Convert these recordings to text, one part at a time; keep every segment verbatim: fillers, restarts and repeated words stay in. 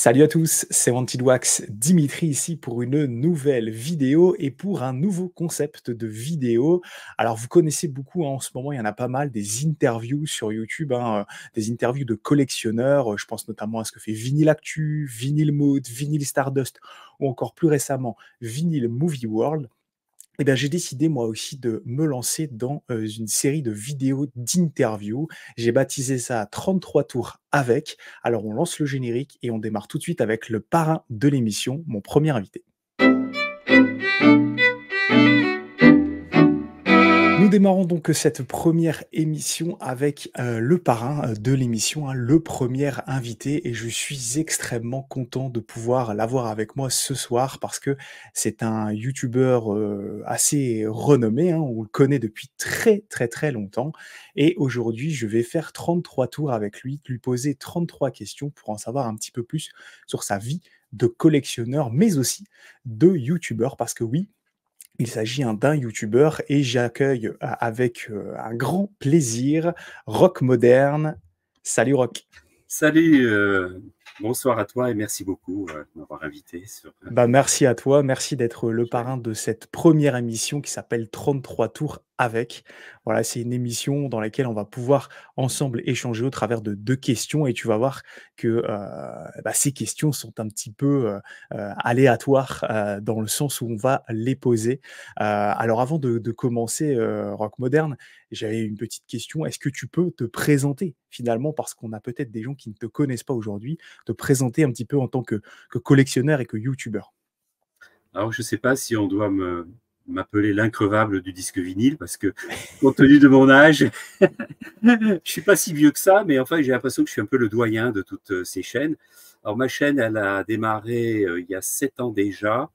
Salut à tous, c'est Wanted-Wax, Dimitri ici pour une nouvelle vidéo et pour un nouveau concept de vidéo. Alors vous connaissez beaucoup, hein, en ce moment, il y en a pas mal, des interviews sur YouTube, hein, euh, des interviews de collectionneurs. euh, Je pense notamment à ce que fait Vinyl Actu, Vinyl Mode, Vinyl Stardust ou encore plus récemment Vinyl Movie World. Eh bien, j'ai décidé moi aussi de me lancer dans euh, une série de vidéos d'interviews. J'ai baptisé ça trente-trois tours avec. Alors, on lance le générique et on démarre tout de suite avec le parrain de l'émission, mon premier invité. Nous démarrons donc cette première émission avec euh, le parrain euh, de l'émission, hein, le premier invité, et je suis extrêmement content de pouvoir l'avoir avec moi ce soir parce que c'est un youtubeur euh, assez renommé, hein, on le connaît depuis très très très longtemps, et aujourd'hui je vais faire trente-trois tours avec lui, lui poser trente-trois questions pour en savoir un petit peu plus sur sa vie de collectionneur, mais aussi de youtubeur, parce que oui, il s'agit, hein, d'un youtubeur et j'accueille, heu, avec, heu, un grand plaisir Rock Moderne. Salut Rock. Salut, euh, bonsoir à toi et merci beaucoup euh, de m'avoir invité sur euh, Bah, merci à toi, merci d'être le Chouette. parrain de cette première émission qui s'appelle trente-trois tours avec. Voilà, c'est une émission dans laquelle on va pouvoir ensemble échanger au travers de deux questions et tu vas voir que, heu, bah, ces questions sont un petit peu, heu heu, aléatoires, heu, dans le sens où on va les poser. Heu, alors avant de de commencer, heu, Rock Moderne, j'avais une petite question. Est-ce que tu peux te présenter finalement? Parce qu'on a peut-être des gens qui ne te connaissent pas aujourd'hui, te présenter un petit peu en tant que que collectionneur et que youtubeur. Alors, je ne sais pas si on doit me m'appeler l'increvable du disque vinyle parce que, compte tenu de mon âge, je suis pas si vieux que ça, mais enfin, j'ai l'impression que je suis un peu le doyen de toutes euh, ces chaînes. Alors, ma chaîne, elle a démarré euh, il y a sept ans déjà.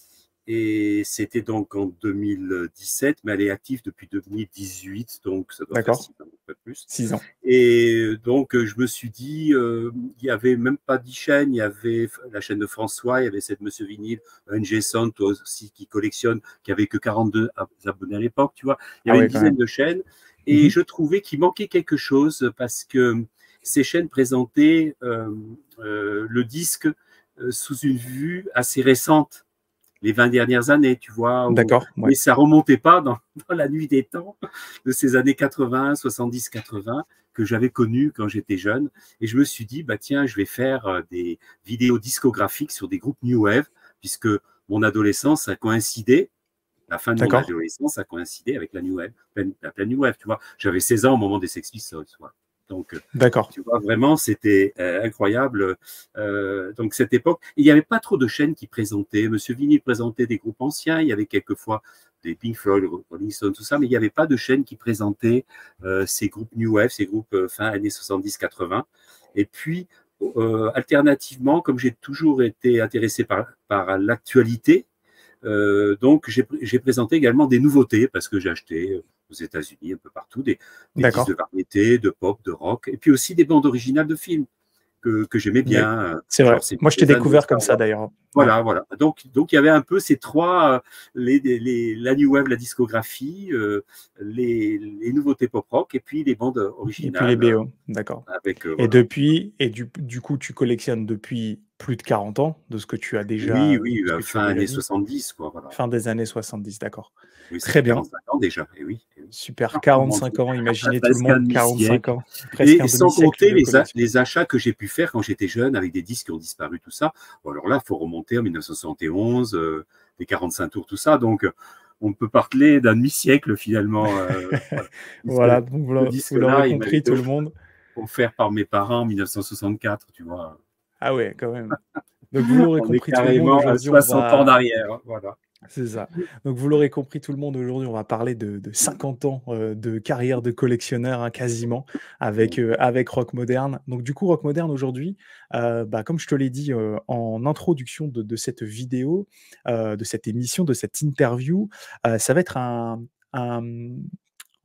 Et c'était donc en deux mille dix-sept, mais elle est active depuis deux mille dix-huit, donc ça doit faire D'accord? six ans, un peu plus. six ans. Et donc, je me suis dit, euh, il n'y avait même pas dix chaînes, il y avait la chaîne de François, il y avait cette Monsieur Vinyle, N G Sound, toi aussi, qui collectionne, qui avait que quarante-deux abonnés à l'époque, tu vois. Il y Ah avait une ouais, quand dizaine même. de chaînes, et Mmh. je trouvais qu'il manquait quelque chose parce que ces chaînes présentaient euh, euh, le disque euh, sous une vue assez récente, les vingt dernières années, tu vois, où, D'accord, mais ouais. ça remontait pas dans, dans la nuit des temps de ces années quatre-vingts, soixante-dix, quatre-vingts que j'avais connues quand j'étais jeune. Et je me suis dit, bah tiens, je vais faire euh, des vidéos discographiques sur des groupes New Wave, puisque mon adolescence a coïncidé, la fin de mon D'accord. adolescence a coïncidé avec la New Wave, la pleine New Wave, tu vois. J'avais seize ans au moment des Sex Pistols, voilà. Donc, euh, D'accord. tu vois, vraiment, c'était euh, incroyable. Euh, donc, cette époque, il n'y avait pas trop de chaînes qui présentaient. Monsieur Vigny présentait des groupes anciens. Il y avait quelquefois des Pink Floyd, Rolling Stones, tout ça, mais il n'y avait pas de chaîne qui présentait euh, ces groupes New Wave, ces groupes euh, fin années soixante-dix quatre-vingts. Et puis, euh, alternativement, comme j'ai toujours été intéressé par, par l'actualité, euh, donc j'ai présenté également des nouveautés parce que j'ai acheté euh, aux États-Unis, un peu partout, des, des disques de D'accord. variété, de pop, de rock, et puis aussi des bandes originales de films que, que j'aimais D'ac bien, euh, c'est vrai. genre c'est Moi, je t'ai des années de découvert comme Star ça Wars. d'ailleurs. Ouais. Voilà, voilà. Donc, donc il y avait un peu ces trois, euh, les, les, la new wave, la discographie, euh, les, les nouveautés pop rock, et puis les bandes Et puis les originales euh, B O, d'accord. avec euh, Et voilà. depuis et du du coup, tu collectionnes depuis plus de quarante ans, de ce que tu as déjà, Oui, heu, oui, ce euh, que tu as fin déjà années dit? soixante-dix, quoi, voilà. Fin des années soixante-dix, d'accord. Oui, ça Très fait bien, quarante-cinq ans déjà, et oui. Et oui. super. Oh mon quarante-cinq Dieu, ans, imaginez tout le presque un monde, quarante-cinq demi-siècle. ans, presque Et, un et sans demi-siècle compter de les, a- collection. les achats que j'ai pu faire quand j'étais jeune avec des disques qui ont disparu, tout ça. Bon, alors là, il faut remonter en mille neuf cent soixante et onze, euh, les quarante-cinq tours, tout ça. Donc, euh, on peut parler d'un demi-siècle finalement. Euh, voilà. Voilà, Puisque donc vous ce l'a vous l'aurez disque-là, il m'a compris été tout le off- monde. offert par mes parents en mille neuf cent soixante-quatre, tu vois. Ah ouais, quand même. Donc vous l'aurez On est compris tout le monde, carrément à aujourd'hui on soixante ans va d'arrière, hein, voilà. c'est ça. Donc vous l'aurez compris tout le monde, aujourd'hui on va parler de de cinquante ans, heu, de carrière de collectionneur, hein, quasiment avec, heu, avec Rock Moderne. Donc du coup Rock Moderne aujourd'hui, heu, bah, comme je te l'ai dit, heu, en introduction de de cette vidéo, heu, de cette émission, de cette interview, heu, ça va être un un, mmh,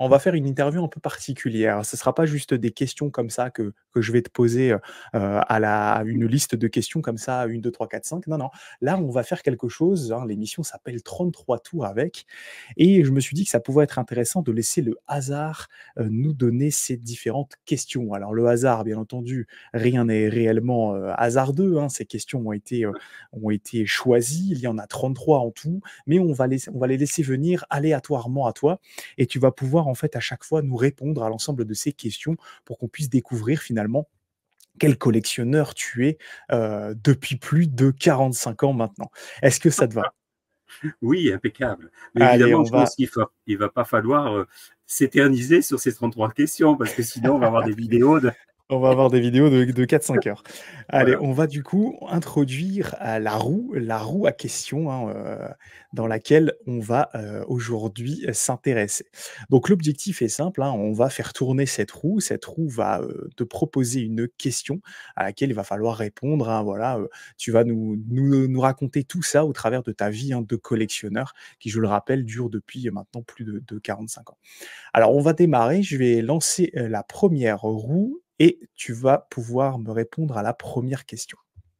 on va faire une interview un peu particulière. Ce ne sera pas juste des questions comme ça que que je vais te poser, heu à la à une liste de questions comme ça, une, deux, trois, quatre, cinq. Non, non. Là, on va faire quelque chose, hein, l'émission s'appelle trente-trois tours avec et je me suis dit que ça pouvait être intéressant de laisser le hasard, heu, nous donner ces différentes questions. Alors le hasard, bien entendu, rien n'est réellement, heu, hasardeux, hein. Ces questions ont été, heu, ont été choisies. Il y en a trente-trois en tout, mais on va laisser on va les laisser venir aléatoirement à toi et tu vas pouvoir, en fait, à chaque fois, nous répondre à l'ensemble de ces questions pour qu'on puisse découvrir finalement quel collectionneur tu es, heu, depuis plus de quarante-cinq ans maintenant. Est-ce que ça te va? Oui, impeccable. Mais Allez, évidemment, on je va pense qu'il fa il va pas falloir, heu, s'éterniser sur ces trente-trois questions parce que sinon on va avoir des vidéos de On va avoir des vidéos de de quatre cinq heures. Allez, voilà. on va du coup introduire, heu, la roue la roue à questions, hein, heu, dans laquelle on va, heu, aujourd'hui, heu, s'intéresser. Donc l'objectif est simple, hein, on va faire tourner cette roue. Cette roue va, heu, te proposer une question à laquelle il va falloir répondre, hein, voilà, heu, tu vas nous nous nous raconter tout ça au travers de ta vie, hein, de collectionneur qui, je le rappelle, dure depuis, heu, maintenant plus de de quarante-cinq ans. Alors on va démarrer, je vais lancer, heu, la première roue et tu vas pouvoir me répondre à la première question.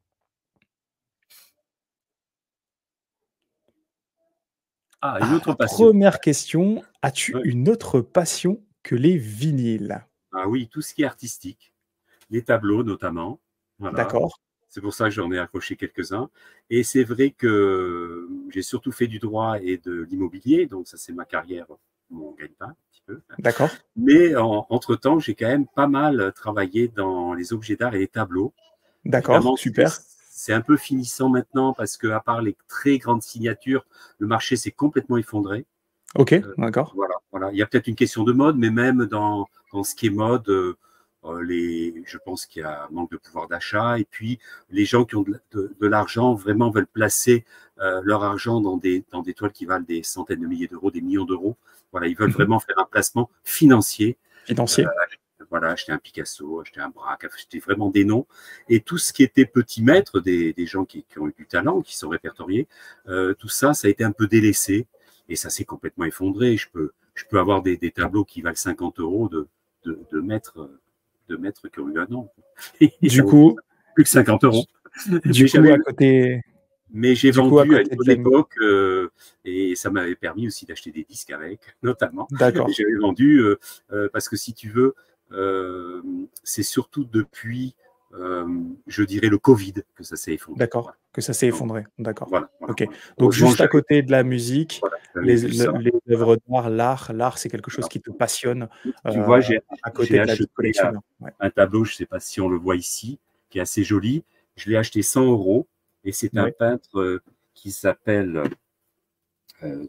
Ah, une Ah, autre la passion. première question, as-tu Ouais. une autre passion que les vinyles? Ah oui, tout ce qui est artistique, les tableaux notamment, voilà. D'accord, C'est pour ça que j'en ai accroché quelques-uns et c'est vrai que j'ai surtout fait du droit et de l'immobilier, donc ça c'est ma carrière, mon gagne-pain un petit peu. d'accord, Mais en entre-temps, j'ai quand même pas mal travaillé dans les objets d'art et les tableaux. d'accord, Évidemment, c'est super. c'est un peu finissant maintenant parce qu'à part les très grandes signatures, le marché s'est complètement effondré. OK, Heu, d'accord. voilà, voilà. Il y a peut-être une question de mode, mais même dans dans ce qui est mode, heu heu, les je pense qu'il y a un manque de pouvoir d'achat et puis les gens qui ont de l de de l'argent vraiment veulent placer, heu, leur argent dans des dans des toiles qui valent des centaines de milliers d'euros, des millions d'euros. Voilà, ils veulent Mmh. vraiment faire un placement financier, heu, Financier. voilà, acheter un Picasso, acheter un Braque, acheter vraiment des noms et tout ce qui était petit maître, des des gens qui qui ont eu du talent, qui sont répertoriés, heu, tout ça, ça a été un peu délaissé et ça s'est complètement effondré. Je peux, je peux avoir des, des tableaux qui valent cinquante euros de, de, de maîtres, de maîtres qui ont eu un an. Et Du ça vaut plus, coup plus que cinquante euros. du Mais coup j'avais, à côté mais j'ai du coup à vendu à une côté de bonne la mu époque euh, et ça m'avait permis aussi d'acheter des disques avec, notamment. Et d'accord, j'avais vendu euh, euh, parce que si tu veux, euh, c'est surtout depuis, euh, je dirais, le Covid que ça s'est effondré. d'accord, Voilà. que ça s'est Donc, effondré, d'accord. voilà, voilà, OK. voilà. Donc Heureusement, juste à j'avais, côté de la musique, voilà, j'avais les vu le ça. les œuvres d'art, l'art l'art, c'est quelque chose Voilà. qui te passionne, Tu heu, vois, j'ai à j'ai côté de la vie de acheté un, collectionneur. Ouais. un tableau, je ne sais pas si on le voit ici, qui est assez joli. Je l'ai acheté cent euros et c'est un Ouais. peintre euh, qui s'appelle, euh,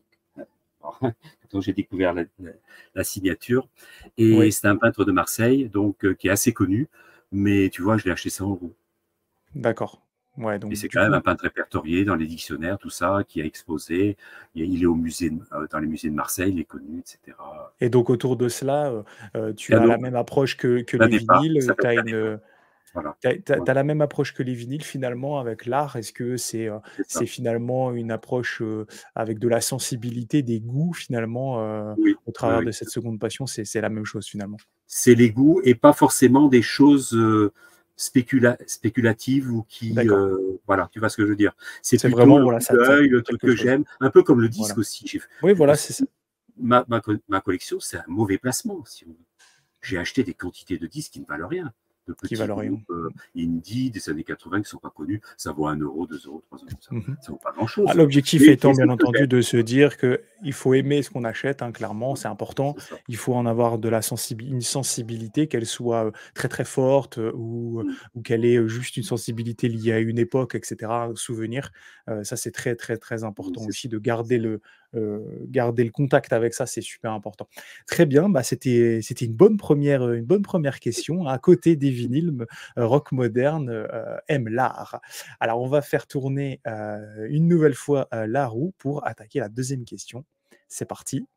dont j'ai découvert la, la- la signature, et Oui, c'est un peintre de Marseille, donc euh, qui est assez connu, mais tu vois, je l'ai acheté cent euros. d'accord. Ouais, Et donc c'est du quand même un coup peintre répertorié dans les dictionnaires, tout ça, qui a exposé. Il il est au musée, de- euh, dans les musées de Marseille, il est connu, et cetera. et donc autour de cela, heu heu, tu as la Piano, même approche que que les Canepa, vinyles, il heu, tu s'appelle as une, Canepa. heu, Voilà, tu as voilà, la même approche que les vinyles finalement avec l'art? Est-ce que c'est, heu, c'est c'est ça. finalement une approche, heu, avec de la sensibilité, des goûts finalement, heu, Oui, au oui, travers oui. de cette seconde passion, c'est c'est la même chose finalement? C'est les goûts et pas forcément des choses euh, spécula spéculatives ou qui, D'accord. euh, voilà, tu vois ce que je veux dire. C'est C'est plutôt vraiment le voilà, coup ça ça d'œil, le truc quelque que chose. j'aime, un peu comme le Voilà. disque aussi. J'ai- Oui, voilà, Parce c'est que ça. ma, ma, co- ma collection, c'est un mauvais placement. Si on veut. J'ai acheté des quantités de disques qui ne valent rien. De Qui petits valent rien. groupes euh, indie des années quatre-vingts qui ne sont pas connus. Ça vaut un euro, deux euros, trois euros. Ça, Mmh mh. ça vaut pas Ah, grand-chose. l'objectif Mais, mais étant c'est bien ce que entendu j'aime. de se dire qu'il faut aimer ce qu'on achète, hein, clairement, c'est important. C'est ça. Il faut en avoir de la sensibi une sensibilité, qu'elle soit, heu, très, très forte, heu, ou, heu, Mm. ou qu'elle ait, heu, juste une sensibilité liée à une époque et cetera, aux souvenirs. Heu, ça, c'est très, très, très Oui, important c'est ça. aussi de garder le, heu, garder le contact avec ça, c'est super important. Très bien, bah, c'était c'était une bonne première re une bonne première question. À côté des vinyles, me heu, rock moderne, heu, aime l'art. Alors, on va faire tourner, heu, une nouvelle fois, heu, la roue pour attaquer la deuxième question. C'est parti.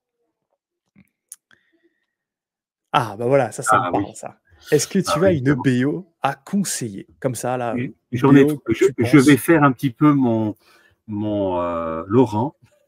Ah, bah, voilà, ça, ça me Ah parle oui, ça. Est-ce que ah tu as oui, une évidemment. B O à conseiller? Comme ça là, heu, une J'en ai, B O que je, tu je vais penses faire un petit peu mon, mon euh, Laurent.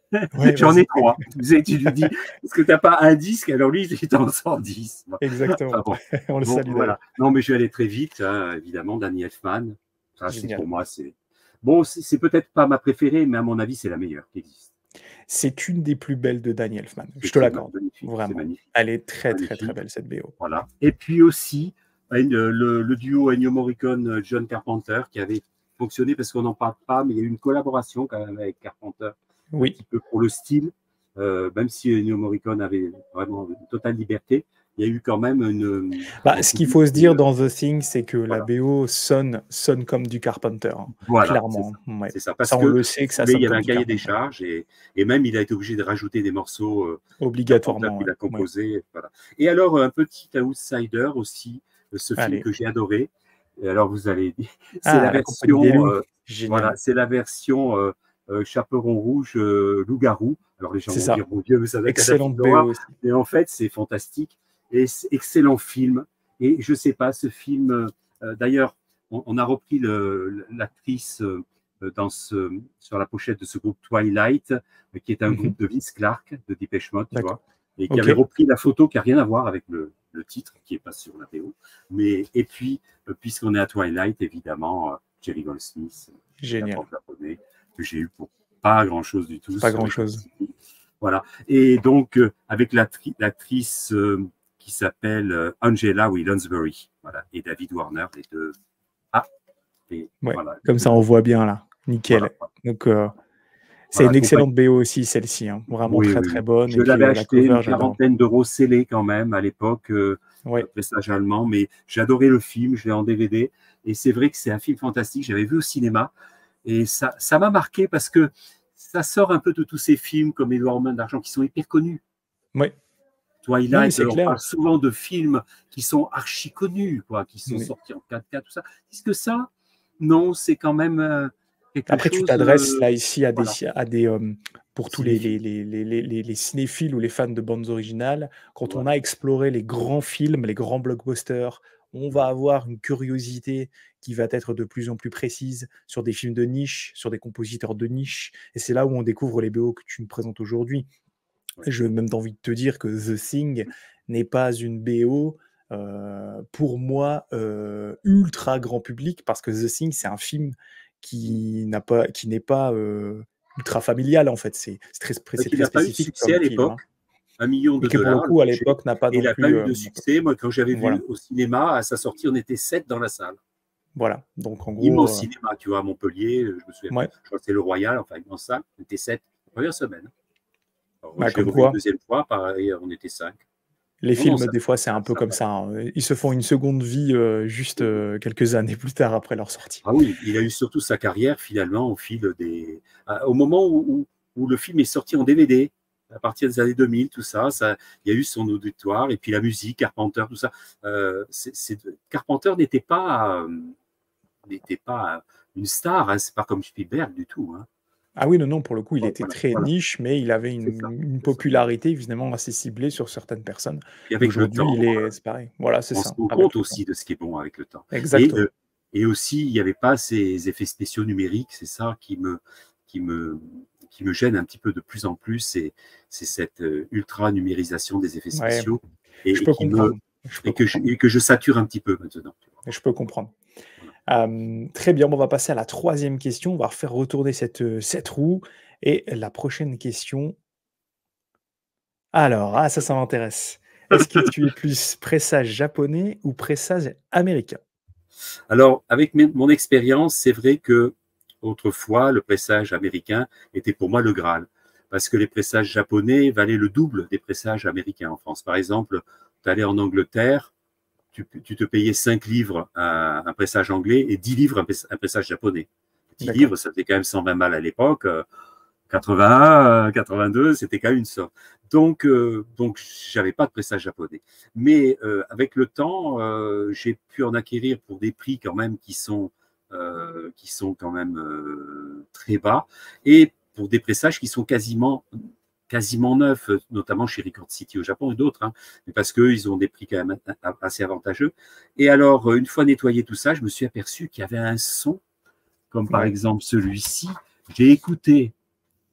Ouais, J'en ai vas-y. trois. Tu sais, tu lui dis, est-ce que tu n'as pas un disque? Alors lui, il est en cent dix. Enfin Exactement. bon, On le bon, salue voilà. d'ailleurs. Non, mais je vais aller très vite, hein, évidemment, Danny Elfman. Ça, c'est Génial. pour moi, c'est bon, c'est c'est peut-être pas ma préférée, mais à mon avis, c'est la meilleure qui existe. C'est une des plus belles de Danny Elfman, je C'est te c'est l'accorde, magnifique, c'est vraiment. magnifique, Elle est très, très, très magnifique. belle cette B O. Voilà. Et puis aussi, euh, le, le duo Ennio Morricone-John Carpenter qui avait fonctionné parce qu'on n'en parle pas, mais il y a eu une collaboration quand même avec Carpenter, un Oui. petit peu pour le style, euh, même si Ennio Morricone avait vraiment une totale liberté, il y a eu quand même une. Bah, ce qu'il faut se dire une dans The Thing, c'est que la voilà, B O sonne, sonne comme du Carpenter, hein, voilà c'est clairement. ça. Ouais. C'est ça. Parce Ça, on que, le si sait que vous ça voulez, il sonne y avait comme un du cahier des Carpenter. charges et, et même il a été obligé de rajouter des morceaux. Euh, Carpenter Obligatoirement, qui ouais. l'a Ouais. composé. Voilà. Et alors, un petit outsider aussi, ce film Allez. que j'ai adoré. Et alors, vous allez dire, c'est la Ah, La Compagnie des version, loups. euh, voilà, Génial. c'est la version euh, euh, Chaperon rouge, euh, loup-garou. Alors, les gens C'est vont ça. dire, mon Dieu, mais ça doit être un film Excellente B O d'horreur. aussi. Mais en fait, c'est fantastique. Et c'est excellent film. Et je sais pas, ce film, euh, d'ailleurs, on, on, a repris l'actrice euh, dans ce, sur la pochette de ce groupe Twilight, qui est un Mm-hmm. groupe de Vince Clarke, de Depeche Mode, tu vois, et qui okay. avait repris la photo qui n'a rien à voir avec le, le titre, qui n'est pas sur la B O. Mais, et puis, euh, puisqu'on est à Twilight, évidemment, euh, Jerry Goldsmith, génial, japonais, que j'ai eu pour pas grand-chose du tout. Pas grand-chose. Voilà. Et donc, euh, avec l'actrice euh, qui s'appelle euh, Angela Lansbury, voilà, et David Warner, les deux. Ah, et ouais, voilà. Comme ça, on voit bien là. Nickel. Voilà, voilà. Donc, euh, c'est voilà, une excellente B O aussi, celle-ci. Hein. Vraiment oui, très, oui, très oui. bonne. Je l'avais acheté une quarantaine d'euros scellé quand même à l'époque, euh, ouais. Pressage allemand, mais j'ai adoré le film, je l'ai en D V D. Et c'est vrai que c'est un film fantastique. J'avais vu au cinéma et ça ça m'a marqué parce que ça sort un peu de tous ces films comme Édouard Main d'Argent qui sont hyper connus. Oui. Twilight, oui, on clair. Parle souvent de films qui sont archi connus, quoi, qui sont oui. sortis en quatre K, tout ça. Est-ce que ça, non, c'est quand même euh, quelque Après, chose. Après, tu t'adresses euh, là ici à voilà. des, à des euh, pour tous les, les, les, les, les, les cinéphiles ou les fans de bandes originales. Quand voilà. on a exploré les grands films, les grands blockbusters, on va avoir une curiosité qui va être de plus en plus précise sur des films de niche, sur des compositeurs de niche. Et c'est là où on découvre les B O que tu nous présentes aujourd'hui. J'ai même envie de te dire que The Thing n'est pas une B O euh, pour moi euh, ultra grand public, parce que The Thing, c'est un film qui n'a pas, qui n'est pas euh, ultra familial en fait. C'est très, très, très spécifique. Pas eu de succès à l'époque. Hein. Un million de et que dollars. Pour le coup, à l'époque, n'a pas et non il n'a plus. pas eu euh, de succès. Moi, quand j'avais voilà. vu au cinéma, à sa sortie, on était sept dans la salle. Voilà. Donc, en gros. Immense euh... cinéma, tu vois, à Montpellier. Je me souviens. Ouais. Je crois que c'est le Royal, enfin, une grande salle. On était sept. La première semaine. Alors, bah, j'ai revu une deuxième fois, pareil, on était cinq. Les non, films, non, des fois, c'est un peu comme ça. Hein. Ils se font une seconde vie euh, juste euh, quelques années plus tard après leur sortie. Ah oui, il a eu surtout sa carrière finalement au fil des. Au moment où, où, où le film est sorti en D V D, à partir des années deux mille, tout ça, ça il y a eu son auditoire, et puis la musique, Carpenter, tout ça. Euh, c'est, c'est... Carpenter n'était pas, euh, n'était pas une star, hein, c'est pas comme Spielberg du tout. Hein. Ah oui, non, non, pour le coup, il voilà, était voilà, très voilà. niche, mais il avait une, ça, une popularité évidemment assez ciblée sur certaines personnes. Et avec aujourd'hui, le temps, il est, c'est pareil. Voilà, c'est on ça. se rend compte aussi de ce qui est bon avec le temps. Exactement. Et, euh, et aussi, il n'y avait pas ces effets spéciaux numériques, c'est ça qui me, qui me, qui me gêne un petit peu de plus en plus, c'est, c'est cette euh, ultra numérisation des effets spéciaux ouais, et, je peux et, qui comprendre. me, je peux et, que je, et que je sature un petit peu maintenant. Je peux comprendre. Voilà. Euh, très bien, bon, on va passer à la troisième question. On va refaire retourner cette, cette roue. Et la prochaine question. Alors, ah, ça, ça m'intéresse. Est-ce que tu es plus pressage japonais ou pressage américain? Alors, avec mes, mon expérience, c'est vrai que autrefois, le pressage américain était pour moi le Graal, parce que les pressages japonais valaient le double des pressages américains en France. Par exemple, tu allais en Angleterre, tu, tu te payais cinq livres un, un pressage anglais et dix livres un, un pressage japonais. dix livres, ça faisait quand même cent vingt balles à l'époque. quatre-vingt-un, quatre-vingt-deux, c'était quand même une somme. Donc, euh, donc j'avais pas de pressage japonais. Mais euh, avec le temps, euh, j'ai pu en acquérir pour des prix quand même qui sont, euh, qui sont quand même euh, très bas, et pour des pressages qui sont quasiment, quasiment neufs, notamment chez Record City au Japon et d'autres, hein, parce qu'ils ont des prix quand même assez avantageux. Et alors, une fois nettoyé tout ça, je me suis aperçu qu'il y avait un son, comme par ouais. exemple celui-ci. J'ai écouté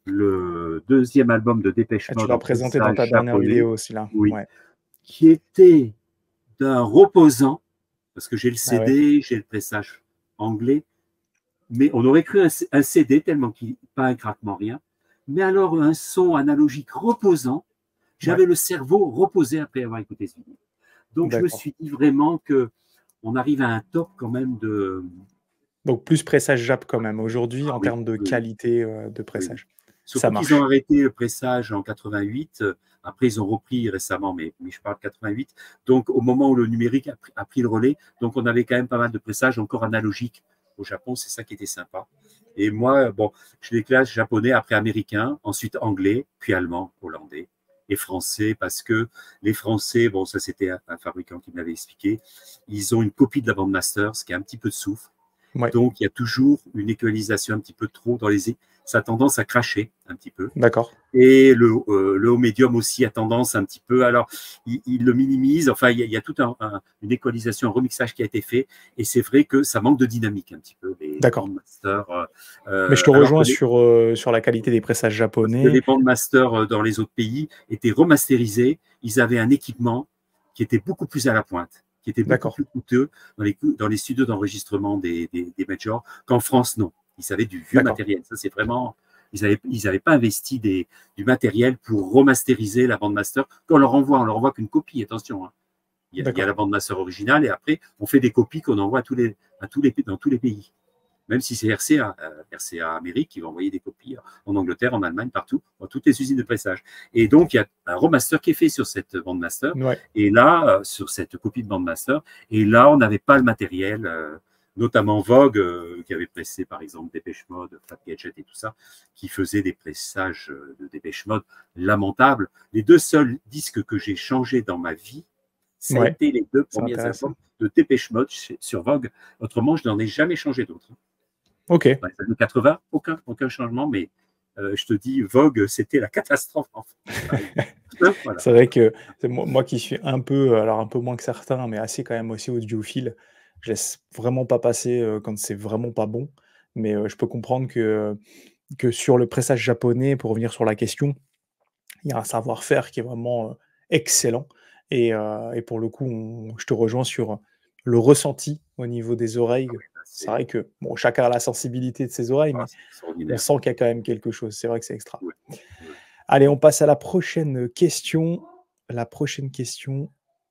le deuxième album de Dépêche Ah, tu Mode l'as en présenté dans pressage ta dernière japonais, vidéo aussi, là. oui, Ouais. qui était d'un reposant, parce que j'ai le Ah ouais. C D, j'ai le pressage anglais, mais on aurait cru un, un C D tellement qu'il pas un craquement, rien. Mais alors un son analogique reposant, j'avais Ouais. le cerveau reposé après avoir écouté ce vinyle. Donc je me D'accord. suis dit vraiment que on arrive à un top quand même de. Donc plus pressage Jap quand même, aujourd'hui, Ah en oui, termes de oui, oui, qualité, heu, de oui, oui. pressage. Ça Surtout qu'ils ont marche. arrêté le pressage en quatre-vingt-huit. Après, ils ont repris récemment, mais, mais je parle de quatre-vingt-huit. Donc, au moment où le numérique a pris, a pris le relais, donc on avait quand même pas mal de pressages encore analogiques au Japon. C'est ça qui était sympa. Et moi, bon, je les classe japonais, après américain, ensuite anglais, puis allemand, hollandais et français, parce que les Français, bon, ça c'était un, un fabricant qui me l'avait expliqué, ils ont une copie de la bande master, ce qui a un petit peu de souffle. Ouais. Donc, il y a toujours une équalisation un petit peu trop dans les. Ça a tendance à cracher un petit peu. D'accord. Et le, euh, le haut médium aussi a tendance un petit peu. Alors, il, il le minimise. Enfin, il y a, il y a toute un, un, une équalisation, un remixage qui a été fait. Et c'est vrai que ça manque de dynamique un petit peu, les, les bandes master. Mais je Euh, te alors que rejoins les, sur, euh, sur la qualité des pressages parce que les japonais. bandes master dans les autres pays étaient remasterisées. Ils avaient un équipement qui était beaucoup plus à la pointe, qui était beaucoup plus coûteux dans les, dans les studios d'enregistrement des, des, des majors qu'en France, non. Ils avaient du vieux matériel. Ça, c'est vraiment. Ils n'avaient ils avaient pas investi des, du matériel pour remasteriser la bande master. Quand on leur envoie, on leur envoie qu'une copie, attention. Hein. Il, y a, il y a la bande master originale et après, on fait des copies qu'on envoie à tous les, à tous les, dans tous les pays. Même si c'est R C A, euh, R C A Amérique qui va envoyer des copies en Angleterre, en Allemagne, partout, dans toutes les usines de pressage. Et donc, il y a un remaster qui est fait sur cette bande master. Ouais. Et là, euh, sur cette copie de bande master. Et là, on n'avait pas le matériel. Euh, notamment Vogue, euh, qui avait pressé par exemple Dépêche Mode, Fat Gadget et tout ça, qui faisait des pressages de Dépêche Mode lamentables. Les deux seuls disques que j'ai changés dans ma vie, ça ouais. a été les deux premiers albums de Dépêche Mode sur Vogue. Autrement, je n'en ai jamais changé d'autres. Ok. Dans les années quatre-vingts, aucun, aucun changement, mais euh, je te dis, Vogue, c'était la catastrophe. En fait. Voilà. C'est vrai que moi, moi qui suis un peu, alors un peu moins que certains, mais assez quand même aussi audiophile, je laisse vraiment pas passer euh, quand c'est vraiment pas bon. Mais euh, je peux comprendre que, que sur le pressage japonais, pour revenir sur la question, il y a un savoir-faire qui est vraiment euh, excellent. Et, euh, et pour le coup, on, je te rejoins sur le ressenti au niveau des oreilles. Ah oui, bah c'est vrai que bon, chacun a la sensibilité de ses oreilles, ah, mais on sent qu'il y a quand même quelque chose. C'est vrai que c'est extra. Ouais. Ouais. Allez, on passe à la prochaine question. La prochaine question.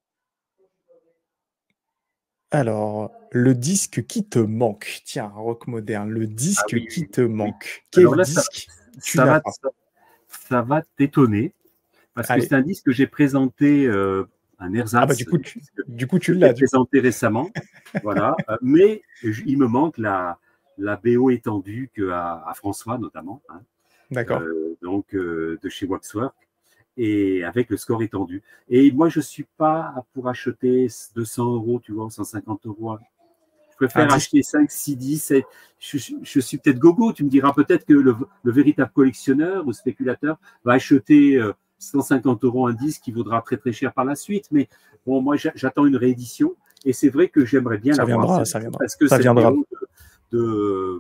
Alors, le disque qui te manque. Tiens, rock moderne, le disque ah oui, qui oui, te oui. manque. Quel Alors là, disque ça, tu ça n'as pas ça, ça va t'étonner, parce Allez. que c'est un disque que j'ai présenté, euh, un ersatz. Ah bah du coup, tu, du coup, tu l'as. présenté récemment, voilà. Euh, mais il me manque la, la B O étendue que à, à François, notamment. Hein. D'accord. Euh, donc, euh, de chez Waxwork. Et avec le score étendu. Et moi, je ne suis pas pour acheter deux cents euros, tu vois, cent cinquante euros. Je préfère ah, acheter cinq, six, dix. Je, je suis peut-être gogo. Tu me diras peut-être que le, le véritable collectionneur ou spéculateur va acheter euh, cent cinquante euros un disque qui vaudra très très cher par la suite. Mais bon, moi, j'attends une réédition. Et c'est vrai que j'aimerais bien l'avoir. Ça viendra, ça viendra. Parce que ça viendra. De, de,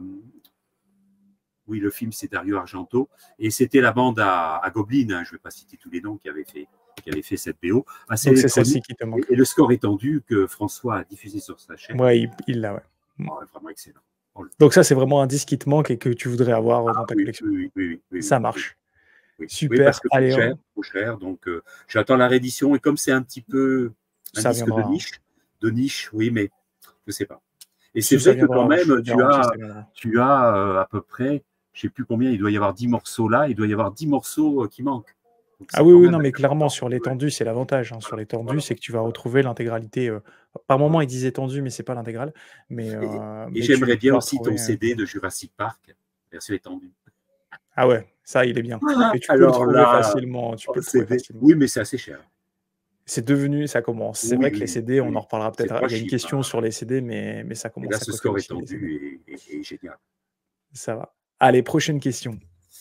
oui, le film, c'est Dario Argento. Et c'était la bande à, à Goblin, hein, je ne vais pas citer tous les noms, qui avait fait, qui avait fait cette B O. Assez Donc c'est celle-ci qui te manque. Et, et le score étendu que François a diffusé sur sa chaîne. Ouais, il l'a, ouais. Oh, vraiment excellent. Donc ça, c'est vraiment un disque qui te manque et que tu voudrais avoir ah, dans ta oui, collection. Oui, oui, oui, oui ça oui, marche. Oui, Super. Oui, parce que Allez, trop cher, on... trop cher. Donc, euh, j'attends la réédition. Et comme c'est un petit peu un ça disque viendra, de niche, de niche, oui, mais je ne sais pas. Et si c'est vrai que quand même, tu as, tu as euh, à peu près, je ne sais plus combien, il doit y avoir dix morceaux là, il doit y avoir dix morceaux euh, qui manquent. Donc, ah oui, oui, non, mais clairement, sur l'étendue, c'est l'avantage. Hein. Sur l'étendue, voilà. C'est que tu vas retrouver l'intégralité. Euh, par moment, ils disent étendue, mais ce n'est pas l'intégrale. Mais, euh, et et j'aimerais bien aussi ton C D de Jurassic Park, version étendue. Ah ouais, ça, il est bien. Et tu peux Alors le trouver là, facilement. Tu peux le trouver facilement. Oui, mais c'est assez cher. C'est devenu, ça commence. C'est oui, vrai que oui, les C D, oui, on en reparlera peut-être. Il y a une cheap, question hein. sur les C D, mais, mais ça commence et là, à ce coûter score aussi, étendu est, est, est génial. Ça va. Allez, prochaine question.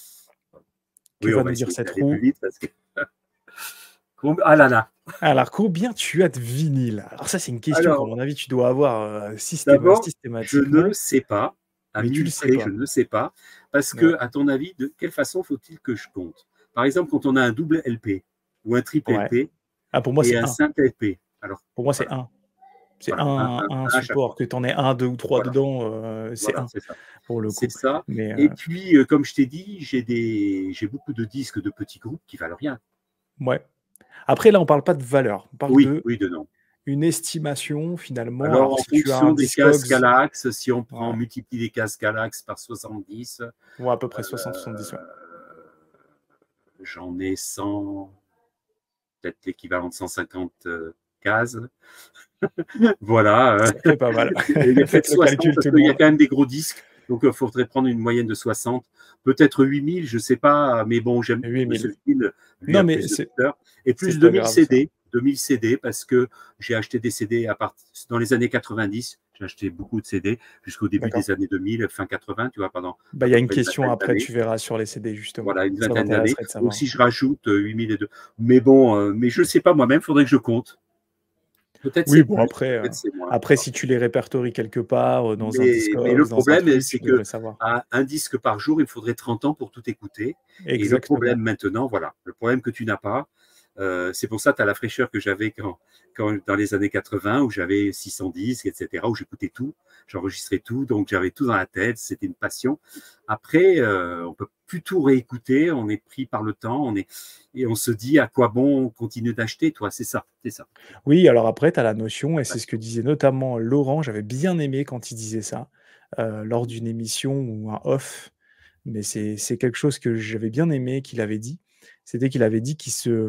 Oui, que on va va nous dire cette roue roue vite parce que... Ah là là. Alors, combien tu as de vinyle? Alors ça, c'est une question qu'à mon avis, tu dois avoir euh, systéma D'abord, systématiquement. je ne sais pas. à Mais tu le mille sais près, je pas. ne le sais pas. Parce Ouais, que, à ton avis, de quelle façon faut-il que je compte? Par exemple, quand on a un double L P ou un triple ouais. L P Ah, pour moi, et c'est un un. simple L P. Alors, Pour moi, c'est voilà, un. C'est voilà, un, un, un- un un à chaque support. fois. Que tu en aies un, deux ou trois Voilà, dedans, euh, c'est voilà, un c'est ça. pour le C'est coup. ça. Mais Et euh, puis, euh, comme je t'ai dit, j'ai des, j'ai beaucoup de disques de petits groupes qui valent rien. ouais. Après, là, on parle pas de valeur. On parle Oui, de oui, de non. une estimation finalement. Alors, Alors, en si tu as un fonction des cases Discogs, Galax, si on prend, on ouais, multiplie les cases Galax par soixante-dix, ouais, à peu près soixante soixante-dix, ouais. euh, j'en ai cent, peut-être l'équivalent de cent cinquante euh, cases. Voilà. euh, Ça fait pas mal. Il y a peut-être Faites le soixante calcul, parce tout le qu'il y a monde. quand même des gros disques. Donc, il faudrait prendre une moyenne de soixante, peut-être huit mille, je ne sais pas. Mais bon, j'aime huit mille. Monsieur Phil, lui Non, a mais plus de c'est lecteurs. Et c'est plus pas deux mille grave ça. C D. deux mille C D parce que j'ai acheté des C D à part... dans les années quatre-vingt-dix. J'ai acheté beaucoup de C D jusqu'au début D'accord. des années deux mille, fin quatre-vingts, tu vois, pendant Bah, à il y a peu une près une question vingtaine après, d'années. tu verras sur les C D justement. Voilà, une Ça vingtaine d'années. m'intéresserait de Donc, savoir. si je rajoute euh, huit mille et deux. Mais bon, euh, mais je ne sais pas moi-même, il faudrait que je compte. Peut-être Oui, c'est bon plus, après, heu, peut-être c'est moins. après si tu les répertories quelque part, heu, dans un Mais, mais le Discogs, dans un problème, truc, c'est tu que devrais savoir. à un disque par jour, il me faudrait trente ans pour tout écouter. Et le problème Exactement. maintenant, voilà, le problème que tu n'as pas, euh, c'est pour ça que tu as la fraîcheur que j'avais quand, quand, dans les années quatre-vingts, où j'avais six cents disques, et cetera, où j'écoutais tout, j'enregistrais tout, donc j'avais tout dans la tête, c'était une passion. Après, euh, on peut plus tout réécouter, on est pris par le temps, on est, et on se dit à quoi bon continuer d'acheter, toi, c'est ça, c'est ça, Oui, alors après, tu as la notion la et c'est ce que passion. disait notamment Laurent, j'avais bien aimé quand il disait ça, heu, lors d'une émission ou un off, mais c'est c'est quelque chose que j'avais bien aimé qu'il avait dit. C'était qu'il avait dit qu'il se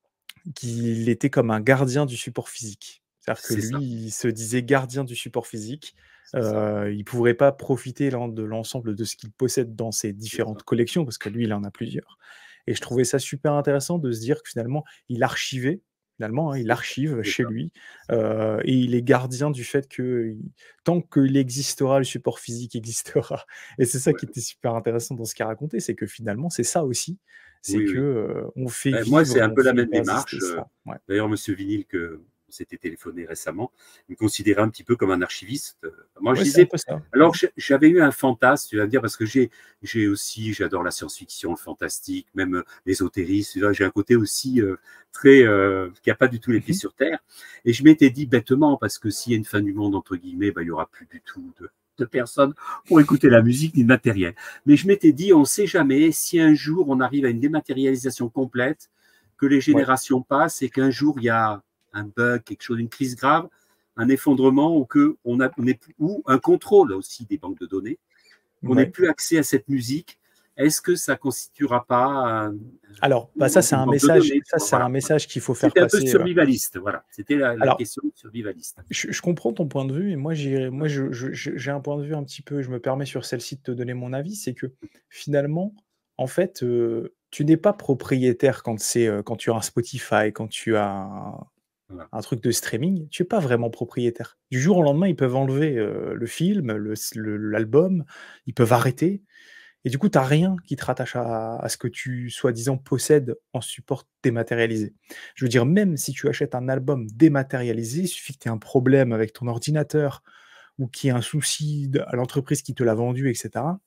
qu'il était comme un gardien du support physique. C'est-à-dire que C'est lui, ça, il se disait gardien du support physique. c'est ça, Heu, il pourrait pas profiter l'en de l'ensemble de ce qu'il possède dans ses c'est ça. différentes collections, parce que lui, il en a plusieurs et je trouvais ça super intéressant de se dire que finalement, il archivait, finalement, hein, il C'est ça, archive c'est chez ça, lui, c'est ça. heu et il est gardien du fait que il tant qu'il existera, le support physique existera et c'est ça Ouais. qui était super intéressant dans ce qu'il racontait, c'est que finalement, c'est ça aussi, c'est Oui, que, oui. heu, on fait Ben, moi, c'est vivre et un on peu la fait même persister démarche. euh, ça. Ouais. D'ailleurs, Monsieur Vinil, que on s'était téléphoné récemment, il me considérait un petit peu comme un archiviste. Euh, Moi, je Ouais, c'est un disais, peu ça. alors Mmh. j'ai- j'avais eu un fantasme, tu vas me dire, parce que j'ai, j'ai aussi, j'adore la science-fiction, le fantastique, même euh, l'ésotérisme. Tu vois, j'ai un côté aussi euh, très, euh, qui n'a pas du tout les Mmh pieds mh. sur terre. Et je m'étais dit bêtement, parce que s'il y a une fin du monde, entre guillemets, ben, il n'y aura plus du tout de, de personnes pour écouter la musique ni de matériel. Mais je m'étais dit, on ne sait jamais si un jour on arrive à une dématérialisation complète, que les Ouais, générations passent et qu'un jour il y a un bug, quelque chose, une crise grave, un effondrement ou que on a, on est, ou un contrôle aussi des banques de données, qu'on n'ait ouais. plus accès à cette musique. Est-ce que ça constituera pas un- Alors, bah, ça, c'est une un banque de message données, tu ça, vois, c'est un voilà, voilà. message qu'il faut faire C'était un peu passer, heu survivaliste, voilà. C'était la, la alors, question survivaliste. je je comprends ton point de vue et moi, j'ai moi, Ouais, je je je j'ai un point de vue un petit peu je me permets sur celle-ci de te donner mon avis, c'est que finalement, en fait, heu, tu n'es pas propriétaire quand c'est, heu, quand tu as un Spotify, quand tu as un voilà. un truc de streaming, tu es pas vraiment propriétaire. Du jour au lendemain, ils peuvent enlever, heu, le film, le s le l'album, ils peuvent arrêter. Et du coup, tu as rien qui te rattache à à ce que tu, soi-disant, possèdes en support dématérialisé. Je veux dire, même si tu achètes un album dématérialisé, il suffit que tu aies un problème avec ton ordinateur ou qu'il y ait un souci de à l'entreprise qui te l'a vendu et cetera,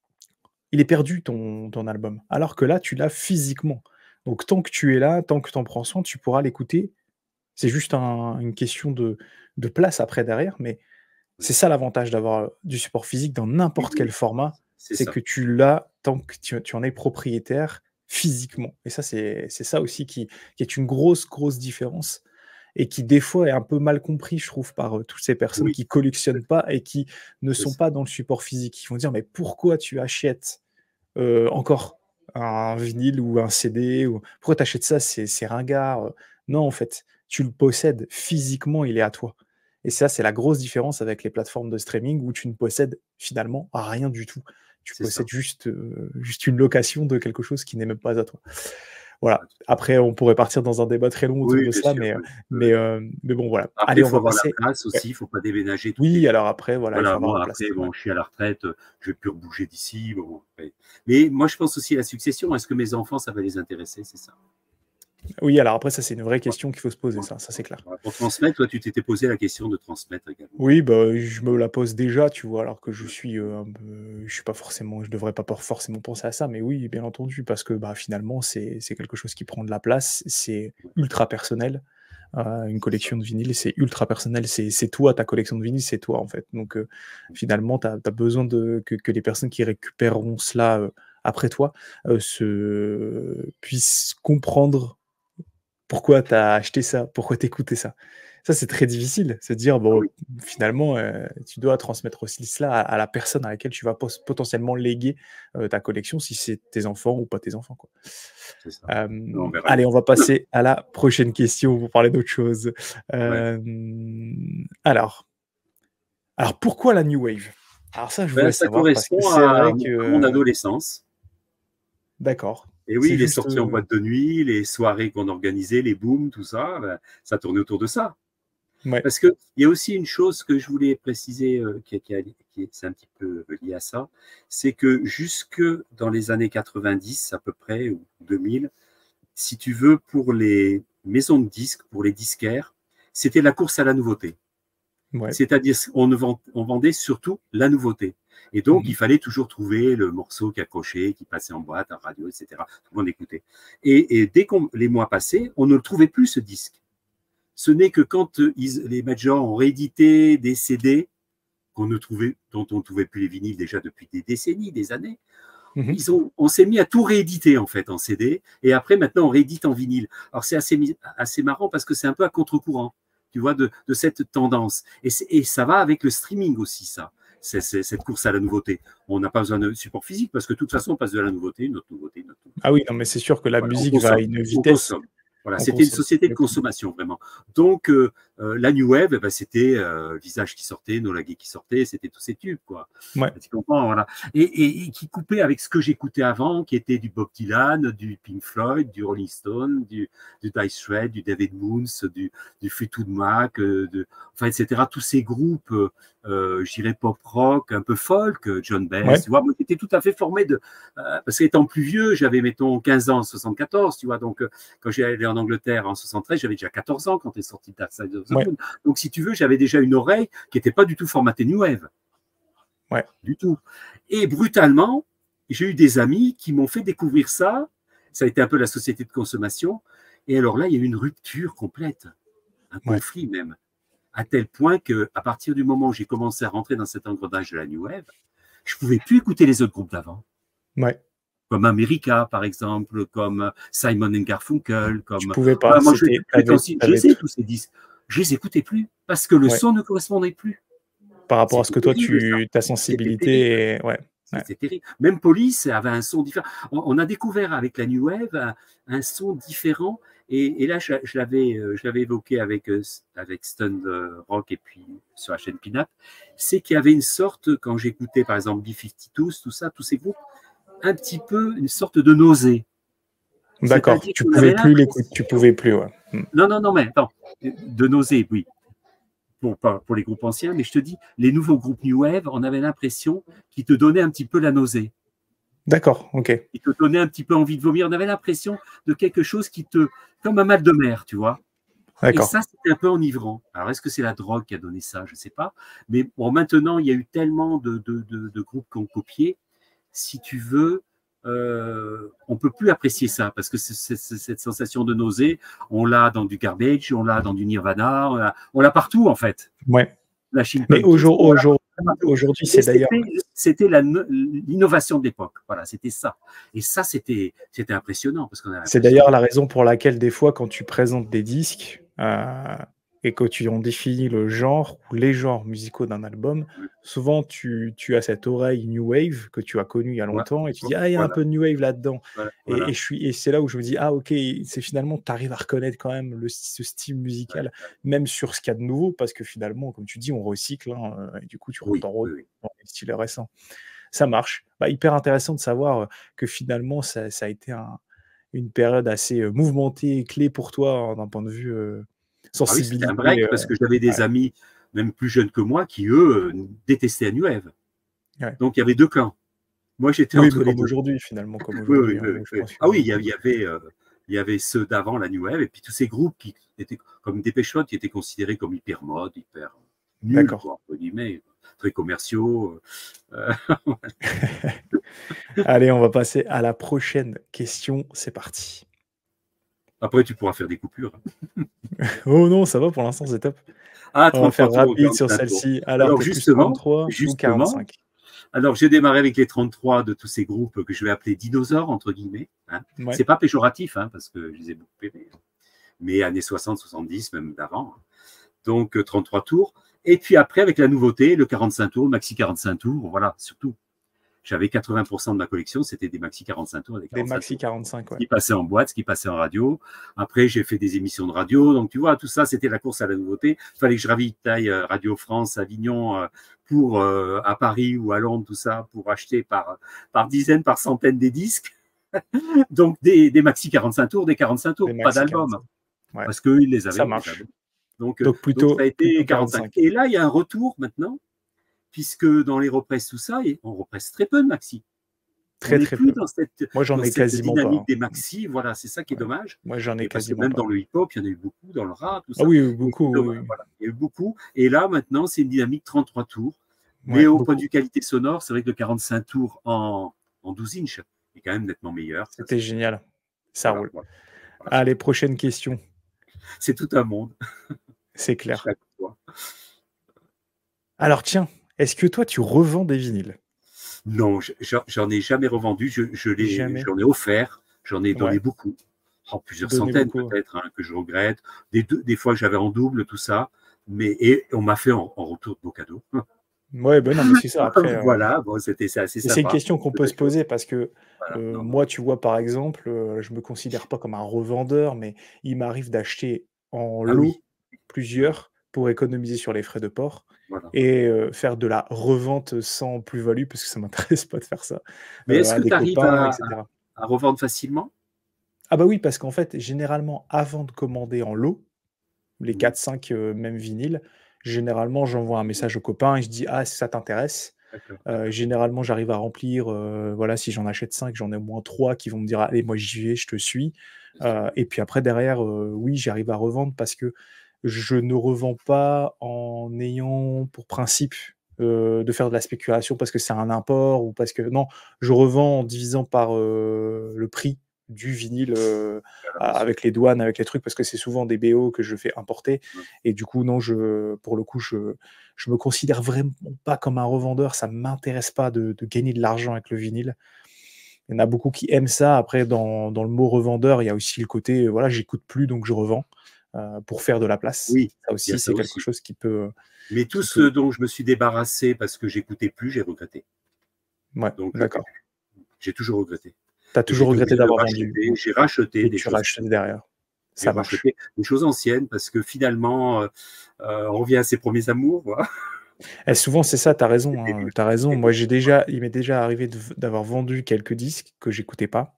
il est perdu ton ton album. Alors que là, tu l'as physiquement. Donc tant que tu es là, tant que tu en prends soin, tu pourras l'écouter. C'est juste un une question de de place après derrière, mais Ouais. c'est ça l'avantage d'avoir, du support physique dans Oui, n'importe quel oui, format, c'est c'est ça. que tu l'as tant que tu tu en es propriétaire physiquement et ça, c'est c'est ça aussi qui qui est une grosse, grosse différence et qui, des fois, est un peu mal compris, je trouve, par, heu, toutes ces personnes Oui, qui collectionnent pas et qui ne c'est sont ça. pas dans le support physique. Ils vont dire: «Mais pourquoi tu achètes, heu, encore un vinyle ou un C D ou pourquoi tu achètes ça? C'est c'est ringard, heu». Non, en fait, tu le possèdes physiquement, il est à toi et ça, c'est la grosse différence avec les plateformes de streaming où tu ne possèdes finalement rien du tout. Tu C'est ça. possèdes juste, heu, juste une location de quelque chose qui n'est même pas à toi. Voilà, Voilà. tout à fait. Après, on pourrait partir dans un débat très long autour Oui, de bien ça, sûr. mais, heu, Oui, mais, oui. heu, mais bon, voilà. Après, Allez, il on faut va avoir la passer place ouais. aussi, il ne faut pas déménager toutes les Oui, alors après, voilà, il faut voilà, avoir la moi, place. après, Ouais. bon, je suis à la retraite, euh, je vais plus rebouger d'ici. Bon, après. Mais moi, je pense aussi à la succession. Est-ce que mes enfants, ça va les intéresser? C'est ça. Oui, alors après, ça, c'est une vraie question qu'il faut se poser, ça, ça c'est clair. Pour transmettre, toi, tu t'étais posé la question de transmettre également. Oui, bah, je me la pose déjà, tu vois, alors que je suis, heu, un peu je suis pas forcément je devrais pas por forcément penser à ça, mais oui, bien entendu, parce que, bah, finalement, c'est c'est quelque chose qui prend de la place, c'est Ouais, ultra personnel. Heu, une c'est ça. collection de vinyles, c'est ultra personnel, c'est c'est toi, ta collection de vinyles, c'est toi, en fait. Donc, heu, finalement, tu as besoin de que que les personnes qui récupéreront cela, heu, après toi, heu, se puissent comprendre pourquoi tu as acheté ça, pourquoi tu écoutais ça. Ça, c'est très difficile, se dire, Ah bon, oui, finalement, heu, tu dois transmettre aussi cela à à la personne à laquelle tu vas pos potentiellement léguer, heu, ta collection, si c'est tes enfants ou pas tes enfants, quoi. c'est ça. On Hem, verra bien. allez, on va passer à la prochaine question pour parler d'autre chose. Ouais. Hem, alors alors pourquoi la new wave? Alors ça, je Ben, voudrais ça savoir parce que correspond c'est à, vrai mon à mon que adolescence. d'accord, Et oui, c'est les juste, sorties en heu boîte de nuit, les soirées qu'on organisait, les booms, tout ça, ben, ça tournait autour de ça. ouais, Parce qu'il y a aussi une chose que je voulais préciser, euh, qui, qui, a- qui est, c'est un petit peu lié à ça, c'est que jusque dans les années quatre-vingt-dix à peu près, ou deux mille, si tu veux, pour les maisons de disques, pour les disquaires, c'était la course à la nouveauté. ouais. C'est-à-dire on, ne vend, on vendait surtout la nouveauté. Et donc, il Mmh. fallait toujours trouver le morceau qui accrochait, qui passait en boîte, en radio, et cetera. Tout le monde écoutait. Et, et dès que les mois passaient, on ne le trouvait plus, ce disque. Ce n'est que quand euh, ils, les majors ont réédité des C D qu'on ne trouvait, dont on ne trouvait plus les vinyles déjà depuis des décennies, des années, Mmh. ils ont, on s'est mis à tout rééditer en fait en C D. Et après, maintenant, on réédite en vinyle. Alors, c'est assez, assez marrant parce que c'est un peu à contre-courant, tu vois, de, de cette tendance. Et, et ça va avec le streaming aussi, ça. C'est cette course à la nouveauté. On n'a pas besoin de support physique parce que de toute façon, on passe de la nouveauté, une autre nouveauté, une autre nouveauté. Ah oui, non, mais c'est sûr que la Voilà, on musique va à consomme, une on vitesse, consomme. Voilà, on c'était une consomme, société de exactement. consommation, vraiment. Donc, euh, euh, la New Wave, eh ben, c'était euh, Visage qui sortait, Nola Gay qui sortait, c'était tous ces tubes, quoi. Ouais, Tu comprends, voilà. Et, et, et qui coupait avec ce que j'écoutais avant, qui était du Bob Dylan, du Pink Floyd, du Rolling Stone, du, du Dice Shred, du David Moons, du, du Fleetwood Mac, euh, de, enfin, et cetera. Tous ces groupes, euh, euh, je dirais pop rock, un peu folk, euh, John Baez, ouais, tu vois, moi, j'étais tout à fait formé de, euh, parce qu'étant plus vieux, j'avais, mettons, quinze ans en soixante-quatorze, tu vois, donc, euh, quand j'ai allé en Angleterre en soixante-treize, j'avais déjà quatorze ans quand est sorti Dark Side of the ouais, Moon. Donc, si tu veux, j'avais déjà une oreille qui n'était pas du tout formatée New Wave, ouais. du tout. Et brutalement, j'ai eu des amis qui m'ont fait découvrir ça. Ça a été un peu la société de consommation. Et alors là, il y a eu une rupture complète, un Ouais, conflit même, à tel point que, à partir du moment où j'ai commencé à rentrer dans cet engrenage de la New Wave, je ne pouvais plus écouter les autres groupes d'avant, ouais. comme America, par exemple, comme Simon and Garfunkel, Tu comme. pouvais pas, Enfin, moi, je, c'était je, tu avais je tu avais les ai, tout tous ces disques. Je les écoutais plus parce que le ouais, son ne correspondait plus. par rapport à ce C'était que toi terrible, ça. tu ta C'était terrible. sensibilité et ouais, ouais. C'était terrible. Même Police avait un son différent. On, on a découvert avec la New Wave un, un son différent. Et, et là, je, je l'avais euh, je l'avais évoqué avec, euh, avec Stun euh, Rock et puis sur la chaîne Pinap. C'est qu'il y avait une sorte, quand j'écoutais par exemple B cinquante-deux, tout ça, tous ces groupes, un petit peu une sorte de nausée. D'accord, C'est-à-dire tu qu'on pouvais avait plus l'écouter, tu l'impression. pouvais plus, ouais. Mmh. Non, non, non, mais attends. De nausée, oui. Pour, pour les groupes anciens, mais je te dis, les nouveaux groupes New Wave, on avait l'impression qu'ils te donnaient un petit peu la nausée. D'accord, OK. Ils te donnaient un petit peu envie de vomir. On avait l'impression de quelque chose qui te. Comme un mal de mer, tu vois. Et D'accord. ça, c'était un peu enivrant. Alors, est-ce que c'est la drogue qui a donné ça? Je ne sais pas. Mais bon, maintenant, il y a eu tellement de, de, de, de groupes qui ont copié. Si tu veux, euh, on ne peut plus apprécier ça parce que c'est, c'est, c'est cette sensation de nausée, on l'a dans du Garbage, on l'a dans du Nirvana, on l'a, on l'a partout, en fait. Ouais. La Chine Mais Punkies, aujour on l'a aujourd partout. aujourd'hui, Et c'est d'ailleurs c'était, c'était la, l'innovation de l'époque. Voilà, c'était ça. Et ça, c'était, c'était impressionnant parce qu'on a c'est l'impression. d'ailleurs la raison pour laquelle des fois quand tu présentes des disques, heu et que tu en définis le genre ou les genres musicaux d'un album, souvent tu tu as cette oreille new wave que tu as connue il y a Ouais, longtemps et tu dis: «Ah, il y a un voilà, peu de new wave là-dedans» voilà, et voilà. et je suis et c'est là où je me dis: «Ah OK, c'est finalement tu arrives à reconnaître quand même le ce style Ouais, musical, ouais. même sur ce qu'il y a de nouveau» parce que finalement, comme tu dis, on recycle, hein, heu et du coup tu re Oui, tu oui, oui. dans les styles récents. Ça marche. Bah, hyper intéressant de savoir, heu, que finalement ça ça a été un une période assez, heu, mouvementée et clé pour toi, hein, d'un point de vue, heu, Ah oui, c'était un break sensibilité, heu, parce que j'avais des ouais, amis, même plus jeunes que moi, qui eux euh, détestaient la New Wave. ouais. Donc il y avait deux camps. Moi, j'étais Oui, bah, entre les comme deux. aujourd'hui, finalement, comme Oui, aujourd'hui, oui, hein, oui, donc je oui. pense que Ah oui, il y avait, il y avait, euh, il y avait ceux d'avant la New Wave, et puis tous ces groupes qui étaient comme Dépêche Mode, qui étaient considérés comme hyper mode, hyper nuls, D'accord. quoi, entre guillemets, très commerciaux. Euh, Allez, on va passer à la prochaine question. C'est parti. Après, tu pourras faire des coupures. Oh non, ça va pour l'instant, c'est top. Ah, On va faire trente-trois tours, rapide sur quarante-cinq tours. celle-ci. Alors, Alors t'es plus justement, trente-trois ou justement, quarante-cinq? alors j'ai démarré avec les trente-trois de tous ces groupes que je vais appeler dinosaures, entre guillemets. Hein. Ouais. C'est pas péjoratif, hein, parce que je les ai beaucoup aimés. Mais années soixante, soixante-dix, même d'avant. Donc trente-trois tours. Et puis après, avec la nouveauté, le quarante-cinq tours, maxi quarante-cinq tours, voilà, surtout. J'avais quatre-vingts pour cent de ma collection, c'était des maxi quarante-cinq tours. Des, des maxi quarante-cinq, ouais. Ce qui passaient en boîte, ce qui passait en radio. Après, j'ai fait des émissions de radio. Donc, tu vois, tout ça, c'était la course à la nouveauté. Il fallait que je ravitaille euh, Radio France, Avignon, euh, pour, euh, à Paris ou à Londres, tout ça, pour acheter par, par dizaines, par centaines des disques. Donc, des, des maxi quarante-cinq tours, des quarante-cinq tours, des pas d'album. Ouais. Parce qu'eux, ils les avaient. Ça marche. Donc, donc, plutôt, donc, ça a été quarante-cinq. quarante-cinq. Et là, il y a un retour maintenant, puisque dans les represses, tout ça, on represse très peu de maxi. Très, on n'est très plus peu. dans cette, Moi, j'en ai cette quasiment dynamique pas. des maxi, voilà, c'est ça qui est ouais. dommage. Moi, j'en ai et parce quasiment que même pas. dans le hip-hop, il y en a eu beaucoup, dans le rap, tout ça. Ah oui, beaucoup. Donc, oui. voilà, il y a eu beaucoup. Et là, maintenant, c'est une dynamique trente-trois tours. Mais ouais, au beaucoup. point de vue qualité sonore, c'est vrai que le quarante-cinq tours en, en douze inch est quand même nettement meilleur. C'était génial. Ça voilà, roule. Voilà. Voilà, Allez, prochaine question. C'est tout un monde. C'est clair. Alors, tiens, est-ce que toi, tu revends des vinyles? Non, j'en ai jamais revendu. Je, je j'en ai offert. J'en ai donné ouais. beaucoup. Oh, plusieurs donné centaines peut-être, hein, que je regrette. Des, deux, des fois que j'avais en double, tout ça. Mais, et on m'a fait en, en retour de beaux cadeaux. Ouais, ben non, mais c'est ça. Après, voilà, bon, c'était assez sympa. C'est une question qu'on peut se poser parce que voilà, euh, non, moi, non. tu vois, par exemple, euh, je me considère pas comme un revendeur, mais il m'arrive d'acheter en ah, lot oui. plusieurs pour économiser sur les frais de port. Voilà. Et euh, faire de la revente sans plus-value, parce que ça ne m'intéresse pas de faire ça. Mais euh, est-ce que tu arrives à, à, à revendre facilement? Ah bah oui, parce qu'en fait, généralement, avant de commander en lot, les quatre cinq euh, mêmes vinyles, généralement, j'envoie un message aux copains et je dis « Ah, si ça t'intéresse ?» euh, Généralement, j'arrive à remplir, euh, voilà, si j'en achète cinq, j'en ai au moins trois qui vont me dire « Allez, moi j'y vais, je te suis. Euh, » Et puis après, derrière, euh, oui, j'arrive à revendre parce que je ne revends pas en ayant pour principe euh, de faire de la spéculation parce que c'est un import ou parce que... Non, je revends en divisant par euh, le prix du vinyle euh, avec les douanes, avec les trucs, parce que c'est souvent des B O que je fais importer. Et du coup, non, je, pour le coup, je je me considère vraiment pas comme un revendeur. Ça ne m'intéresse pas de, de gagner de l'argent avec le vinyle. Il y en a beaucoup qui aiment ça. Après, dans, dans le mot revendeur, il y a aussi le côté, voilà, j'écoute plus, donc je revends. Euh, pour faire de la place. Oui, ça aussi, c'est quelque aussi. chose qui peut... Mais tout ce peut... dont je me suis débarrassé parce que j'écoutais plus, j'ai regretté. Ouais, d'accord. J'ai toujours regretté. Tu as toujours regretté d'avoir vendu. J'ai racheté Et des tu choses. racheté derrière. Ça marche. Des choses anciennes parce que finalement, euh, on revient à ses premiers amours. Voilà. Et souvent, c'est ça, tu as raison. Hein, tu as raison. Moi, j'ai déjà, il m'est déjà arrivé d'avoir vendu quelques disques que j'écoutais pas.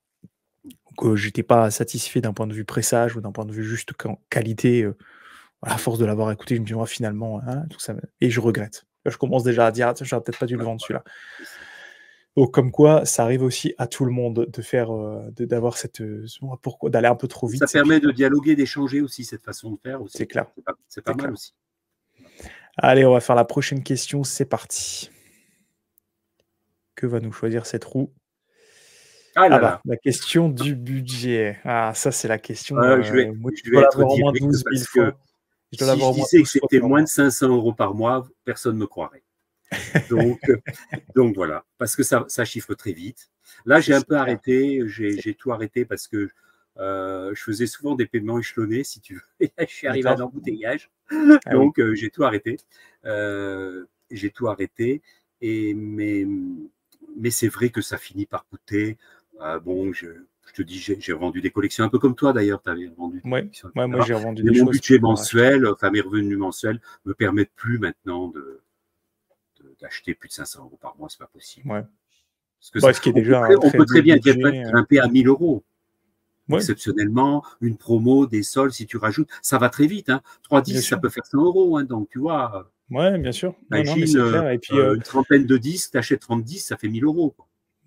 Que j'étais pas satisfait d'un point de vue pressage ou d'un point de vue juste qualité. Euh, à force de l'avoir écouté, je me dis, oh, finalement, hein, tout ça. Et je regrette. Là, je commence déjà à dire, ah, j'aurais peut-être pas dû le vendre celui-là. Donc, comme quoi, ça arrive aussi à tout le monde de faire, euh, d'avoir cette, euh, pourquoi, d'aller un peu trop vite. Ça permet de dialoguer, d'échanger aussi, cette façon de faire. C'est clair. C'est pas, c'est pas mal clair. aussi. Allez, on va faire la prochaine question. C'est parti. Que va nous choisir cette roue? Ah, là, ah bah, là. la question du budget. Ah, ça, c'est la question. Euh, je vais, moi, je vais être au moins douze mille parce fois. que je si je disais que c'était moins de cinq cents euros par mois, personne ne me croirait. Donc, donc voilà, parce que ça, ça chiffre très vite. Là, j'ai un peu clair. arrêté, j'ai tout arrêté parce que euh, je faisais souvent des paiements échelonnés, si tu veux. Et là, je suis arrivé à l'embouteillage. Ah, donc, oui. euh, j'ai tout arrêté. Euh, j'ai tout arrêté. Et, mais mais c'est vrai que ça finit par coûter. Euh, bon, je, je te dis, j'ai vendu des collections, un peu comme toi d'ailleurs, tu avais vendu des ouais, collections. Ouais, moi, j'ai revendu mais des mon choses. Mon budget mensuel, enfin mes revenus mensuels, ne me permettent plus maintenant de d'acheter plus de cinq cents euros par mois, c'est pas possible. Ouais. Parce que bah, ça, ce qui est on déjà peut, un on très peut très bien budget, grimper à mille euros. Ouais. Exceptionnellement, une promo, des soldes, si tu rajoutes, ça va très vite. Hein. trois disques, ça peut faire cent euros. Hein, donc, tu vois. Ouais, bien sûr. Imagine non, non, mais clair. Et puis, euh, une trentaine de disques, tu achètes trente disques, ça fait mille euros. Quoi.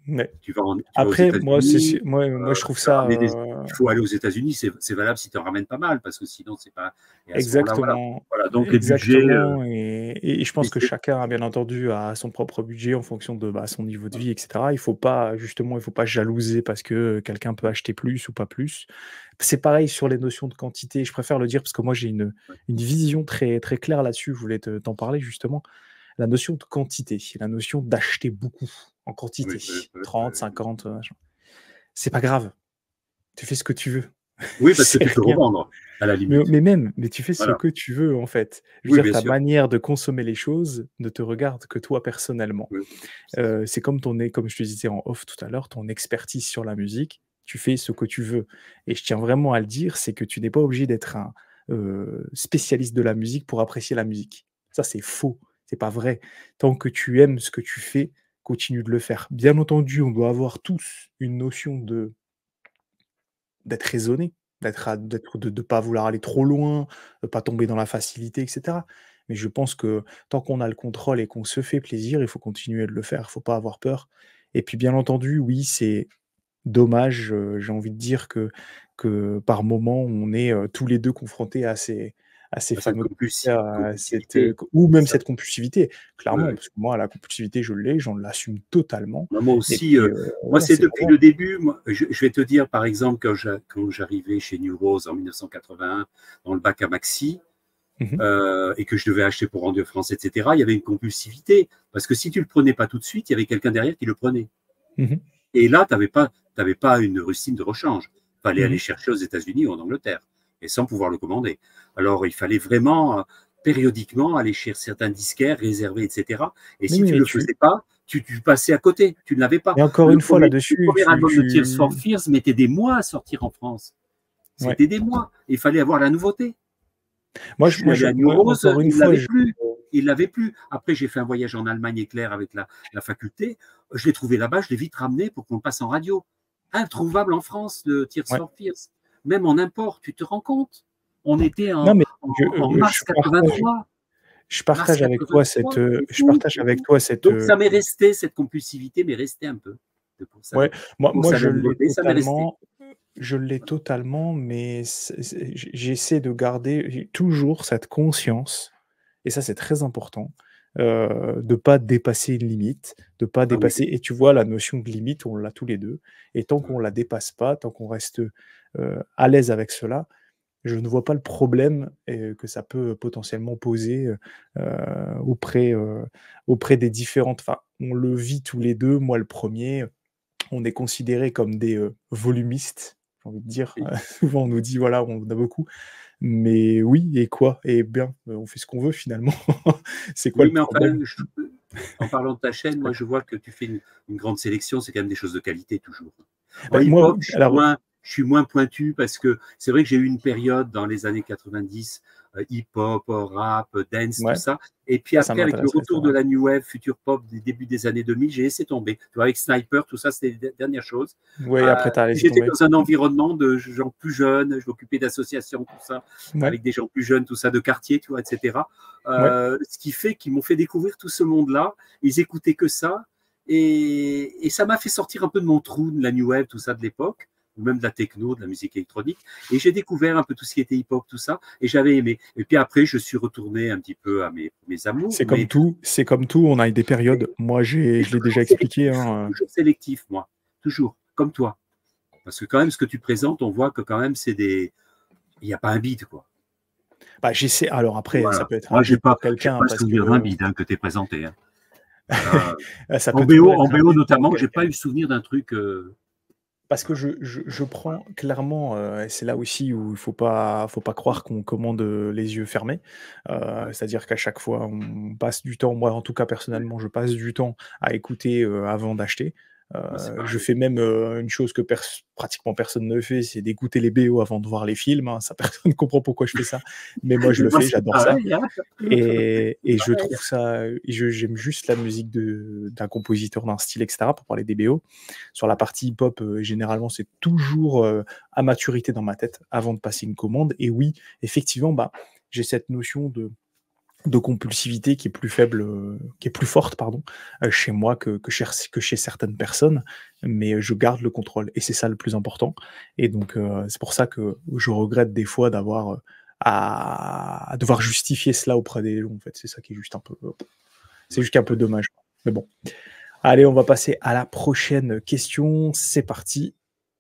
Ouais. Tu vas en tu vas aux Après, moi, c'est États-Unis, su moi moi, heu, je trouve tu vas ça, ramener des heu il faut aller aux États-Unis, c'est c'est valable si tu en ramènes pas mal parce que sinon c'est pas et à ce moment-là, voilà. exactement, Voilà, donc les budgets, heu, exactement et et je mais pense que c'est chacun, bien entendu, a son propre budget en fonction de, bah, son niveau de vie et cetera. Il faut pas justement, il faut pas jalouser parce que, quelqu'un peut acheter plus ou pas plus. C'est pareil sur les notions de quantité, je préfère le dire parce que moi j'ai une ouais, une vision très très claire là-dessus, je voulais te t'en parler justement. La notion de quantité, la notion d'acheter beaucoup, en oui, quantité, oui, oui, trente, oui, oui. cinquante, heu, machin. C'est pas grave, tu fais ce que tu veux, Oui, parce que c'est tu peux rien. revendre, à la Mais limite. mais même, mais tu fais ce Voilà. que tu veux, en fait. Je veux Oui, dire, bien ta sûr. manière de consommer les choses ne te regarde que toi personnellement. Oui, c'est sûr. Heu, c'est comme ton é comme je te disais en off tout à l'heure, ton expertise sur la musique, tu fais ce que tu veux et je tiens vraiment à le dire, c'est que tu n'es pas obligé d'être un, heu, spécialiste de la musique pour apprécier la musique. Ça, c'est faux, c'est pas vrai. Tant que tu aimes ce que tu fais, continue de le faire. Bien entendu, on doit avoir tous une notion de d'être raisonné, d'être à d'être de de pas vouloir aller trop loin, de pas tomber dans la facilité et cetera. Mais je pense que tant qu'on a le contrôle et qu'on se fait plaisir, il faut continuer de le faire, il faut pas avoir peur et puis bien entendu, oui, c'est dommage, heu, j'ai envie de dire que que par moment, on est, heu, tous les deux confrontés à ces à ces À cette fameux compulsi à cette, heu, compulsivité, ou c'est même ça. cette compulsivité, Oui, clairement, oui. parce que moi, la compulsivité, je l'ai, j'en l'assume totalement Bah, moi et aussi, puis, heu, heu, moi voilà, c'est c'est pas depuis grave. le début, moi je je vais te dire par exemple quand j'a quand j'arrivais chez New Rose en mille neuf cent quatre-vingt-un dans le bac à maxi, Mmh mh. heu, et que je devais acheter pour Radio France et cetera, il y avait une compulsivité parce que si tu le prenais pas tout de suite, il y avait quelqu'un derrière qui le prenait Mmh mh. et là tu avais pas tu avais pas une rustine de rechange. Il fallait Mmh aller mh. chercher aux États-Unis ou en Angleterre et sans pouvoir le commander. Alors il fallait vraiment, heu, périodiquement aller chez certains disquaires réservés et cetera et Mais si oui, tu mais le tu faisais pas, tu tu passais à côté, tu ne l'avais pas. mais encore Le une fois premier le là-dessus, premier tu album de Tears for tu Fears mettait des mois à sortir en France. ouais. C'était des mois. Il fallait avoir la nouveauté. Moi Je je suis moi allé je à New moi Rose, encore une ils fois, l'avaient je plus. Ils l'avaient plus. Après, j'ai fait un voyage en Allemagne éclair avec la, la faculté. Je l'ai trouvé là-bas, je l'ai vite ramené pour qu'on le passe en radio. Introuvable en France, le Tears ouais. for Fears. Même en import, tu te rends compte? On était Non en, mais en, je, en heu, je mars partage quatre-vingt-trois. je Mars partage avec toi cette, quatre-vingt-trois, heu, c'est je fou, partage c'est avec fou. toi cette, Donc heu ça m'est resté, cette compulsivité m'est restée un peu. C'est pour ça. ouais, moi Course moi à je la l'ai nouveauté, ça m'est resté. totalement, je l'ai totalement, mais c'est c'est j j'essaie de garder j toujours cette conscience et ça c'est très important, heu, de pas dépasser une limite, de pas Ah oui, dépasser et tu vois la notion de limite, on l'a tous les deux et tant oui. qu'on la dépasse pas, tant qu'on reste, heu, à l'aise avec cela, je ne vois pas le problème, heu, que ça peut potentiellement poser, heu heu, auprès, heu, auprès des différentes enfin, on le vit tous les deux, moi le premier. On est considérés comme des, heu, volumistes, j'ai envie de dire. Oui, Souvent on nous dit: «Voilà, on en a beaucoup». Mais oui et quoi? Et bien, heu, on fait ce qu'on veut finalement. C'est quoi oui, le mais enfin, problème? je en parlant de ta chaîne, Ouais. moi, je vois que tu fais une, une grande sélection. C'est quand même des choses de qualité toujours. En Bah, moi, hip-hop, je suis alors moins, je suis moins pointu parce que c'est vrai que j'ai eu une période dans les années quatre-vingt-dix, euh, hip-hop, euh, rap, euh, dance, tout ouais, ça. Et puis ça, ça après, avec le m'intéresserait retour de savoir. la new wave, future pop des débuts des années deux mille, j'ai laissé tomber. Tu vois, avec Sniper, tout ça, c'était les dernières choses. Ouais, Euh, après tu as laissé J'étais tomber. dans un environnement de gens plus jeunes, je m'occupais d'associations, tout ça, Ouais, avec des gens plus jeunes, tout ça, de quartier, tu vois, et cetera. ouais. Euh, ce qui fait qu'ils m'ont fait découvrir tout ce monde-là. Ils écoutaient que ça. Et, et ça m'a fait sortir un peu de mon trou de la new wave, tout ça de l'époque, ou même de la techno, de la musique électronique. Et j'ai découvert un peu tout ce qui était hip-hop, tout ça, et j'avais aimé. Et puis après, je suis retourné un petit peu à mes, mes amours, C'est comme mais, tout, c'est comme tout, on a des mais, périodes. Moi, j'ai mais je l'ai déjà toujours expliqué, sélectif, hein, heu, toujours sélectif, moi, toujours, comme toi. Parce que quand même, ce que tu présentes, on voit que quand même, c'est des, il n'y a pas un beat, quoi. bah, j'essaie alors après, ça Voilà. peut être un Moi, j'ai beat pas, pour j'ai quelqu'un pas le parce souvenir d'un que beat hein, que tu es présenté. Hein. Voilà. ça En peut toujours B O, en être un B O beat pour notamment, j'ai pas quelqu'un. eu souvenir d'un truc. Euh, Parce que voilà. je je je Voilà. prends clairement, heu, et c'est là aussi où il faut pas faut pas croire qu'on commande, heu, les yeux fermés. Heu, Ouais, c'est-à-dire qu'à chaque fois, on passe du temps moi, en tout cas, ouais. personnellement, je passe du temps à écouter, heu, avant d'acheter. Moi, c'est Heu, je pareil. fais même, heu, une chose que pers pratiquement personne ne fait, c'est d'écouter les B O avant de voir les films, hein. Ça, personne ne comprend pourquoi je fais ça, mais moi, je Mais le moi, fais, c'est j'adore ça. pareil. Hein. Et C'est et je pareil. trouve ça, et je j'aime juste la musique de d'un compositeur, d'un style et cetera, pour parler des B O. Sur la partie hip-hop, heu, généralement, c'est toujours, heu, à maturité dans ma tête, avant de passer une commande et oui, effectivement, bah, j'ai cette notion de de compulsivité qui est plus faible, heu, qui est plus forte pardon, heu, chez moi que que chez que chez certaines personnes, mais je garde le contrôle et c'est ça le plus important et donc heu, c'est pour ça que je regrette des fois d'avoir, heu, à à devoir justifier cela auprès des gens en fait, c'est ça qui est juste un peu, heu, c'est Ouais, juste un peu ouais. dommage, mais bon. Allez, on va passer à la prochaine question, c'est parti.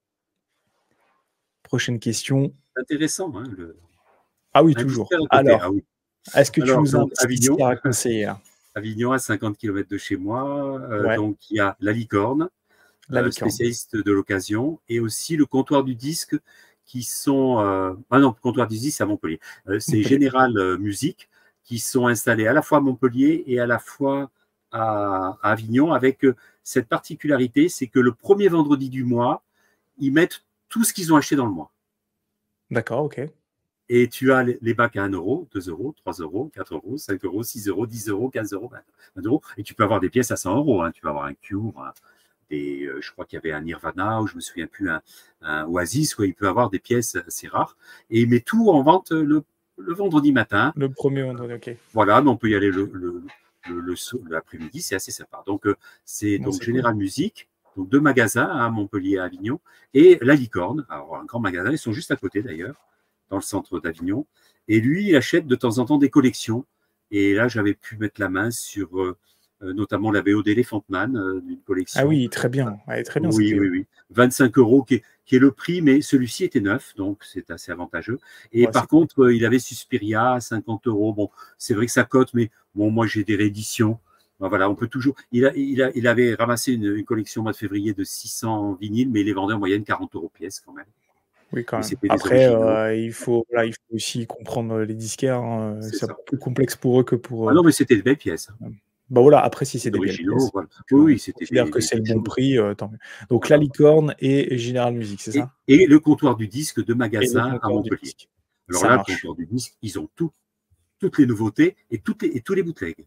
Prochaine question. Intéressant, hein, le Ah oui, un toujours. disquaire à côté, ah Alors, oui. est-ce que tu Alors nous as un donc petit Avignon, disquaire à conseiller là? Avignon à cinquante kilomètres de chez moi, heu, Ouais. donc il y a La Licorne, La heu, Licorne. spécialiste de l'occasion et aussi le Comptoir du Disque qui sont, heu ah non, le Comptoir du Disque c'est à Montpellier, heu, c'est Montpellier. Général, heu, Musique qui sont installés à la fois à Montpellier et à la fois à à Avignon avec, heu, cette particularité, c'est que le premier vendredi du mois, ils mettent tout ce qu'ils ont acheté dans le mois. D'accord, OK. Et tu as les les bacs à un euro, deux euros, trois euros, quatre euros, cinq euros, six euros, dix euros, quinze euros, vingt euros et tu peux avoir des pièces à cent euros, hein. Tu peux avoir un Cure, un des, heu, je crois qu'il y avait un Nirvana ou je me souviens plus, un un Oasis, quoi. Il peut avoir des pièces assez rares et il met tout en vente le le vendredi matin. Le premier vendredi, OK. Voilà, mais on peut y aller le le le le so l'après-midi, c'est assez sympa. Donc heu, c'est Non, donc c'est cool. Général Musique, donc deux magasins à Montpellier et à Avignon et La Licorne, alors un grand magasin, ils sont juste à côté d'ailleurs, dans le centre d'Avignon et lui, il achète de temps en temps des collections et là, j'avais pu mettre la main sur, heu heu, notamment la V O d'Elephant Man, heu, d'une Ah collection. oui, très bien, elle est très bien cette Oui, V oui, O. oui, vingt-cinq euros qui est qui est le prix, mais celui-ci était neuf, donc c'est assez avantageux et Ouais, c'est par cool. contre, heu, il avait Suspiria à cinquante euros. Bon, c'est vrai que ça cote, mais bon, moi, j'ai des rééditions. Bah, voilà, on peut toujours il a il a il avait ramassé une une collection au mois de février de six cents vinyles, mais il les vendait en moyenne quarante euros pièce quand même. Oui, quand Mais même. c'était des Après, originaux. heu, il faut voilà, il faut aussi comprendre les disquaires, hein, heu, C'est c'est un ça. peu plus complexe pour eux que pour, Ah heu non, mais c'était de belles pièces, hein. bah, voilà, après si c'est Des des belles originaux, pièces, voilà. Oui, qu'on oui, c'était considère des que des c'est le belles bon choses. prix, heu, tant mieux. Donc La Voilà. Licorne et Général Musique, c'est Et ça? et le comptoir du disque de Et le magasin à comptoir du Montpellier. disque. Alors Ça là, le marche. comptoir du disque, ils ont tout, toutes les nouveautés et toutes les et tous les bootlegs.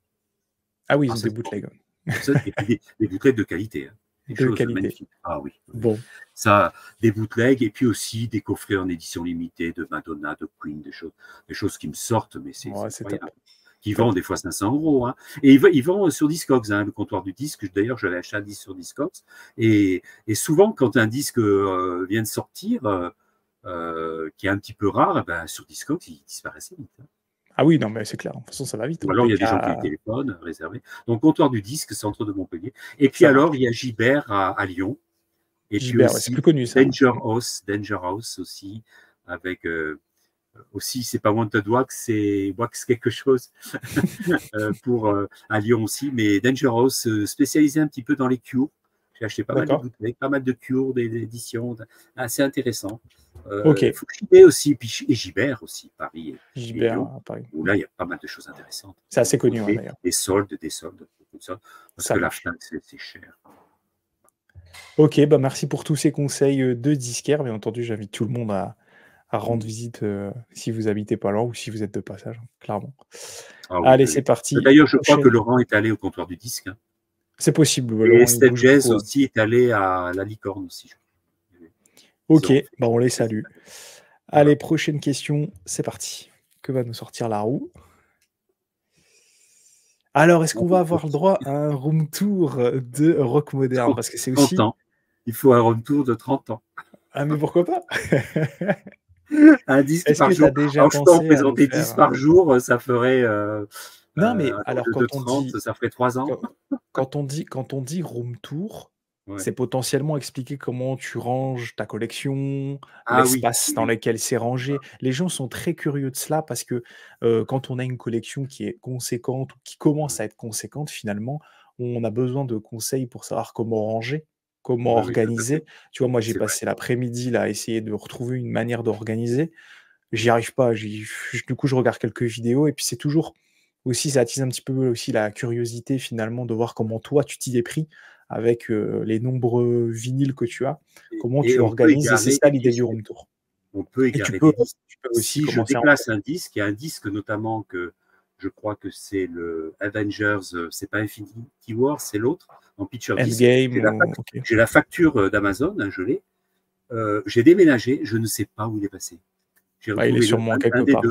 Ah oui, ils Ah ont ça, des c'est bootlegs, formidable. ouais. Ça et puis des des bootlegs de qualité, hein. Des De choses qualité. magnifiques. Ah oui, oui, oui. Bon. Ça, des bootlegs et puis aussi des coffrets en édition limitée de Madonna, de Queen, des choses des choses qui me sortent, mais c'est c'est Ouais, c'est top. incroyable. Qui vendent Top. des fois cinq cents euros, hein. Et ils ve ils vendent sur Discogs, hein, le comptoir du disque. D'ailleurs, j'avais acheté un disque sur Discogs et et souvent quand un disque, heu, vient de sortir, heu heu, qui est un petit peu rare, et ben, sur Discogs, il disparaît assez vite, hein. Ah oui, non, mais c'est clair. De toute façon, ça va vite, Ou hein, alors dès il y a qu'il des y gens qui les a téléphonent, réservés. Donc comptoir du disque, centre de Montpellier. Et puis ça alors, marche. il y a Gibert à à Lyon et puis Gibert, ouais, c'est aussi plus connu ça. Danger Mmh. House Danger House aussi avec, heu, aussi c'est pas Wanted Wax, c'est Wax quelque chose, heu, pour, heu, à Lyon aussi, mais Danger House, heu, spécialisé un petit peu dans les cures. J'ai acheté pas mal de D'accord. bootlegs, pas mal de cures, des éditions assez intéressant. Heu, OK. Fouquier aussi, puis et Gibert aussi, Paris et et Gibert Lyon, à Paris. où là, il y a pas mal de choses intéressantes. C'est assez connu, ouais, Nouveautés, d'ailleurs. des soldes, des soldes, beaucoup de soldes, parce Ça que la marche. Fnac, c'est c'est cher. OK, bah, merci pour tous ces conseils, heu, de disquaires. Bien entendu, j'invite tout le monde à à rendre Mmh. visite, heu, si vous habitez pas loin ou si vous êtes de passage, hein, clairement. Ah oui, Allez, oui, c'est oui. parti, D'ailleurs, je crois que prochaine Laurent est allé au comptoir du disque, hein. c'est possible, ouais, Et Laurent, il Stef bouge Jazz beaucoup, ouais. aussi est allé à La Licorne aussi, je crois. Ils OK, ont fait bah, on les quelques salue. festivals. Allez, Voilà. prochaine question, c'est parti. Que va nous sortir la roue? Alors, est-ce qu'on va avoir le droit à un room tour, heu, de rock moderne? Parce que c'est trente aussi ans. Il faut un retour de trente ans. ah mais pourquoi pas? Un disque Est-ce par que tu as jour. déjà Alors je peux en pensé à le présenter faire, dix hein? par jour, ça ferait, heu Non, heu, mais au alors lieu de quand on trente, dit ça ferait trois ans. quand quand on dit quand on dit room tour, Ouais. c'est potentiellement expliquer comment tu ranges ta collection, Ah oui, l'espace oui, dans oui. lequel c'est rangé. Les gens sont très curieux de cela parce que, heu, quand on a une collection qui est conséquente ou qui commence à être conséquente finalement, on a besoin de conseils pour savoir comment ranger, comment Oui, oui, tout à fait. organiser. Tu vois, moi, j'ai C'est vrai. passé l'après-midi là à essayer de retrouver une manière d'organiser. J'y arrive pas, j'y du coup, je regarde quelques vidéos et puis c'est toujours aussi ça attise un petit peu aussi la curiosité finalement de voir comment toi tu t'y es pris avec, heu, les nombreux vinyles que tu as, Et comment et tu on peut organises et c'est égarer ça des l'idée pièces du uniques. room tour On peut et tu égarer peux des disques. tu peux aussi Si je commencer à en faire. déplace un disque, il y a un disque notamment que je crois que c'est le Avengers, heu, c'est pas Infinity War, c'est l'autre, en picture disc. Endgame J'ai la ou fac OK. j'ai la facture, heu, d'Amazon, hein, je l'ai. Heu, j'ai déménagé, je ne sais pas où il est passé. J'ai Bah, il est retrouvé le sûrement un un quelque des part, deux. tac.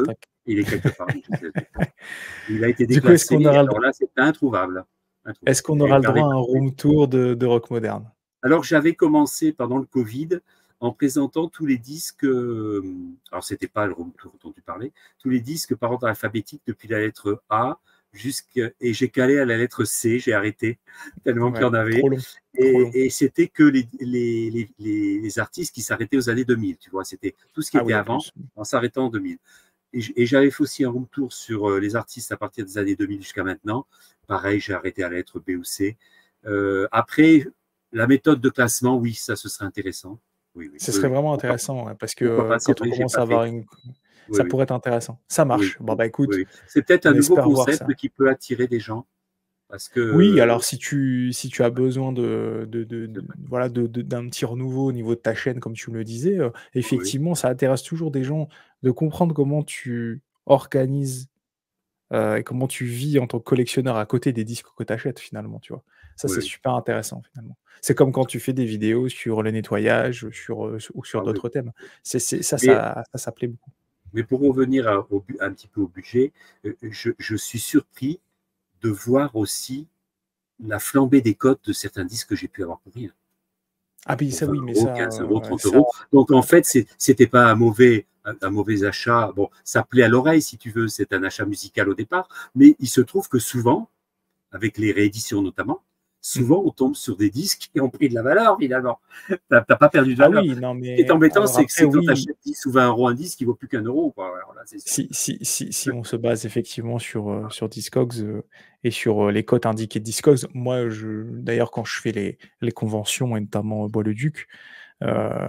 Il est quelque part. Il a été Du coup, est-ce déplacé. qu'on aura le Alors là, c'est introuvable. introuvable. est-ce qu'on J'ai aura le regardé droit à un partout. room tour de de rock moderne? Alors, j'avais commencé pendant le Covid en présentant tous les disques, euh, alors c'était pas le room tour dont tu parlais, tous les disques par ordre alphabétique depuis la lettre A jusqu'à, et j'ai calé à la lettre C, j'ai arrêté tellement qu'il y Ouais, en avait. trop long, trop long. Et, et c'était que les, les, les, les, les artistes qui s'arrêtaient aux années deux mille, tu vois, c'était tout ce qui Ah était oui, en avant plus. en s'arrêtant en deux mille. Et, j- et j'avais fait aussi un room tour sur euh, les artistes à partir des années deux mille jusqu'à maintenant. Pareil, j'ai arrêté à la lettre B ou C. Euh, après, la méthode de classement, oui, ça, ce serait intéressant. Oui, oui, Ce oui, serait oui. vraiment Pourquoi, intéressant, ouais, parce que, pourquoi heu, pas? C'est quand on vrai que j'ai commence pas à fait. avoir une Oui, ça oui, pourrait être intéressant. Ça oui, marche. Bon, oui, bah, écoute, oui. C'est peut-être un on nouveau espère voir concept ça. qui peut attirer des gens parce Oui, que alors si tu si tu as besoin de de de c'est de vrai. voilà, de de d'un petit renouveau au niveau de ta chaîne comme tu me le disais, heu, Oui, effectivement, ça intéresse toujours des gens de comprendre comment tu organises, heu, et comment tu vis en tant que collectionneur à côté des disques que tu achètes finalement, tu vois? Ça, oui, c'est oui. super intéressant finalement. C'est comme quand tu fais des vidéos sur le nettoyage, sur, heu, ou sur Ah oui, d'autres thèmes. oui. C'est c'est ça Mais, ça ça ça plaît beaucoup. mais pour revenir à- au bu- un petit peu au budget, euh, je, je suis surpris de voir aussi la flambée des cotes de certains disques que j'ai pu avoir pour rien. Ah oui, Pour ça vingt oui, mais euros, ça, quinze euros, heu, trente ça euros. Donc en fait, c'est- c'était pas un mauvais, un, un mauvais achat. Bon, ça plaît à l'oreille si tu veux, c'est un achat musical au départ, mais il se trouve que souvent, avec les rééditions notamment, mmh souvent on tombe sur des disques qui ont pris de la valeur finalement. T'as t'as pas perdu de Ah valeur. oui, non Ce qui est mais embêtant, alors c'est que après c'est quand tu oui, achètes dix ou vingt euros un disque, il vaut plus qu'un euro, quoi. Alors là, c'est sûr. si si si si on se base effectivement sur, heu, sur Discogs, heu, et sur, heu, les cotes indiquées de Discogs, moi je d'ailleurs quand je fais les les conventions et notamment, heu, Bois-le-Duc, heu,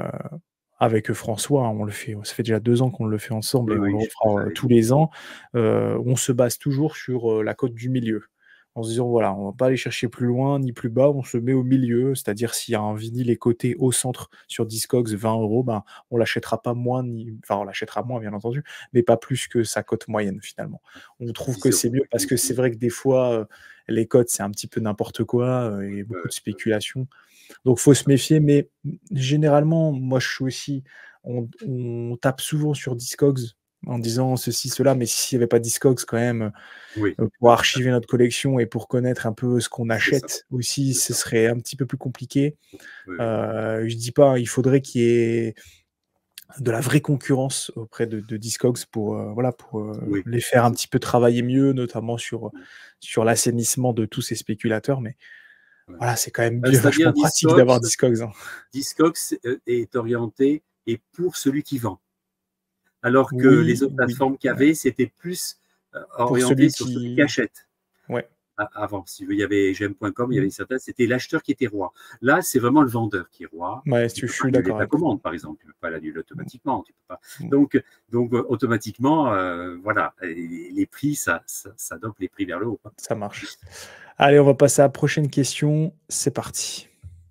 avec, heu, François, hein, on le fait ça fait déjà deux ans qu'on le fait ensemble Oui, et on le oui, je peux refera, heu, aller tous dire. les ans, heu, on se base toujours sur, heu, la cote du milieu. En se disant: «Voilà, on va pas aller chercher plus loin ni plus bas, on se met au milieu». C'est-à-dire s'il y a un vinyle est coté au centre sur Discogs vingt euros, ben, on l'achètera pas moins ni enfin on l'achètera moins bien entendu, mais pas plus que sa cote moyenne finalement. On trouve que dix c'est euros, mieux parce que douze c'est euros. vrai que des fois, heu, les cotes c'est un petit peu n'importe quoi, heu, et Ouais, beaucoup de ouais, spéculation. Donc faut se méfier, mais mmh, généralement, moi je suis aussi on on tape souvent sur Discogs en disant ceci, cela, mais s'il y avait pas Discogs quand même, oui, heu, pour archiver notre collection et pour connaître un peu ce qu'on c'est ça, achète aussi, c'est ce ça. serait un petit peu plus compliqué. Oui, oui, Heu, je dis pas, il faudrait qu'il y ait de la vraie concurrence auprès de de Discogs pour, heu, voilà, pour, heu, oui, les faire un c'est petit peu travailler mieux, notamment sur, ouais, sur l'assainissement de tous ces spéculateurs, mais ouais. voilà, c'est quand même Euh, bien C'est-à-dire vachement pratique d'avoir Discogs, Discogs, hein. Discogs euh, est orienté et pour celui qui vend. Alors que Oui, les autres oui, plateformes qu'il y ouais. avait, c'était plus euh, Pour orienté celui sur celui qui qui achète. ouais. A- Avant, si tu veux, il y avait j'aime point com, il y Mmh. avait certains, c'était l'acheteur qui était roi. Là, c'est vraiment le vendeur qui est roi. Ouais, Tu je peux pas suis annuler d'accord ta avec toi. commande, par exemple. Tu peux pas l'annuler Mmh, automatiquement. Tu peux pas. mmh. Donc, donc euh, automatiquement, euh, voilà, et les prix, ça, ça, ça dope les prix vers le haut, quoi. Ça marche. Allez, on va passer à la prochaine question. C'est parti.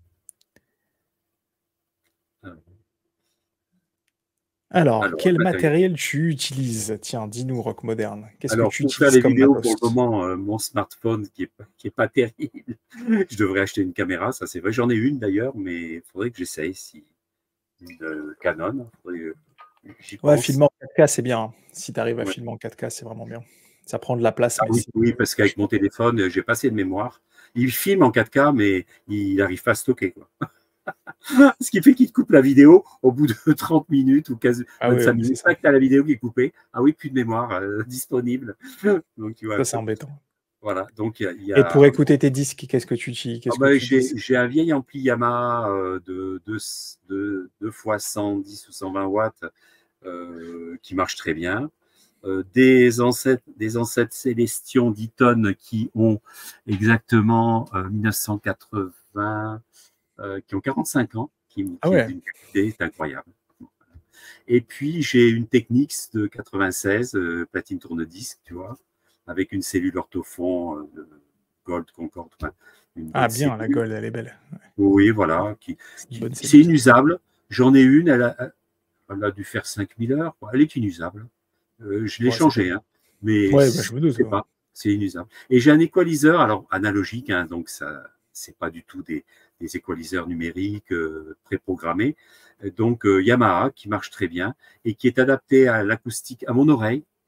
Euh, Alors, Alors, quel le matériel. matériel tu utilises? Tiens, dis-nous, Rock Moderne. Qu'est-ce que Alors, tu pour faire utilises les comme vidéos, pour le matos? moment, euh, mon smartphone qui est, pas- qui est pas terrible. Je devrais acheter une caméra, ça c'est vrai. J'en ai une d'ailleurs, mais il faudrait que j'essaye. Si une euh, Canon, faudrait, euh, j'y Ouais, pense. filmer en quatre K, c'est bien, hein. Si tu arrives à Ouais. filmer en quatre K, c'est vraiment bien. Ça prend de la place, Ah mais oui, c'est oui, parce c'est qu'avec mon cher. téléphone, euh, j'ai pas assez de mémoire. Il filme en quatre K, mais il n'arrive pas à stocker, quoi. Ce qui fait qu'il te coupe la vidéo au bout de trente minutes ou quinze, Ah ouais, vingt-cinq mais c'est minutes. ça. Pas que tu as la vidéo qui est coupée. Ah oui, plus de mémoire euh, disponible. Donc, tu vois un Ça, c'est peu. embêtant. Voilà. Donc, il y a, il y Et pour a écouter tes disques, qu'est-ce que tu utilises ah qu'est-ce que ben, tu j'ai utilises? j'ai un vieil ampli Yamaha euh, de deux fois cent dix ou cent vingt watts euh, qui marche très bien. Euh, des ancêtres, des ancêtres Célestion dix tonnes qui ont exactement euh, mille neuf cent quatre-vingts, euh, qui ont quarante-cinq ans, qui, Ah qui est ouais, d'une qualité incroyable. Et puis j'ai une Technics de quatre-vingt-seize, euh, platine tourne-disque, tu vois, avec une cellule orthophon euh, de Gold Concorde, enfin, une ah bonne bien, la cellule. Gold, elle est belle. Oui, voilà. Qui, C'est une qui- bonne c'est cellule, ça. inusable. J'en ai une, elle a, elle a dû faire cinq mille heures. Elle est inusable. Euh, je l'ai Ouais, c'est changée, terrible. hein, mais Ouais, bah, je me doute, c'est ouais. pas, c'est inusable. Et j'ai un équaliseur, alors analogique, hein, donc ça, c'est pas du tout des, des équaliseurs numériques euh, préprogrammés. Donc euh, Yamaha qui marche très bien et qui est adapté à l'acoustique, à mon oreille.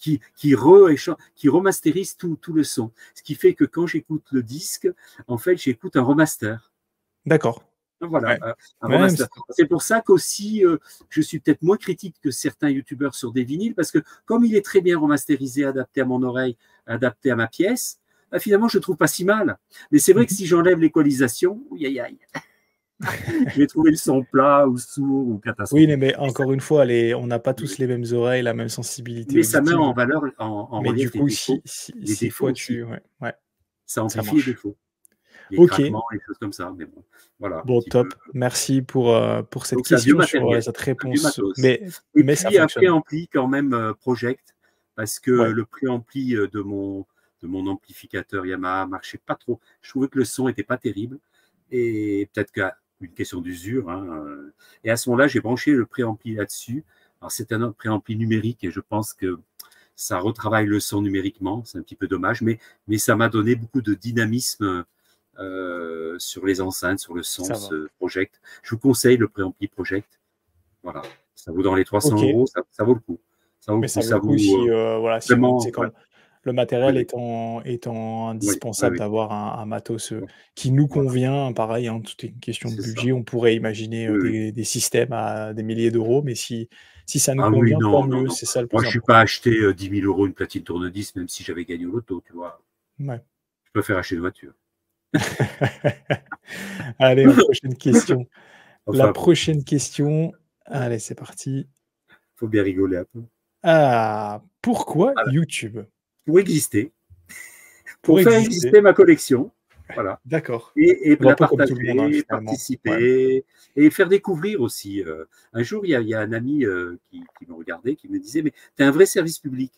qui, qui, re, qui remasterise tout, tout le son. Ce qui fait que quand j'écoute le disque, en fait, j'écoute un remaster. D'accord. Voilà, Ouais. un, un Ouais, remaster. C'est pour ça qu'aussi, euh, je suis peut-être moins critique que certains youtubeurs sur des vinyles, parce que comme il est très bien remasterisé, adapté à mon oreille, adapté à ma pièce, bah, finalement, je ne trouve pas si mal. Mais c'est vrai que si j'enlève l'équalisation, aïe, aïe, je vais trouver le son plat ou sourd ou catastrophique. Oui, mais encore une fois, les, on n'a pas tous les mêmes oreilles, la même sensibilité Mais ça met auditive. en valeur, en, en Mais du relief les coup, si, défauts. si, Les si défauts toi, aussi. tu... Ouais, ouais, Ça ça amplifie les marche. défauts. Les Ok. craquements, les choses comme ça. Mais bon, voilà. Bon, top. Peu. Merci pour, euh, pour cette Donc, c'est un vieux question, sur euh, matériel, cette un vieux réponse. matos. Mais, Et mais ça puis, un fonctionne. préampli quand même euh, Project, parce que Ouais. le préampli euh, de mon, de mon amplificateur Yamaha marchait pas trop. Je trouvais que le son était pas terrible. Et peut-être qu'une question d'usure. Hein. Et à ce moment-là, j'ai branché le préampli là-dessus. Alors, c'est un préampli numérique et je pense que ça retravaille le son numériquement. C'est un petit peu dommage, mais, mais ça m'a donné beaucoup de dynamisme euh, sur les enceintes, sur le son, ce Project. Je vous conseille le préampli Project. Voilà. Ça vaut dans les trois cents Ok. euros, ça, ça vaut le coup. Ça vaut Mais le coup. ça vaut le coup si, euh, voilà, si on, c'est comme ouais. le matériel oui, étant, étant oui. indispensable Oui, oui. d'avoir un, un matos euh, qui nous Voilà. convient. Pareil, hein, tout est une question de budget. Ça. On pourrait imaginer euh, Oui, des, oui. des systèmes à des milliers d'euros, mais si, si ça nous Ah oui, convient, tant non, non, mieux. non. C'est ça le Moi, plus je ne suis important. pas acheté euh, dix mille euros une platine tourne-disque, même si j'avais gagné au loto, tu vois. Ouais. Je préfère acheter une voiture. Allez, la prochaine question. Enfin, La prochaine question. Allez, c'est parti. Faut bien rigoler un peu. Ah, pourquoi Voilà. YouTube? Pour exister. Pour, pour faire exister. exister ma collection. Voilà. D'accord. Et, et Bon, un la peu comme tout le monde, hein, partager, finalement. participer, ouais. Et faire découvrir aussi. Euh, un jour, il y, y a un ami euh, qui, qui me regardait, qui me disait, mais tu es un vrai service public.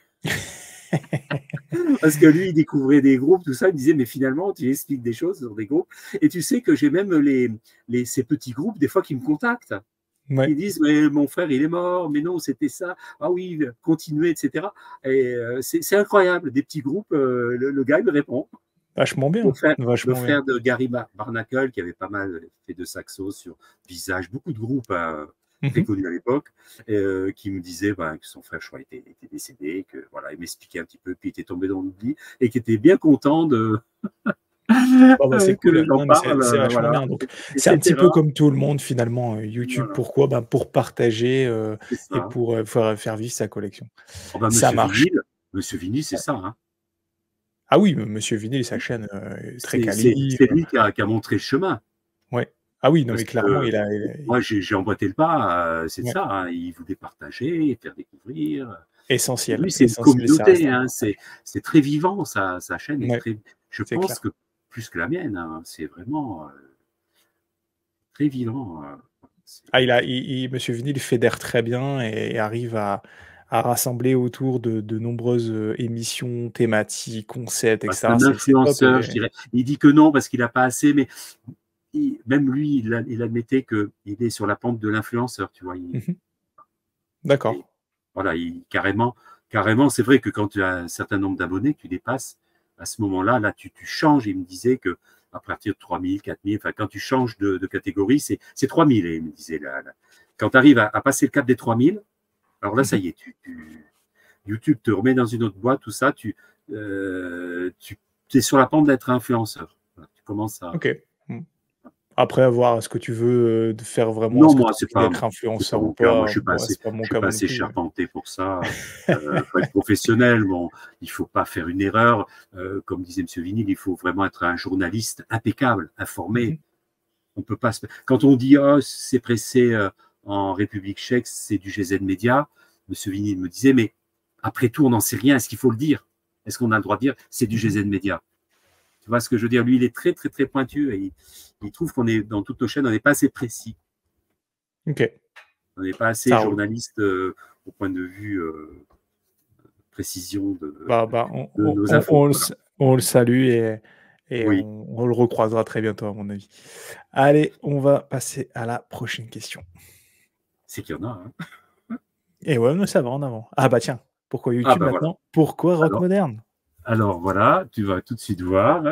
Parce que lui, il découvrait des groupes, tout ça, il me disait, mais finalement, tu expliques des choses sur des groupes. Et tu sais que j'ai même les, les, ces petits groupes, des fois, qui me contactent. Ouais. Ils disent, mais mon frère, il est mort, mais non, c'était ça. Ah oui, continuez, et cetera. Et euh, c'est incroyable. Des petits groupes, euh, le, le gars, il me répond. Vachement bien. Le frère, Vachement le frère bien. de Gary Barnacle, qui avait pas mal fait de saxo sur Visage, beaucoup de groupes hein, très Mm-hmm. connus à l'époque, euh, qui me disait ben, que son frère, je crois, était, était décédé, que voilà, il m'expliquait un petit peu, puis il était tombé dans l'oubli, et qui était bien content de Oh bah c'est que cool. j'en parle. C'est vachement Voilà, bien. Donc, c'est un petit peu et cetera. comme tout le monde, finalement. euh, YouTube, Voilà. pourquoi? Bah, pour partager euh, et Ça. pour euh, faire, faire vivre sa collection. Oh ben, Ça Monsieur marche. Vinyle, Monsieur Vinyle, c'est ça. Hein. Ah oui, Monsieur Vinyle, sa chaîne euh, très C'est quali. c'est Euh, lui qui a, qui a montré le chemin. ouais. Ah oui, non, Parce mais clairement, que il a. Il a moi, j'ai emboîté le pas, euh, c'est ouais. ça. Hein, il voulait partager, faire découvrir. Essentiel. Lui, c'est une Essentiel, ça reste communauté. Hein, c'est très vivant. Sa, sa chaîne est ouais, très. Je pense clair. que plus que la mienne, hein, c'est vraiment euh, très vivant. Euh, ah, il a, il, il, Monsieur Vinyle fédère très bien et, et arrive à, à rassembler autour de, de nombreuses euh, émissions, thématiques, concepts, bah, c'est et cetera. un C'est top. influenceur, Et... je dirais. Il dit que non parce qu'il n'a pas assez, mais il, même lui, il, il admettait qu'il est sur la pente de l'influenceur, tu vois. Il, mm-hmm. D'accord. Voilà, il, carrément, carrément c'est vrai que quand tu as un certain nombre d'abonnés que tu dépasses, à ce moment-là, là, tu, tu changes. Il me disait que à partir de trois mille, quatre mille, enfin, quand tu changes de, de catégorie, c'est trois mille. Et il me disait, là, là. Quand tu arrives à, à passer le cap des trois mille, alors là, ça y est, tu, tu, YouTube te remet dans une autre boîte, tout ça, tu, euh, tu es sur la pente d'être influenceur. Voilà, tu commences à... Ok. Après, avoir ce que tu veux de faire vraiment, non, ce que moi, tu c'est as envie pas, d'être influenceur pas ou mon cas. Moi, pas, je suis pas bon, assez, c'est pas mon je suis cas pas moi non assez plus. charpenté pour ça. Il euh, faut être professionnel. Bon, il faut pas faire une erreur. Euh, comme disait M. Vinyle, il faut vraiment être un journaliste impeccable, informé. Mm-hmm. On peut pas. Se... Quand on dit oh, c'est pressé euh, en République tchèque, c'est du G Z Média. M. Vinyle me disait mais après tout, on n'en sait rien. Est-ce qu'il faut le dire? Est-ce qu'on a le droit de dire c'est du G Z Média? Tu vois ce que je veux dire? Lui, il est très, très, très pointu et il, il trouve qu'on est, dans toutes nos chaînes, on n'est pas assez précis. Ok. On n'est pas assez Ça journaliste euh, au point de vue euh, précision de, bah, bah, on, de on, nos infos. On, on, voilà. le, on le salue et, et oui. on, on le recroisera très bientôt, à mon avis. Allez, on va passer à la prochaine question. C'est qu'il y en a. Hein. Et ouais, mais ça va en avant. Ah bah tiens, pourquoi YouTube ah bah maintenant? Voilà. Pourquoi rock alors, moderne? Alors voilà, tu vas tout de suite voir.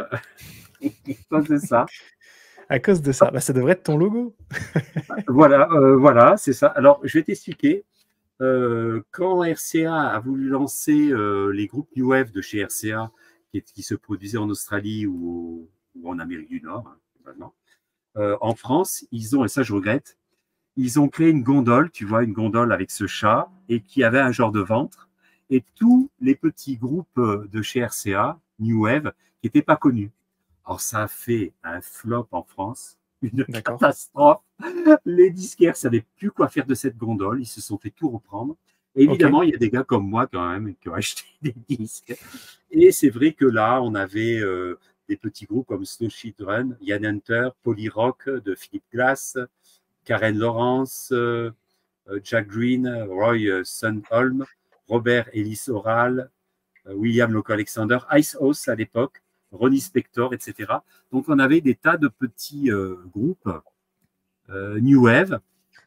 Ça, c'est ça. À cause de ça, bah, ça devrait être ton logo. voilà, euh, voilà, c'est ça. Alors, je vais t'expliquer. euh, quand R C A a voulu lancer euh, les groupes New Wave de chez R C A, qui, qui se produisaient en Australie ou, ou en Amérique du Nord, hein, maintenant, euh, en France, ils ont, et ça je regrette, ils ont créé une gondole, tu vois, une gondole avec ce chat, et qui avait un genre de ventre, et tous les petits groupes de chez R C A, New Wave, qui n'étaient pas connus. Alors ça a fait un flop en France, une catastrophe. Les disquaires ne savaient plus quoi faire de cette gondole, ils se sont fait tout reprendre. Et évidemment, okay. Il y a des gars comme moi quand même qui ont acheté des disques. Et c'est vrai que là, on avait euh, des petits groupes comme Snow Children, Ian Hunter, Polyrock de Philip Glass, Karen Lawrence, euh, Jack Green, Roy Sundholm, Robert Ellis Oral, euh, William Loco Alexander, Ice House à l'époque, Ronnie Spector, et cetera. Donc on avait des tas de petits euh, groupes euh, New Wave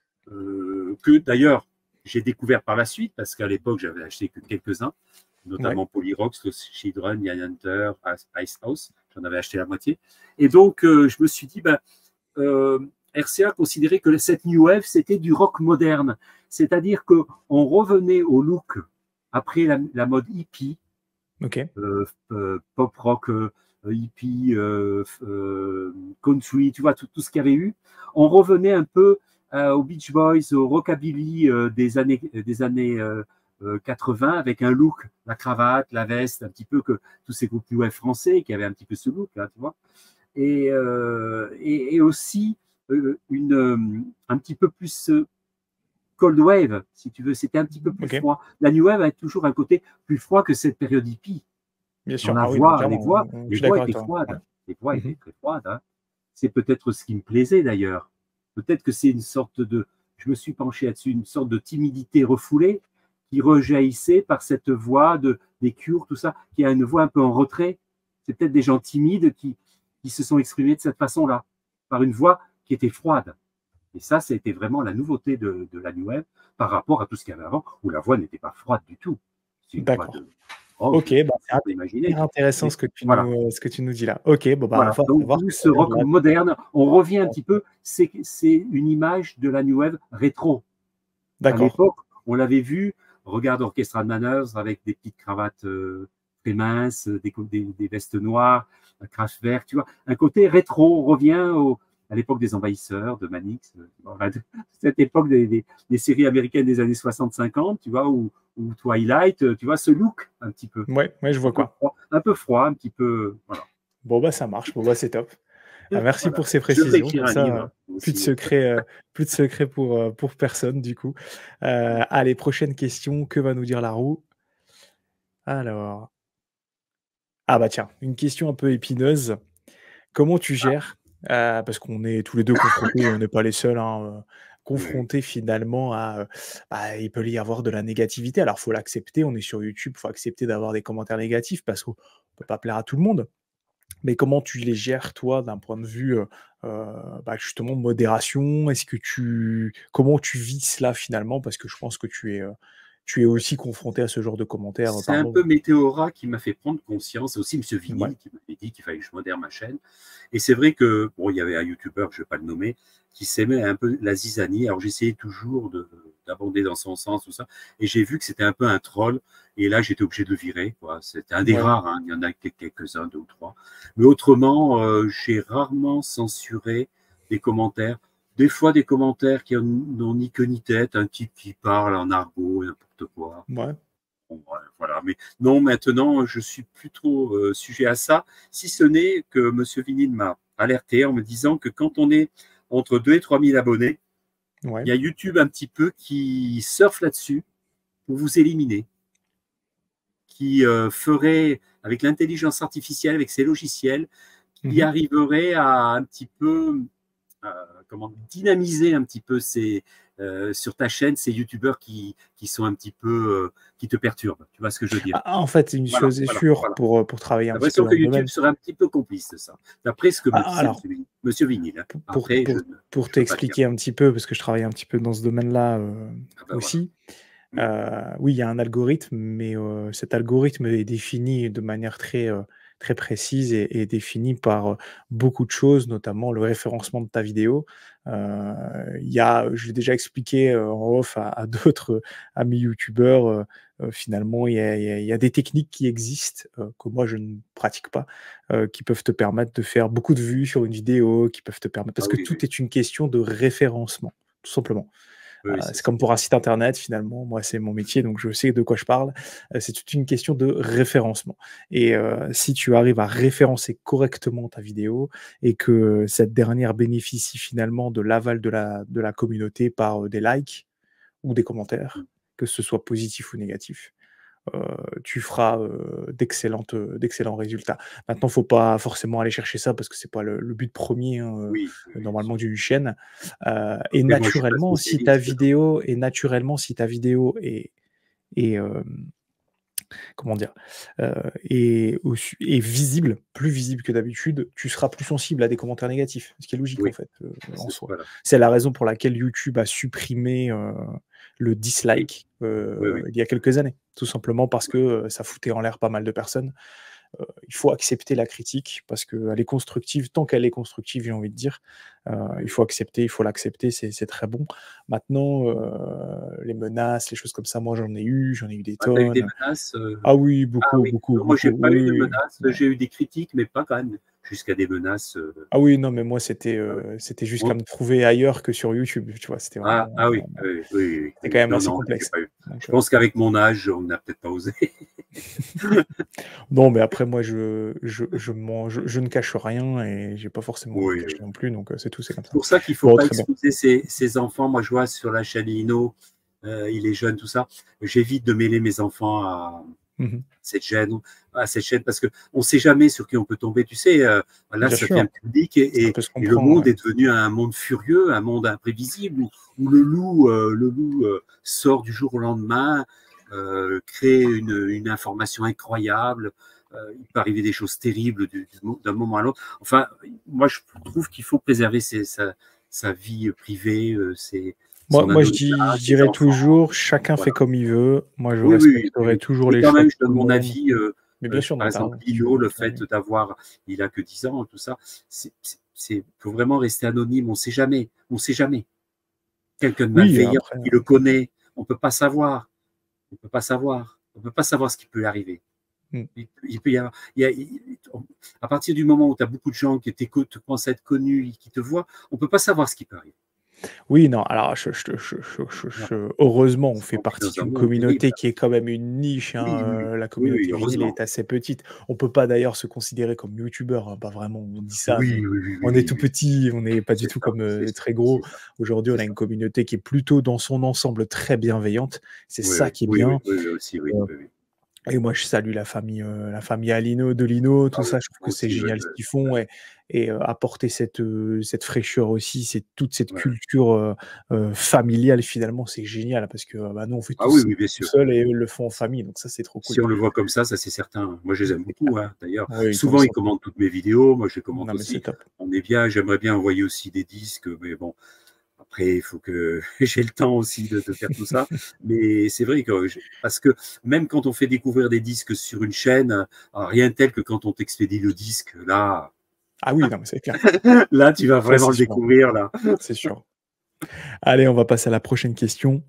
euh, que d'ailleurs j'ai découvert par la suite parce qu'à l'époque j'avais acheté que quelques-uns, notamment ouais. Polyrock, Children, Ian Hunter, Ice House, j'en avais acheté la moitié. Et donc euh, je me suis dit, ben, euh, R C A considérait que cette New Wave, c'était du rock moderne. C'est-à-dire qu'on revenait au look après la, la mode hippie, okay. euh, euh, pop rock, euh, hippie, euh, euh, country, tu vois, tout, tout ce qu'il y avait eu. On revenait un peu euh, aux Beach Boys, au rockabilly euh, des années, des années euh, quatre-vingts, avec un look, la cravate, la veste, un petit peu que tous ces groupes New Wave français qui avaient un petit peu ce look, là, tu vois. Et, euh, et, et aussi une, un petit peu plus cold wave, si tu veux, c'était un petit peu plus okay. froid. La new wave a toujours un côté plus froid que cette période hippie. Bien sûr, la ah oui, voix, les voix, on, on, les voix étaient froides. Ouais. Les voix Mm-hmm. étaient très froides. Hein. C'est peut-être ce qui me plaisait d'ailleurs. Peut-être que c'est une sorte de, je me suis penché là-dessus, une sorte de timidité refoulée qui rejaillissait par cette voix de, des Cures, tout ça, qui a une voix un peu en retrait. C'est peut-être des gens timides qui, qui se sont exprimés de cette façon-là, par une voix qui était froide. Et ça, c'était vraiment la nouveauté de, de la New Wave par rapport à tout ce qu'il y avait avant, où la voix n'était pas froide du tout. D'accord. De... Oh, ok, bah, c'est intéressant ce que, tu voilà. nous, ce que tu nous dis là. Ok, bon, bah, voilà. on va Donc, ce rock là. moderne, on revient un petit peu, c'est une image de la New Wave rétro. À l'époque, on l'avait vu, regarde Orchestra de Manners avec des petites cravates euh, très minces, des, des, des vestes noires, Kraftwerk, tu vois, un côté rétro, on revient au à l'époque des Envahisseurs, de Manix, cette époque des, des, des séries américaines des années soixante cinquante, tu vois, ou, ou Twilight, tu vois, ce look un petit peu. Ouais, ouais, je vois quoi. Froid, un peu froid, un petit peu, voilà. Bon, bah, ça marche, bon, bah, c'est top. Ah, merci voilà. pour ces précisions. Comme ça, livre, plus de secrets, euh, plus de secrets pour, euh, pour personne, du coup. Euh, allez, prochaine question. Que va nous dire la roue? Alors. Ah, bah, tiens, une question un peu épineuse. Comment tu gères euh, parce qu'on est tous les deux confrontés, on n'est pas les seuls, hein, euh, confrontés finalement à. Euh, bah, il peut y avoir de la négativité. Alors, il faut l'accepter. On est sur YouTube, il faut accepter d'avoir des commentaires négatifs parce qu'on ne peut pas plaire à tout le monde. Mais comment tu les gères, toi, d'un point de vue, euh, bah, justement, modération? Est-ce que tu, comment tu vis cela finalement? Parce que je pense que tu es, euh, tu es aussi confronté à ce genre de commentaires. C'est un peu Météora qui m'a fait prendre conscience. C'est aussi M. Vinil ouais. qui m'avait dit qu'il fallait que je modère ma chaîne. Et c'est vrai que, bon, il y avait un YouTuber, je ne vais pas le nommer, qui s'aimait un peu la zizanie. Alors j'essayais toujours d'abonder dans son sens, tout ça. Et j'ai vu que c'était un peu un troll. Et là, j'étais obligé de le virer. C'était un des ouais. rares. Hein. Il y en a quelques-uns, deux ou trois. Mais autrement, euh, j'ai rarement censuré des commentaires. Des fois, des commentaires qui n'ont ni queue ni tête. Un type qui parle en argot, n'importe quoi. Ouais. Bon, voilà. Mais non, maintenant, je suis plus trop euh, sujet à ça, si ce n'est que M. Vinil m'a alerté en me disant que quand on est entre deux et trois mille abonnés, ouais. il y a YouTube un petit peu qui surfe là-dessus pour vous éliminer, qui euh, ferait, avec l'intelligence artificielle, avec ses logiciels, qui mm-hmm. arriverait à un petit peu euh, comment dynamiser un petit peu ces, euh, sur ta chaîne ces youtubeurs qui, qui sont un petit peu euh, qui te perturbent. Tu vois ce que je veux dire? Ah, en fait, une voilà, chose est voilà, sûre voilà. Pour, pour travailler un petit peu. J'ai l'impression que YouTube serait un petit peu complice de ça, d'après ce que me ah, disait alors, Monsieur Vinil. Hein. Pour, Après, pour, je, pour je t'expliquer un petit peu, parce que je travaille un petit peu dans ce domaine-là euh, ah ben aussi. Voilà. Euh, oui, il y a un algorithme, mais euh, cet algorithme est défini de manière très, euh, très précise et et définie par, heu, beaucoup de choses, notamment le référencement de ta vidéo. Heu, il y a je l'ai déjà expliqué, heu, en off à à d'autres amis youtubeurs, heu heu, finalement, il y a il y a il y a des techniques qui existent, heu, que moi je ne pratique pas, heu, qui peuvent te permettre de faire beaucoup de vues sur une vidéo, qui peuvent te permettre Ah parce que oui, tout oui. est une question de référencement, tout simplement. Oui, Heu, oui, c'est c'est c'est comme pour un site internet finalement, moi c'est mon métier donc je sais de quoi je parle. Heu, c'est toute une question de référencement et heu, si tu arrives à référencer correctement ta vidéo et que cette dernière bénéficie finalement de l'aval de la de la communauté par, heu, des likes ou des commentaires, mmh. que ce soit positif ou négatif, heu, tu feras, heu, d'excellentes, heu, d'excellents résultats. Maintenant, faut pas forcément aller chercher ça parce que c'est pas le le but premier hein, heu, Oui, oui, oui, bien normalement sûr. d'une chaîne, heu et Après moi, je suis pas naturellement si ta spécialiste, donc vidéo et naturellement si ta vidéo est est, hem, comment dire? Heu, est aussu est visible, plus visible que d'habitude, tu seras plus sensible à des commentaires négatifs, ce qui est logique en oui, fait, heu, en c'est soi. voilà. C'est la raison pour laquelle YouTube a supprimé, heu, le Oui, dislike, oui, heu, oui. il y a quelques années. Tout simplement parce que, heu, ça foutait en l'air pas mal de personnes. Heu, il faut accepter la critique parce qu'elle est constructive tant qu'elle est constructive, j'ai envie de dire. Heu, il Oui. faut accepter, il faut l'accepter, c'est c'est très bon. Maintenant, heu, les menaces, les choses comme ça, moi j'en ai eu, j'en ai eu des Ah, tu as eu des tonnes. menaces, heu? Ah oui, Ah beaucoup, oui, beaucoup, non, moi j'ai beaucoup. pas eu Oui, de oui, menaces, oui. j'ai eu des critiques, mais pas quand même jusqu'à des menaces, heu, Ah oui, non, mais moi c'était, ah oui. heu, c'était jusqu'à On me prouver ailleurs que sur YouTube, tu vois? C'était ah vraiment, ah oui, oui, oui, oui, oui, c'était quand oui. même Non, assez non, j'ai complexe. pas eu. Je Donc, heu pense qu'avec mon âge, on n'a peut-être pas osé. non, mais après moi je je je m'en je je ne cache rien et j'ai pas forcément envie de Oui, cacher oui. non plus, donc heu, c'est tout, c'est comme C'est ça. pour ça qu'il faut Bon, pas très bien. exposer ses ses enfants. Moi, je vois sur la chaîne Lino, heu, il est jeune, tout ça. J'évite de mêler mes enfants à Mmh mh. cette chaîne à cette chaîne parce qu'on ne sait jamais sur qui on peut tomber. Tu sais, heu, là, Bien ça devient sûr, public et ça et peut se et le comprendre, monde ouais. est devenu un monde furieux, un monde imprévisible où où le loup, heu, le loup, heu, sort du jour au lendemain, heu, crée une une information incroyable. Heu, il peut arriver des choses terribles du du mo d'un moment à l'autre. Enfin, moi, je trouve qu'il faut préserver ses sa sa vie privée, heu, ses Moi son moi je anonymat, dis je ses dirais enfants, toujours: «Chacun fait voilà. comme il veut». Moi je Oui, oui, oui, oui, respecterai oui. toujours Mais les quand choix même, de je donne tout le mon monde. avis. Heu, Mais bien heu, sûr, par non, tu as exemple, raison, tu peux Lino, donner le ton fait avis. d'avoir, il a que dix ans, tout ça, c'est c'est c'est faut vraiment rester anonyme. On sait jamais, on sait jamais. Quelqu'un de Oui, malveillant, après, il heu, le connaît, on peut pas savoir, on peut pas savoir, on peut pas savoir ce qui peut arriver. mmh. Il peut il peut y avoir il y a il on à partir du moment où tu as beaucoup de gens qui t'écoutent, commencent à être connus et qui te voient, on peut pas savoir ce qui peut arriver. Oui, non, alors je je te je je je Voilà. je heureusement, on fait On vit partie dans un d'une monde terrible. communauté qui est quand même une niche, hein, Oui, oui, oui. heu, la Oui, oui, communauté vinyle heureusement. est assez petite. On peut pas d'ailleurs se considérer comme youtubeur, hein, pas vraiment, on dit ça, Oui, mais oui, oui, oui, on est oui, tout oui. petit, on n'est pas du C'est tout ça, comme, c'est heu, ça, très gros. c'est ça, Aujourd'hui, on c'est a ça. une communauté qui est plutôt dans son ensemble très bienveillante. C'est Oui, ça oui, qui est oui, oui, bien. oui, oui, aussi, oui, oui, oui. Et moi, je salue la famille, heu, la famille Alino de Lino, Ah tout oui, ça. Je trouve moi que c'est aussi, oui, génial ce oui, qu'ils font oui, et et heu, apporter cette, heu, cette fraîcheur aussi, c'est toute cette ouais. culture, heu heu, familiale finalement, c'est génial parce que, heu, bah, nous, on fait Ah tous oui, ça oui, bien tout sûr. seuls et eux, ils le font en famille, donc ça, c'est trop Si cool. on le voit comme ça, ça c'est certain. Moi, je les Mmh, aime c'est clair. beaucoup, hein, d'ailleurs. Oui, ils t'ont Souvent, ils ça. commandent toutes mes vidéos, moi je les commente Non, mais c'est aussi. top. On est bien, j'aimerais bien envoyer aussi des disques, mais bon, après, il faut que j'ai le temps aussi de, de faire tout ça. Mais c'est vrai que, je- parce que même quand on fait découvrir des disques sur une chaîne, euh, rien de tel que quand on t'expédie le disque, là, Ah oui, non, mais c'est clair. là, tu vas Ça, vraiment c'est le sûr, découvrir, là. c'est sûr. Allez, on va passer à la prochaine question.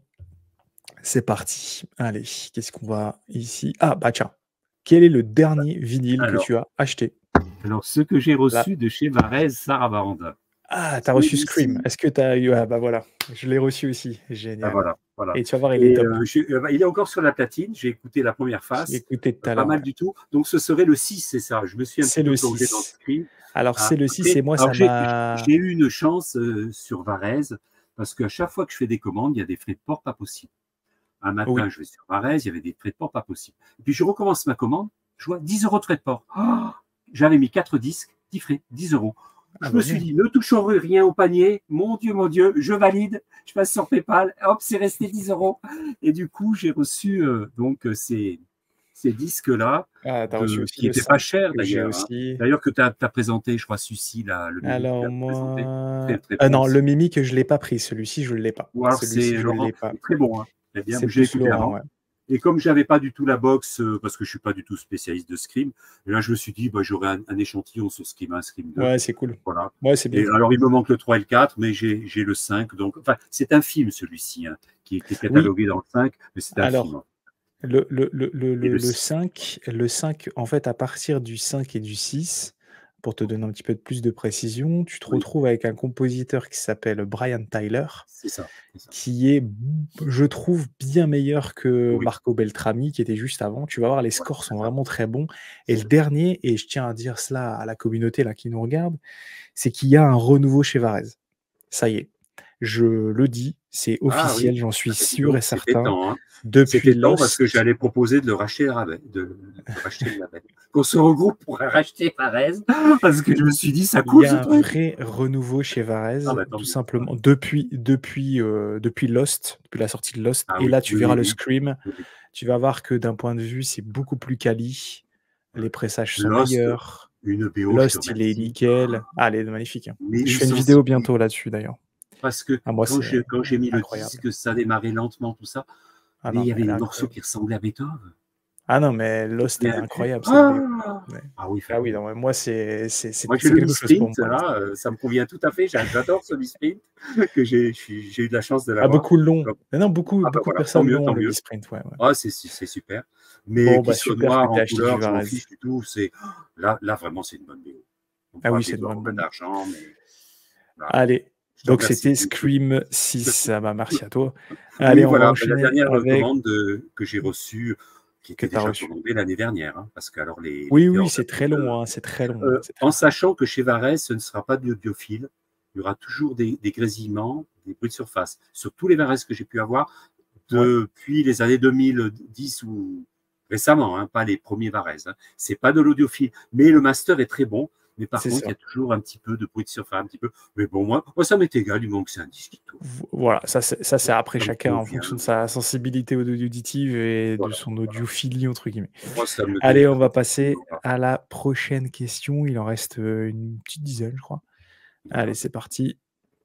C'est parti. Allez, qu'est-ce qu'on va ici? Ah, bah, tiens. Quel est le dernier vinyle que Alors, tu as acheté? alors, ce que j'ai Là. reçu de chez Varese Sarabande, Ah, tu as reçu Scream. celui-ci. Est-ce que tu as eu ah bah, voilà, je l'ai reçu aussi, Ah, génial voilà, voilà. et tu vas voir, il est Et top. euh, j'ai- euh, bah, il est encore sur la platine. J'ai écouté la première Je l'ai face, écouté tout euh, à pas l'heure, mal ouais. du tout. Donc ce serait le six, c'est ça. Je me suis un petit C'est peu le plongé dans le six. script. Alors Ah, c'est le six après, et moi alors ça j'ai m'a j'ai eu une chance euh, sur Varese parce qu'à chaque fois que je fais des commandes, il y a des frais de port pas possibles. Un matin, oui. je vais sur Varese, il y avait des frais de port pas possibles. Et puis je recommence ma commande, je vois dix euros de frais de port. Oh, j'avais mis quatre disques, dix frais, dix euros. Ah Je me bah, suis bon. dit, ne touchons rien au panier. Mon Dieu, mon Dieu, je valide. Je passe sur PayPal. Hop, c'est resté dix euros. Et du coup, j'ai reçu euh, donc euh, ces, ces disques-là, Ah, tu as reçu de, aussi qui le n'étaient pas cinq chers que j'ai d'ailleurs, hein. aussi. D'ailleurs, que tu as, as présenté, je crois, Sucy, là, le Mimi qui Alors l'a présenté. moi Très, très ah bon non, le aussi. Mimic je l'ai pas pris, celui-ci je l'ai pas. Ou alors, c'est Celui-ci je Laurent, l'ai pas. c'est très bon, hein. Très bien. C'est J'ai plus écouté Laurent, avant. ouais. Et comme j'avais pas du tout la box, euh, parce que je suis pas du tout spécialiste de Scream, et là je me suis dit, bah, j'aurai un, un échantillon sur Scream un, Scream deux. Ouais, c'est cool. Voilà. Ouais, c'est bien. Et alors il me manque le trois et le quatre, mais j'ai j'ai le cinq. Donc, enfin, c'est un film celui-ci, hein, qui, qui est Oui, catalogué dans le cinq, mais c'est un film, alors, hein. le, le, le, le, Et le, le le six. cinq, le cinq, en fait, à partir du cinq et du six, pour te donner un petit peu de plus de précision, tu te Oui, retrouves avec un compositeur qui s'appelle Brian Tyler, c'est ça. C'est ça. qui est, je trouve, bien meilleur que Oui, Marco Beltrami, qui était juste avant. Tu vas voir, les voilà, scores c'est sont ça. vraiment très bons. Et C'est le ça. dernier, et je tiens à dire cela à la communauté là qui nous regarde, c'est qu'il y a un renouveau chez Varese. Ça y est, je le dis, c'est Ah oui, officiel, j'en suis ah, bah, dis sûr et donc, c'était certain. temps, hein. Depuis C'était temps parce que Lost, j'allais proposer de le racheter le rabais, de, de racheter le label. Qu'on se regroupe pour racheter Fares, parce que je me suis dit, ça il y coule ce a un truc. vrai renouveau chez Ah Varese, bah tant tout mieux. Ouais. simplement, depuis, depuis, euh, depuis Lost, depuis la sortie de Lost. Ah Et oui, là, tu oui, verras oui, le oui, Scream, oui, oui. tu vas voir que d'un point de vue, c'est beaucoup plus quali, Ouais. les pressages sont Lost, meilleurs, une B O, je te Lost, il est remercie. nickel. Ah, elle est magnifique, hein. Mais Je une fais une vidéo sensibilité. bientôt là-dessus d'ailleurs. Parce que Ah, moi, quand c'est je- quand j'ai mis le incroyable. disque, ça démarrait lentement, tout ça. Ah Mais non, il y mais avait elle est des morceaux incroyable. qui ressemblaient à Beethoven. Ah non, mais Et Lost, puis, elle est un cul. incroyable, cette B O. Ah, Ouais. ah oui, Ah oui, fabuleux. non, mais moi, c'est c'est c'est Moi, j'ai c'est le quelque chose pour Misprint, moi, Lost. là, euh, ça me convient tout à fait. J'a- J'adore ce Misprint, que j'ai je suis- j'ai eu de la chance de Ah, l'avoir. beaucoup l'ont. Donc, Mais non, beaucoup ah ben beaucoup de voilà, tant personnes mieux, l'ont, tant le mieux. Misprint, ouais, ouais. Ah, c'est c'est super. Mais Bon, qu'il bah, soit super que noir, tu en acheté du couleur, je m'en Varese. fiche du tout. C'est là, là vraiment, c'est une bonne B O. On Ah pourra oui, payer c'est une de bonne plein bonne. d'argent, mais voilà. Allez, Je te donc remercie. c'était Scream six. Ah bah, merci à toi. Oui, Allez, on va voilà, ben, la enchaîner dernière avec commande de- que j'ai reçue, qui que était tu as déjà reçu. commandée l'année dernière, hein, parce que alors les, les Oui, oui, c'est préorders très long, hein, c'est très long, hein, Euh, c'est très en long. sachant que chez Varese, ce ne sera pas de l'audiophile. Il y aura toujours des, des grésillements, des bruits de surface. Sur tous les Varese que j'ai pu avoir, Ouais, depuis les années deux mille dix ou récemment, hein, pas les premiers Varese, hein. C'est pas de l'audiophile. Mais le master est très bon. Mais par c'est contre, il y ça. a toujours un petit peu de bruit de surface, un petit peu. Mais bon, moi, moi ça m'est égal, du moment que c'est un disque qui tourne. Vo voilà, ça c'est ça c'est après Ça me chacun en convient. fonction de sa sensibilité audio auditive et de Voilà, son voilà. «audiophilie» entre guillemets. Moi, ça me Allez, on va dérange passer absolument pas. à la prochaine question. Il en reste, heu, une petite dizaine, je crois. Allez, D'accord. c'est parti.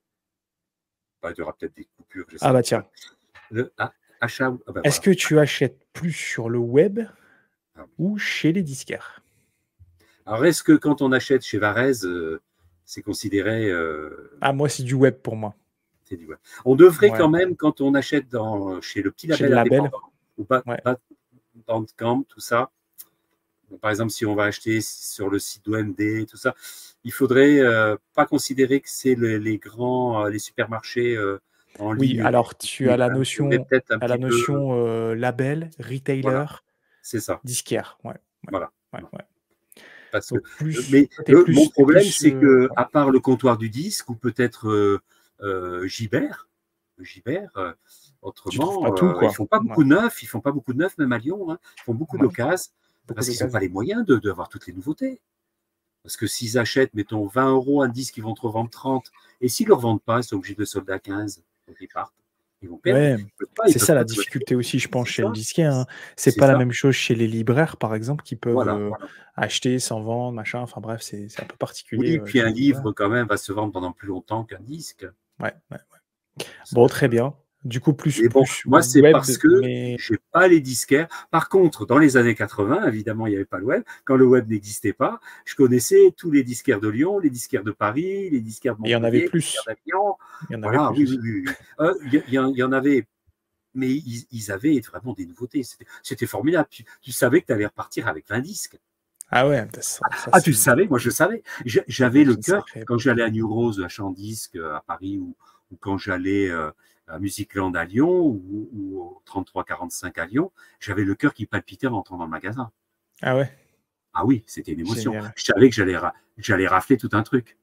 Bah, il y aura peut-être des coupures, je Ah sais bah pas. tiens, Le ah, achat. Ah ben est-ce voilà. que tu achètes plus sur le web Ah, ou chez les disquaires? alors, est-ce que quand on achète chez Varese, euh, c'est considéré. Euh, Ah moi, c'est du web pour moi. c'est du web. On devrait Ouais, quand même, quand on achète dans, chez le petit chez label le label, indépendant, ou pas, ouais. pas Bandcamp, tout ça, par exemple, si on va acheter sur le site d'O M D, tout ça, il faudrait euh, pas considérer que c'est le- les grands, euh, les supermarchés euh, en Oui, ligne qui alors tu as distribuent. la Hein. Il faudrait notion peut-être un tu la petit peu. notion, heu, label, retailer, Voilà, c'est ça. disquaire. Ouais, ouais, Voilà. ouais, ouais. Parce que, Donc plus mais toi, tu le, mon plus tu problème, plus, c'est heu, que, ouais. à part le comptoir du disque, ou peut-être euh, euh, Gibert, Gibert, euh, Tu trouves pas autrement, tout, euh, ils quoi. font pas Ouais, beaucoup de neufs, ils font pas beaucoup de neufs, même à Lyon, hein. Ils font beaucoup ouais, d'occases, beaucoup parce qu'ils n'ont pas d'occasions. les moyens de, d'avoir toutes les nouveautés. Parce que s'ils achètent, mettons, vingt euros un disque, ils vont te revendre trente. Et s'ils ne le revendent pas, ils sont obligés de solder à quinze. Donc ils partent. Ils vont perdre. Ouais, Ils peuvent pas, ils c'est peuvent ça la pas tout acheter. difficulté aussi, je pense, C'est chez le ça. disquaire, hein. C'est C'est pas la ça. même chose chez les libraires, par exemple, qui peuvent, Voilà, heu, voilà. acheter sans vendre, machin, enfin bref, c'est c'est un peu particulier, Oui, heu, puis chez un les libraires. livre, quand même, va se vendre pendant plus longtemps qu'un disque. Ouais, ouais. Ça Bon, va très être. bien. Du coup, plus Mais bon, plus moi, c'est web, parce que mais j'ai pas les disquaires. Par contre, dans les années quatre-vingts, évidemment, il n'y avait pas le web. Quand le web n'existait pas, je connaissais tous les disquaires de Lyon, les disquaires de Paris, les disquaires de il y en avait Montpellier, les disquaires plus. d'Avignon. Il y en avait Voilà, plus oui, oui, aussi. oui. oui. Euh, Il y, y, y en avait, mais ils, ils avaient vraiment des nouveautés. C'était c'était formidable. Tu, tu savais que tu allais repartir avec vingt disques. Ah ouais, ça ça Ah, tu le c'est savais, moi je savais. Je- ça devait J'avais être le une cœur, sacrée quand époque. j'allais à New Rose, à Champ-Disque, euh, à Paris, ou, ou quand j'allais euh, à Musicland à Lyon, ou, ou au trente-trois quarante-cinq à Lyon, j'avais le cœur qui palpitait en entrant dans le magasin. Ah ouais? Ah oui, c'était une émotion. Génial. Je savais que j'allais ra- j'allais rafler tout un truc.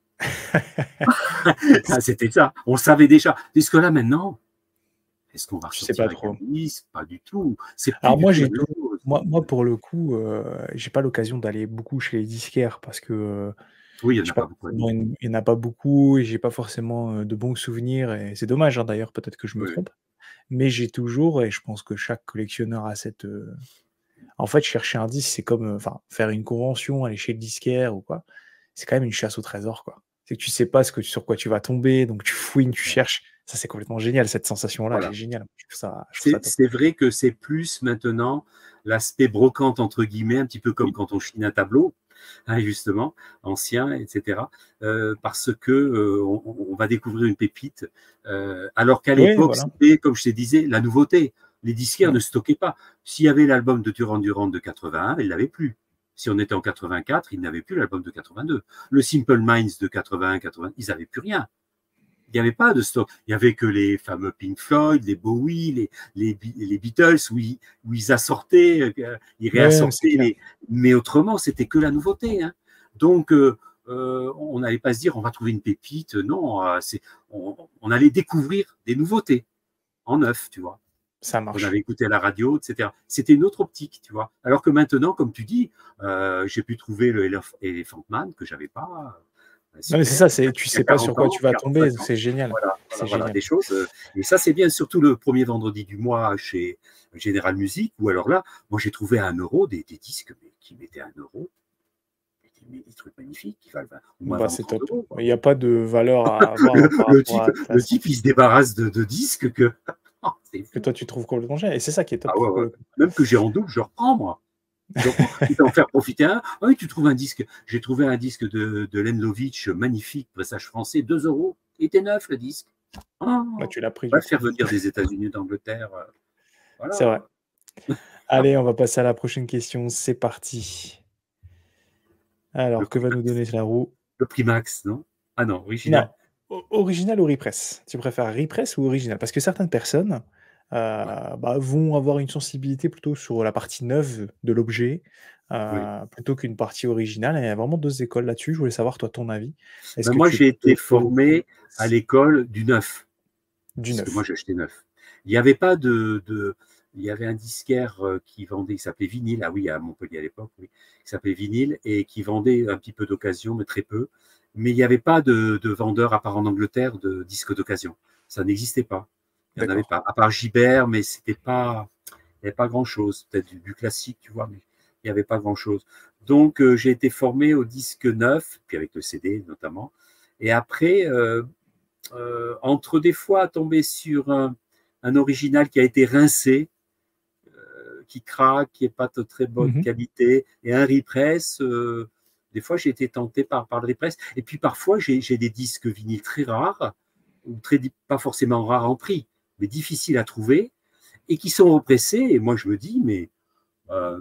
Ah, c'était ça. On savait déjà. Puisque là, maintenant, est-ce qu'on va Je sais ressortir pas avec un trop. disque? Pas du tout. C'est plus Alors du moi, tout la j'ai même tout chose. moi moi pour le coup, heu, j'ai pas l'occasion d'aller beaucoup chez les disquaires parce que, heu, Oui, il n'y en j'ai a pas pas beaucoup à forcément Lyon. une il y en a pas beaucoup et j'ai pas forcément, heu, de bons souvenirs et c'est dommage, hein, d'ailleurs, peut-être que je me Oui, oui. trompe. Mais j'ai toujours et je pense que chaque collectionneur a cette, heu en fait, chercher un disque, c'est comme, heu, enfin, faire une convention, aller chez le disquaire ou quoi, c'est quand même une chasse au trésor, quoi. C'est que tu sais pas ce que sur quoi tu vas tomber, donc tu fouines, C'est tu ça. cherches. Ça, c'est complètement génial, cette sensation-là, elle est Voilà. géniale. Je trouve ça je trouve ça C'est top. c'est vrai que c'est plus maintenant l'aspect «brocante» entre guillemets, un petit peu comme Oui. quand on chine un tableau, hein, justement, ancien et cetera, heu, parce que, heu, on on on va découvrir une pépite, heu, alors qu'à Oui, l'époque, voilà. c'était, comme je te disais, la nouveauté. Les disquaires Ouais. ne stockaient pas. S'il y avait l'album de Duran Duran de quatre-vingt-un, ils l'avaient plus. Si on était en quatre-vingt-quatre, ils n'avaient plus l'album de quatre-vingt-deux. Le Simple Minds de quatre-vingt-un quatre-vingt, ils n'avaient plus rien. Il n'y avait pas de stock. Il n'y avait que les fameux Pink Floyd, les Bowie, les, les, les Beatles, où ils, où ils assortaient, euh, ils Ouais, c'est réassortaient. clair. Les... Mais autrement, c'était que la nouveauté. Hein. Donc, euh, euh, on n'allait pas se dire on va trouver une pépite. Non, euh, c'est, on, on allait découvrir des nouveautés en neuf, tu vois. Ça On marche. avait écouté à la radio, et cetera. C'était une autre optique, tu vois. Alors que maintenant, comme tu dis, euh, j'ai pu trouver le Elephant Man que j'avais pas. Euh, Non, mais c'est super, ça, c'est tu il y a sais pas sur quarante quoi ans, tu vas tomber, quarante-cinq donc ans. c'est génial. Voilà, C'est voilà, voilà, génial. des choses. Euh, et ça, c'est bien, surtout le premier vendredi du mois chez General Music, où alors là, moi, j'ai trouvé à un euro des, des disques mais, qui mettaient un euro. Des, des trucs magnifiques qui valent vingt, au moins Bah, vingt ou c'est trente top. euros. Il Quoi. n'y a pas de valeur à Le, avoir par le rapport type, à le ça. type, il se débarrasse de, de disques que. Oh, c'est Que fou. toi, tu trouves complètement génial et c'est ça qui est top Ah ouais, pour ouais. le coup. Même que j'ai en double, je reprends, moi. Je reprends. Quitte à en faire profiter un. Ah oui, tu trouves un disque. J'ai trouvé un disque de, de Lenlovitch, magnifique, pressage français, deux euros. Il était neuf, le disque. Oh, Bah, tu l'as pris on va du le faire coup. venir des États-Unis, d'Angleterre. euh, C'est vrai. Voilà. Allez, on va passer à la prochaine question. C'est parti. Le Alors, que va nous Primax. donner la roue? Le Primax, non? Ah non, Non, original. o- original ou repress? Tu préfères repress ou original? Parce que certaines personnes Ouais, euh, bah, vont avoir une sensibilité plutôt sur la partie neuve de l'objet oui. euh, plutôt qu'une partie originale. Et il y a vraiment deux écoles là-dessus. Je voulais savoir, toi, ton avis. Est-ce Ben, que moi, tu es j'ai été plutôt formé à l'école du neuf, du puisque moi, neuf? j'ai acheté neuf. Il n'y avait pas de, de, il y avait un disquaire euh, qui vendait, qui s'appelait Vinyle, ah oui, à Montpellier à l'époque, oui, qui s'appelait Vinyle, et qui vendait un petit peu d'occasion, mais très peu. Mais il n'y avait pas de, de vendeur, à part en Angleterre, de disques d'occasion. Ça n'existait pas. Il n'y en avait D'accord. pas. À part Gibert, mais c'était pas, il n'y avait pas grand-chose. Peut-être du, du classique, tu vois, mais il n'y avait pas grand-chose. Donc, euh, j'ai été formé au disque neuf, puis avec le C D notamment. Et après, euh, euh, entre des fois tomber sur un, un original qui a été rincé, euh, qui craque, qui n'est pas de très bonne Mhm. qualité, et un repress, euh, des fois j'ai été tenté par, par le repress. Et puis parfois j'ai des disques vinyles très rares, ou très, pas forcément rares en prix, mais difficiles à trouver, et qui sont repressés. Et moi je me dis, mais euh,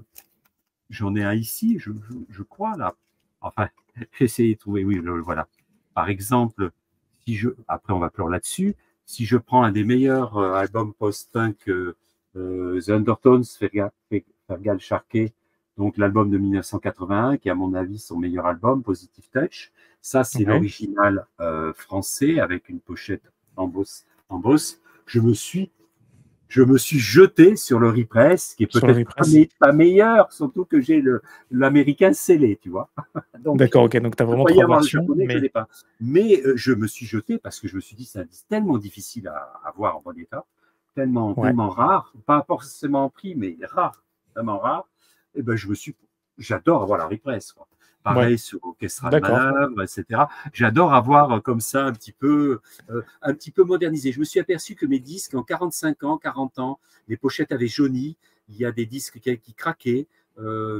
j'en ai un ici, je, je, je crois là. Enfin, j'ai essayé de trouver, oui, le, voilà. Par exemple, si je, après on va clore là-dessus, si je prends un des meilleurs euh, albums post-punk, euh, euh, The Undertones, Fergal, Fergal Sharkey, donc l'album de mille neuf cent quatre-vingt-un, qui est à mon avis son meilleur album, Positive Touch, ça c'est Ouais. l'original euh, français avec une pochette en bosse, en bosse. Je me suis je me suis jeté sur le repress, qui est Sur le peut-être pas, repress. pas meilleur, surtout que j'ai l'américain scellé, tu vois. Donc, D'accord, ok. Donc, tu as je vraiment croyais trois avoir le versions, japonais, je ne mais l'ai pas. Mais euh, je me suis jeté parce que je me suis dit, c'est un disque tellement difficile à avoir en bon état, tellement, ouais. tellement rare, pas forcément en prix, mais rare, vraiment rare. Et ben, je me suis, j'adore avoir la repress, quoi. Ouais. Pareil sur Orchestra de D'accord. manœuvre, et cetera. J'adore avoir comme ça un petit peu, euh, un petit peu modernisé. Je me suis aperçu que mes disques, en quarante-cinq ans, quarante ans, les pochettes avaient jauni. Il y a des disques qui, qui craquaient. Euh,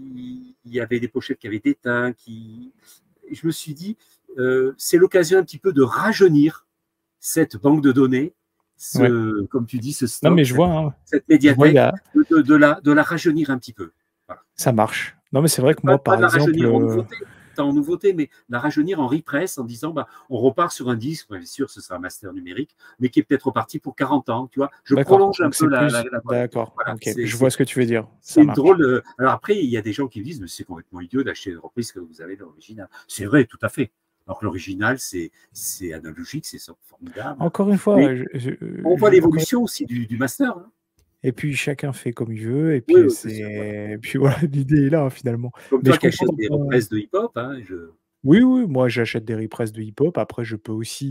il y avait des pochettes qui avaient déteint. Qui... Je me suis dit, euh, c'est l'occasion un petit peu de rajeunir cette banque de données, Ouais. ce, comme tu dis, ce Non, mais stock, je cette, vois, hein. cette Je vois, il y médiathèque, a... de, de, de, la, de la rajeunir un petit peu. Voilà. ça marche. Non, mais c'est vrai que Pas, moi, pas par de la exemple, rajeunir en euh, nouveauté, en nouveauté, mais la rajeunir en repress en disant bah, on repart sur un disque, bien sûr, ce sera un master numérique, mais qui est peut-être reparti pour quarante ans. Tu vois, je d'accord. prolonge un Donc, peu c'est la, la, plus. la boîte. D'accord. Voilà, Ok. c'est Je vois ce que tu veux dire. c'est Ça une marche. drôle. euh, Alors après, il y a des gens qui me disent mais c'est complètement idiot d'acheter une reprise que vous avez de l'original. C'est vrai, tout à fait. Alors que l'original, c'est analogique, c'est formidable. Encore une fois, Mais je, je- on voit je- encore l'évolution aussi du, du master. Hein. et puis chacun fait comme il veut, et Oui, puis oui, bien sûr. Voilà. c'est, et puis voilà, l'idée est là hein, finalement. Comme Mais toi je qui comprends achètes ton des point. reprises de hip-hop, hein, je... Oui, oui, moi j'achète des repress de hip-hop. Après, je peux aussi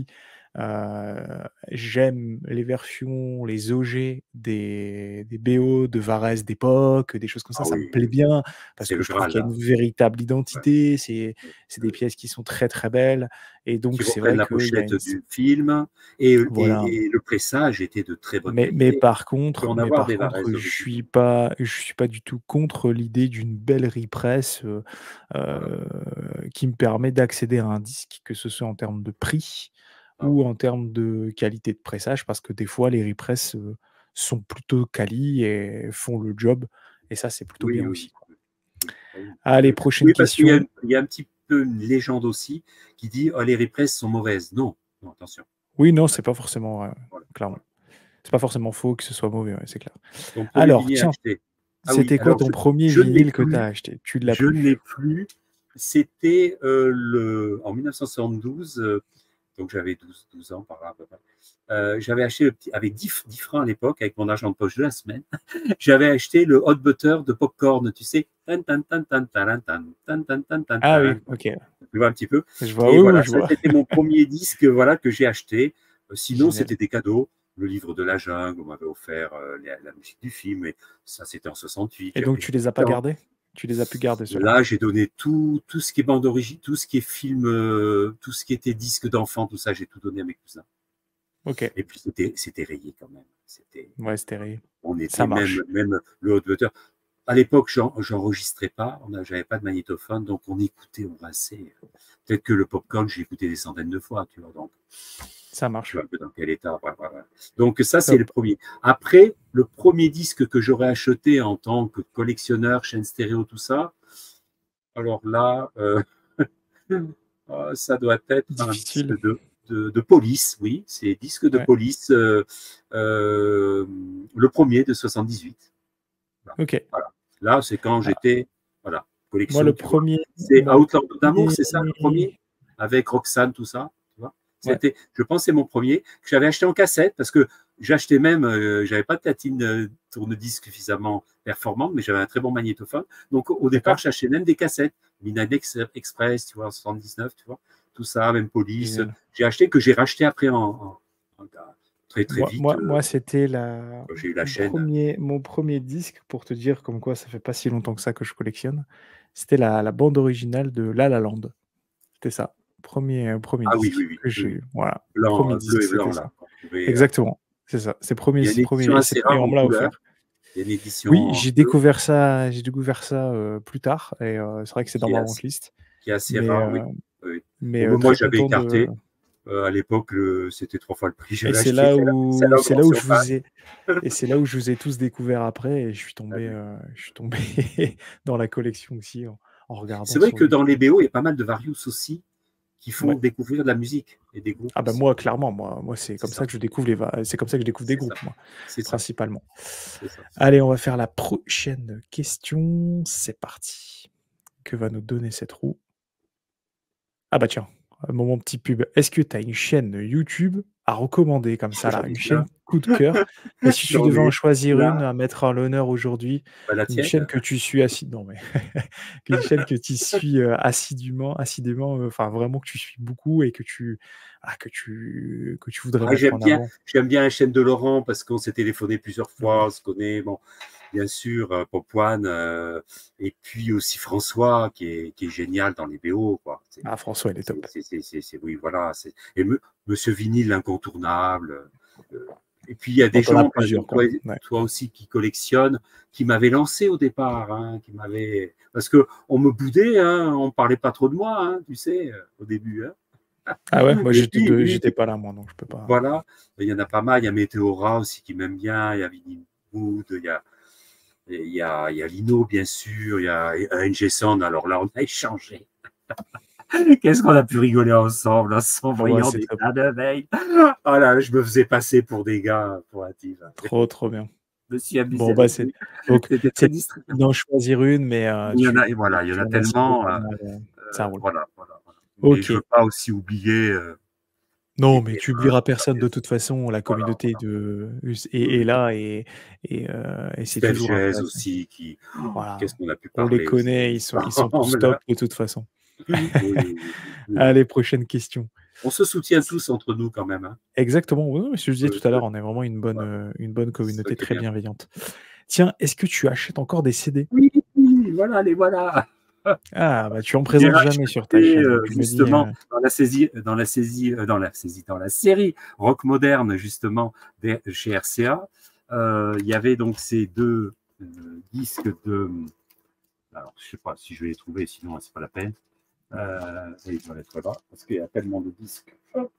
Heu, j'aime les versions, les O G des des B O de Varese d'époque, des choses comme ça, Ah ça me oui, plaît oui, bien parce c'est que le je trouve Graal, qu'il y a là. une véritable Ouais, identité, c'est ouais, c'est des ouais. pièces qui sont très, très belles et donc Qui c'est reprennent vrai la qu'il y a pochette une c du film et voilà. et et le pressage était de très bonne Mais mais qualité. par Tu peux contre en mais avoir par des contre, Varese je suis originaux. pas je suis pas du tout contre l'idée d'une belle repress, heu Voilà. heu, qui me permet d'accéder à un disque, que ce soit en termes de prix Ah ou oui. en termes de qualité de pressage parce que des fois les repress, heu, sont plutôt quali et font le job et ça, c'est plutôt bien Oui, aussi, oui, quoi. oui, oui. Ah oui. Allez, Oui, prochaine oui, parce qu'il y a question. une il y a un petit peu une légende aussi qui dit: «Oh les repress sont mauvaises». Non, non, attention. Oui, non, Ouais, c'est pas forcément, heu, voilà, clairement. voilà. C'est pas forcément faux que ce soit mauvais, ouais, c'est clair. Ton premier Alors vinyle tiens, acheté? Ah oui, c'était quoi alors ton je premier je ne l'ai vinyle que tu as plus, acheté? Tu l'as je ne l'ai plus? plus. C'était, heu, le en mille neuf cent soixante-douze, heu, donc j'avais douze douze ans par là à peu près. Heu, j'avais acheté le petit avec dix f dix francs à l'époque avec mon argent de poche de la semaine. J'avais acheté le Hot Butter de Popcorn, tu sais? Tan tan tan tan taran tan, tan tan tan tan Ah oui, taran tan. OK. Tu vois un petit peu? Je vois, Et oui, oui, voilà, je ça vois. c'était mon premier disque, voilà, que j'ai acheté. Heu, sinon Génial. c'était des cadeaux. Le livre de la jungle, on m'avait offert, heu, les la musique du film et ça c'était en soixante-huit, Et donc j'avais tu les as huit pas ans. gardés? Tu les as pu garder ceux-là? Là, j'ai donné tout tout ce qui est bande origi tout ce qui est film, heu, tout ce qui était disque d'enfant, tout ça, j'ai tout donné à mes cousins. OK. Et puis c'était c'était rayé quand même. C'était Ouais, c'était rayé. on Ça était même marche. même le Hot Butter à l'époque, j'en j'enregistrais pas, on a j'avais pas de magnétophone, donc on écoutait, on rinçait. Peut-être que le Popcorn, j'ai écouté des centaines de fois, tu vois? Donc Ça tu marche. vois un peu dans quel état, ouais, ouais, ouais. Donc ça, c'est le Top. premier. Après, le premier disque que j'aurais acheté en tant que collectionneur, chaîne stéréo, tout ça, alors là, heu, ah, ça doit être un Difficile. disque de de de Police, oui, c'est disque de Ouais. Police, heu, hem, le premier de soixante-dix-huit. Voilà, OK. voilà. Là, c'est quand Ah, j'étais voilà, moi collection, le tu vois? premier, C'est moi le Outlaw d'amour, premier. c'est ça le premier avec Roxane, tout ça, tu vois? Ouais. C'était je pense c'est mon premier que j'avais acheté en cassette parce que j'achetais même, heu, j'avais pas de platine, heu, tourne-disque suffisamment performante, mais j'avais un très bon magnétophone. Donc au départ, D'accord. j'achetais même des cassettes, Midnight Ex Express, tu vois? En soixante-dix-neuf, tu vois? Tout ça, même Police, Génial. j'ai acheté que j'ai racheté après en en en très, très Moi vite, moi heu, moi, c'était la quand j'ai eu la mon chaîne. premier mon premier disque pour te dire comme quoi ça fait pas si longtemps que ça que je collectionne. C'était la la bande originale de La La Land. C'était ça. premier er premier Ah oui, oui, disque oui, que oui, j'ai oui. eu. Voilà. Blanc, premier heu, disque, bleu et blanc c'était là, ça. qu'on trouvait, heu Exactement, c'est ça. C'est premier il y a une premier édition et c'est assez et rare on en me l'a couleur. offert. Il y a une Oui, édition en j'ai bleu découvert ça j'ai découvert ça, heu, plus tard et heu, c'est vrai que c'est dans qui est ma assez wantlist. qui est assez Mais rare, heu oui. Oui, oui. mais Bon, heu, ben, moi, très j'avais content de écarté. Heu, à l'époque, le c'était trois fois le prix. et J'avais c'est acheté là celle celle où en c'est grande là où je vous surface. ai et c'est là où je vous ai tous découvert après et je suis Ah tombé, oui. heu, je suis tombé dans la collection aussi en en regardant C'est vrai sur que dans les YouTube. B O, il y a pas mal de Various aussi, qui font Ouais. découvrir de la musique et des groupes Ah bah, aussi. moi clairement, moi moi c'est C'est comme ça ça, que je découvre les va c'est comme ça que je découvre des c'est ça, groupes moi, c'est ça, principalement. c'est ça. Allez, on va faire la prochaine question, c'est parti. Que va nous donner cette roue? Ah bah tiens, un moment petit pub. Est-ce que tu as une chaîne YouTube à recommander comme Oh, ça là, j'en ai une plein. chaîne coup de cœur? Et si tu J'en devais en ai choisir une plein. à mettre à l'honneur aujourd'hui, Bah, la une chaîne tienne. que tu suis assi non mais une chaîne que tu suis, heu, assidûment assidûment, heu, enfin vraiment que tu suis beaucoup et que tu ah que tu que tu voudrais Ah, mettre j'aime en bien avant? j'aime bien la chaîne de Laurent parce qu'on s'est téléphoné plusieurs Ouais. fois, on se connaît, bon, bien sûr, heu, Pop One, heu et puis aussi François qui est qui est génial dans les B O, quoi. C'est Ah François, il est c'est top. c'est c'est c'est c'est oui, voilà, c'est et me Monsieur Vinyle, l'incontournable, heu et puis il y a Bon, des tu en as gens, par plusieurs exemple, quoi. toi Ouais. toi aussi qui collectionnent, qui m'avaient lancé au départ, hein, qui m'avaient parce qu'on me boudait, hein, on parlait pas trop de moi, hein, tu sais, heu, au début, hein Ah ouais? Moi et j'étais puis de oui, j'étais pas là moi, donc je peux pas voilà, il y en a pas mal. Il y a Météora aussi qui m'aime bien. Il y a Vinnie Wood, il y a, il y a, il y a Lino, bien sûr. Il y a N G Sound. Alors là, on a échangé. Qu'est-ce qu'on a pu rigoler ensemble en ah ouais, s'envoyant c'est des top. tas de mails. Oh là, je me faisais passer pour des gars, pour un type. Trop, trop bien. Je me suis amusé Bon bah, avec c'est lui. donc C'était c'est très distrayant. d'en choisir une, mais heu, Il y en a, et tu voilà, il y en tu a en as cité tellement. pas Euh, mal, heu, ça euh, roule. voilà, voilà, voilà. Mais je OK. veux pas aussi oublier euh, Non, les mais tu P un, oublieras tout ça, personne bien de sûr. toute façon, la Voilà, communauté voilà. de us Oui, est est oui. là et et heu et c'est Steph toujours Jazz intéressant. aussi, qui, oh, Voilà, qu'est-ce qu'on a pu on les parler aussi connaît, ils sont ils sont tous ensemble top là. de toute façon. Oui, oui, oui, oui, oui. Allez, prochaine question. On se soutient tous entre nous quand même. Hein. Exactement, oui, oui, ce que je disais Euh, tout à euh, l'heure, on est vraiment une bonne, voilà. heu, une bonne C'est ça communauté qui est très bien. bienveillante. Tiens, est-ce que tu achètes encore des C D? Oui, oui, voilà, les voilà. Ah, bah, tu en J'ai présentes jamais sur ta racheté, chaîne, heu, donc je me dis, heu justement dans la saisie dans la saisie, heu, dans la saisie, dans la série Rock Moderne justement des chez R C A, heu, il y avait donc ces deux heu, disques de alors je sais pas si je vais les trouver, sinon c'est pas la peine. Heu, ils doivent être là parce qu'il y a tellement de disques. Hop.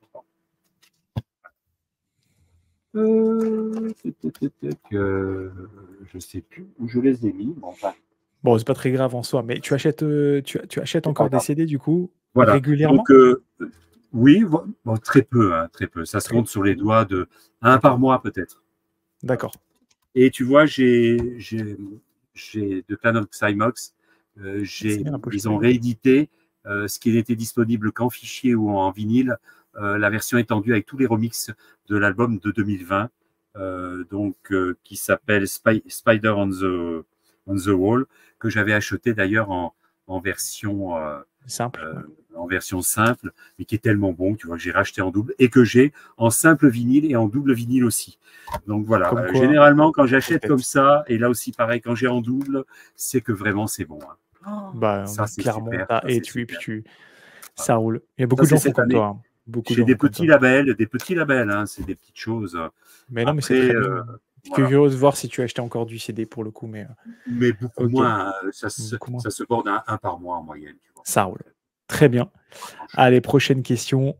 Heu, tac, tac, tac, tac, heu, je sais plus où je les ai mis, mais enfin, bon, c'est pas très grave en soi, mais tu achètes, heu, tu tu achètes c'est pas encore des grave. C D du coup, Voilà, donc régulièrement? heu, oui, vo bon, très peu, hein, très peu. Ça se Très compte sur les doigts de un par d'accord, mois peut-être. Voilà. d'accord. Et tu vois, j'ai j'ai j'ai de Clan of Xymox, heu, C'est j'ai bien la ils pochette. ont réédité, heu, ce qui n'était disponible qu'en fichier ou en vinyle, heu, la version étendue avec tous les remixes de l'album de deux mille vingt, heu, donc heu, qui s'appelle Spy Spider on the on the Wall, que j'avais acheté d'ailleurs en en version, heu Simple, ouais. heu, en version simple, mais qui est tellement bon, tu vois, que j'ai racheté en double et que j'ai en simple vinyle et en double vinyle aussi. Donc voilà, Comme euh, quoi, généralement quand la j'achète comme pochette. ça, et là aussi pareil, quand j'ai en double, c'est que vraiment c'est bon. Hein. Oh, Bah, ça mmh, c'est clairement, super, tu ça et c'est tu et puis super. tu Voilà. ça roule. Il y a Ça beaucoup de c'est gens font cette comme année. toi, hein. Beaucoup de J'ai gens des font comme petits toi. labels, des petits labels, hein, c'est des petites choses. Mais non, mais c'est Après, très bien. euh, J'étais voilà. curieux de voir si tu achetais encore du C D pour le coup, mais, heu, Mais beaucoup OK, moins, hein, ça se, beaucoup moins. ça se borde à un par mois en moyenne, tu vois. Ça roule. Très bien. Pas grand-chose. Allez, prochaine question.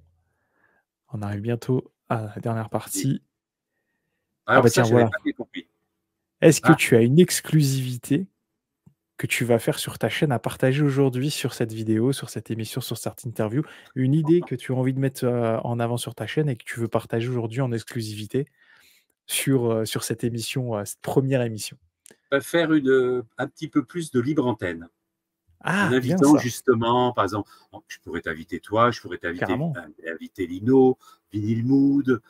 On arrive bientôt à la dernière Et- partie. Ah Alors bah ça, tiens, j'avais voilà. pas bien compris. Est-ce que Ah, tu as une exclusivité que tu vas faire sur ta chaîne à partager aujourd'hui sur cette vidéo, sur cette émission, sur cette interview? Une idée que tu as envie de mettre, heu, en avant sur ta chaîne et que tu veux partager aujourd'hui en exclusivité sur, heu, sur cette émission, heu, cette première émission? faire une, un petit peu plus de libre antenne. En Ah, bien invitant ça, justement, par exemple, je pourrais t'inviter toi, je pourrais t'inviter carrément. inviter Lino, Vinyl Mood,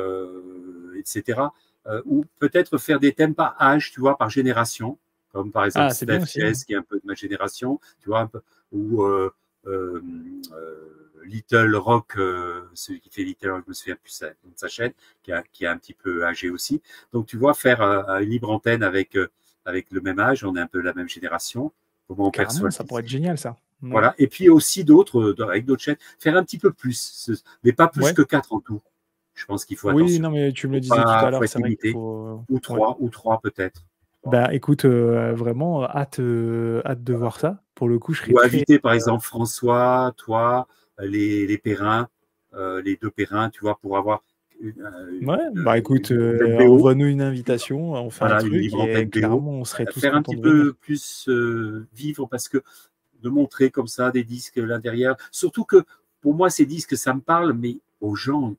euh, et cetera. Euh, ou peut-être faire des thèmes par âge, tu vois, par génération, comme par exemple Ah, c'est bien Steph aussi, ouais. Yes, qui est un peu de ma génération, tu vois, un peu, ou euh, euh, euh, Little Rock, euh, celui qui fait Little Rock, je me souviens plus sa, de sa chaîne, qui, a, qui est un petit peu âgé aussi. Donc, tu vois, faire euh, une libre antenne avec, euh, avec le même âge, on est un peu la même génération, comment on perçoit Carrément, le ça disque. pourrait être génial ça. Ouais. Voilà. Et puis aussi d'autres, euh, avec d'autres chaînes, faire un petit peu plus, mais pas plus Ouais. que quatre en tout. Je pense qu'il faut Oui, attention. non, mais tu me le Faut disais tout pas, à faut l'heure, être c'est vrai qu'il limité. faut, heu, Ou ouais. trois, ou trois peut-être. Trois. Bah, écoute, heu, vraiment hâte, heu, hâte de Voilà. voir ça. Pour le coup, je serais Ou très inviter par exemple François, toi, les, les Perrins, euh, les deux Perrins, tu vois, pour avoir une, ouais, une, bah, une écoute, libre antenne heu, V O. envoie-nous une invitation, on fait un Voilà, une truc libre et antenne V O. clairement, on serait tous Faire un contents petit de peu venir. plus euh, vivre parce que de montrer comme ça des disques là derrière. Surtout que pour moi, ces disques, ça me parle, mais aux gens,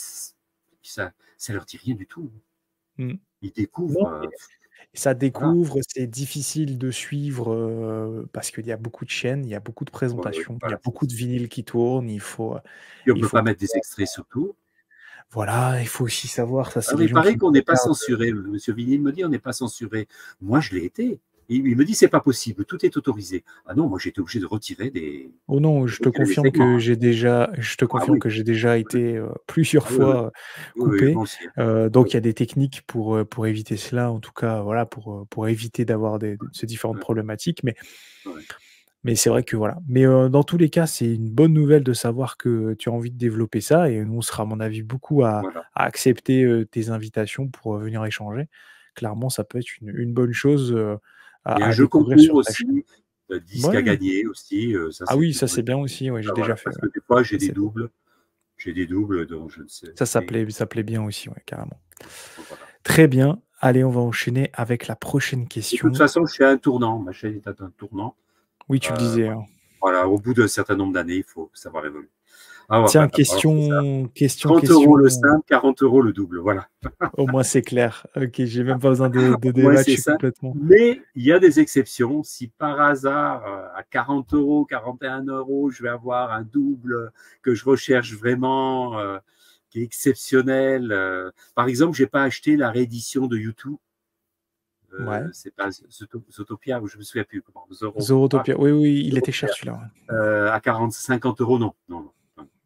ça ça leur dit rien du tout. Mmh. Ils Non, découvrent. Euh, ça voilà. découvre, c'est difficile de suivre, heu, parce qu'il y a beaucoup de chaînes, il y a beaucoup de Ouais, ouais, présentations, il y a voilà, c'est beaucoup ça. de vinyles qui tournent, il faut, heu, Et on ne il peut faut pas mettre des pouvoir extraits surtout. voilà, il faut aussi savoir, ça c'est Alors, les il gens paraît qui me qu'on n'est pas regardent. censuré. Monsieur Vigny me dit on n'est pas censuré. Moi, je l'ai été. Il, il me dit c'est pas possible, tout est autorisé. Ah non, moi j'ai été obligé de retirer des, Oh non, de je te retirer des confirme segments. que Hein. j'ai déjà je te Ah confirme oui, que j'ai déjà été, heu, plusieurs ah oui, oui, fois, heu, oui, oui, coupé, moi aussi. Hein. heu, Oui, donc il y a des techniques pour, heu, pour éviter cela, en tout cas, voilà, pour, heu, pour éviter d'avoir des de ces différentes oui, problématiques, mais oui, mais c'est vrai que voilà. Mais, heu, dans tous les cas, c'est une bonne nouvelle de savoir que tu as envie de développer ça et nous, on sera à mon avis beaucoup à voilà. à accepter, heu, tes invitations pour, heu, venir échanger. Clairement, ça peut être une une bonne chose, heu, Il y a à un à jeu découvrir concours sur ta chaîne. aussi, euh, disque Ouais. à gagner aussi, euh, ça Ah c'est oui, ça plutôt c'est bien intéressant. aussi, ouais, j'ai Ah, déjà voilà, fait, parce ouais. que des fois j'ai Ça des c'est doubles, j'ai des doubles dont je ne sais. Ça, ça Mais plaît ça plaît bien aussi, ouais, carrément. voilà. Très bien. Allez, on va enchaîner avec la prochaine De toute question. façon, je suis à un tournant, ma chaîne est à un tournant. Oui, tu le Euh, disais, hein. voilà, au bout d'un certain nombre d'années, il faut savoir évoluer. Ah, ouais, Tiens, bah, alors c'est ça. question question trente euros le question, simple, quarante euros le double, voilà. au moins c'est clair. OK, j'ai même pas besoin de de Au moins débattre, je c'est suis ça. complètement Mais il y a des exceptions. Si par hasard, euh, à quarante euros, quarante et un euros, je vais avoir un double que je recherche vraiment, euh, qui est exceptionnel. euh. Par exemple, j'ai pas acheté la réédition de YouTube. ouais. Euh, c'est pas Zoto- Zootopia, ou je me souviens plus comment. Zoro, ah, Zootopia, oui, oui, il était cher Zootopia. celui-là, ouais. Euh, à quarante, cinquante euros, non. Non, non.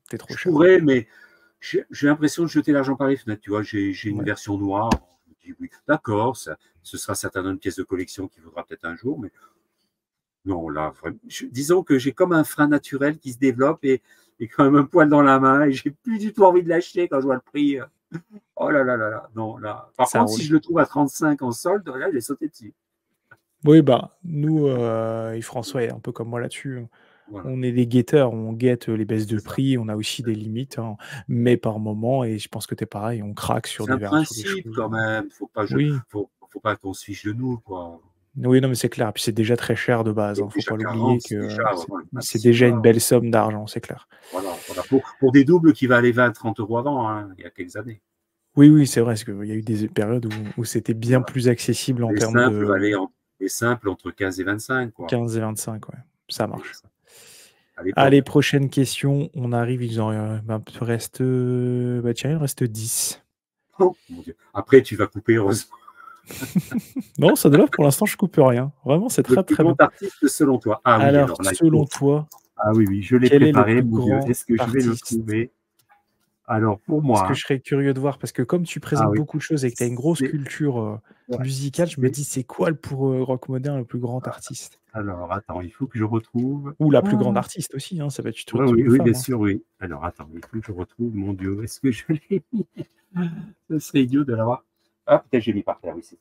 T'es trop Je cher. pourrais, mais j'ai j'ai l'impression de jeter l'argent par les fenêtres. Tu vois, j'ai j'ai une Ouais. version noire. Je me dis, oui, d'accord, ça, ce sera certainement une pièce de collection qui vaudra peut-être un jour, mais non, là, vraiment. Je- disons que j'ai comme un frein naturel qui se développe et, et quand même un poil dans la main et j'ai plus du tout envie de l'acheter quand je vois le prix. Oh là là là là, non, là. Par Ça contre, si roule. je le trouve à trente-cinq en solde, là, j'ai sauté dessus. Oui, bah, nous, heu et François est un peu comme moi là-dessus, hein. Voilà, On est des guetteurs, on guette, les baisses de c'est ça. prix, on a aussi des limites, hein, mais par moment et je pense que tu es pareil, on craque sur C'est des un ver sur des principe choses. quand même. Faut pas, je, Oui, faut, faut pas qu'on se fiche de nous, quoi. oui, non, mais c'est clair. Puis c'est déjà très cher de base, Et hein, faut déjà pas l'oublier quarante, que, c'est déjà heu, c'est vraiment le c'est principe, déjà une quoi. belle somme d'argent, c'est clair. Voilà, voilà. Pour, pour des doubles qui valaient vingt, trente euros avant, hein, il y a quelques années. Oui, oui, c'est vrai, parce qu'il y a eu des périodes où où c'était bien Voilà. plus accessible en Les termes simples de valaient en- les simples entre quinze et vingt-cinq, quoi. quinze et vingt-cinq, ouais, ça Et marche. ça, à l'époque. Allez, prochaine question, on arrive, il en, heu, bah, il reste, heu, bah, tiens, il reste dix. Oh, mon Dieu. Après, tu vas couper, heureusement. Non, ça de là, pour l'instant, je coupe rien. Vraiment, c'est Le très, plus très bien. grand artiste selon toi. Ah oui, Alors, alors là, il selon faut. toi, Ah oui, oui, je l'ai quel est le préparé, plus mon Dieu. grand Est-ce que je vais le artiste? trouver? Alors, pour Parce que moi, je serais curieux de voir, parce que comme tu ah présentes oui, beaucoup de choses et que tu as une grosse c'est culture, heu, ouais, musicale, je me c'est dis: «C'est quoi le pour, heu, rock moderne, le plus grand artiste?» alors attends, il faut que je retrouve. Ou la plus Ah! grande artiste aussi, hein, ça peut être Oui, truc oui, homme ou oui, bien femme, hein. sûr, oui. Alors attends, il faut que je retrouve, mon Dieu, est-ce que je l'ai mis? Ce serait idiot de l'avoir. Ah, peut-être j'ai mis par terre, oui, c'est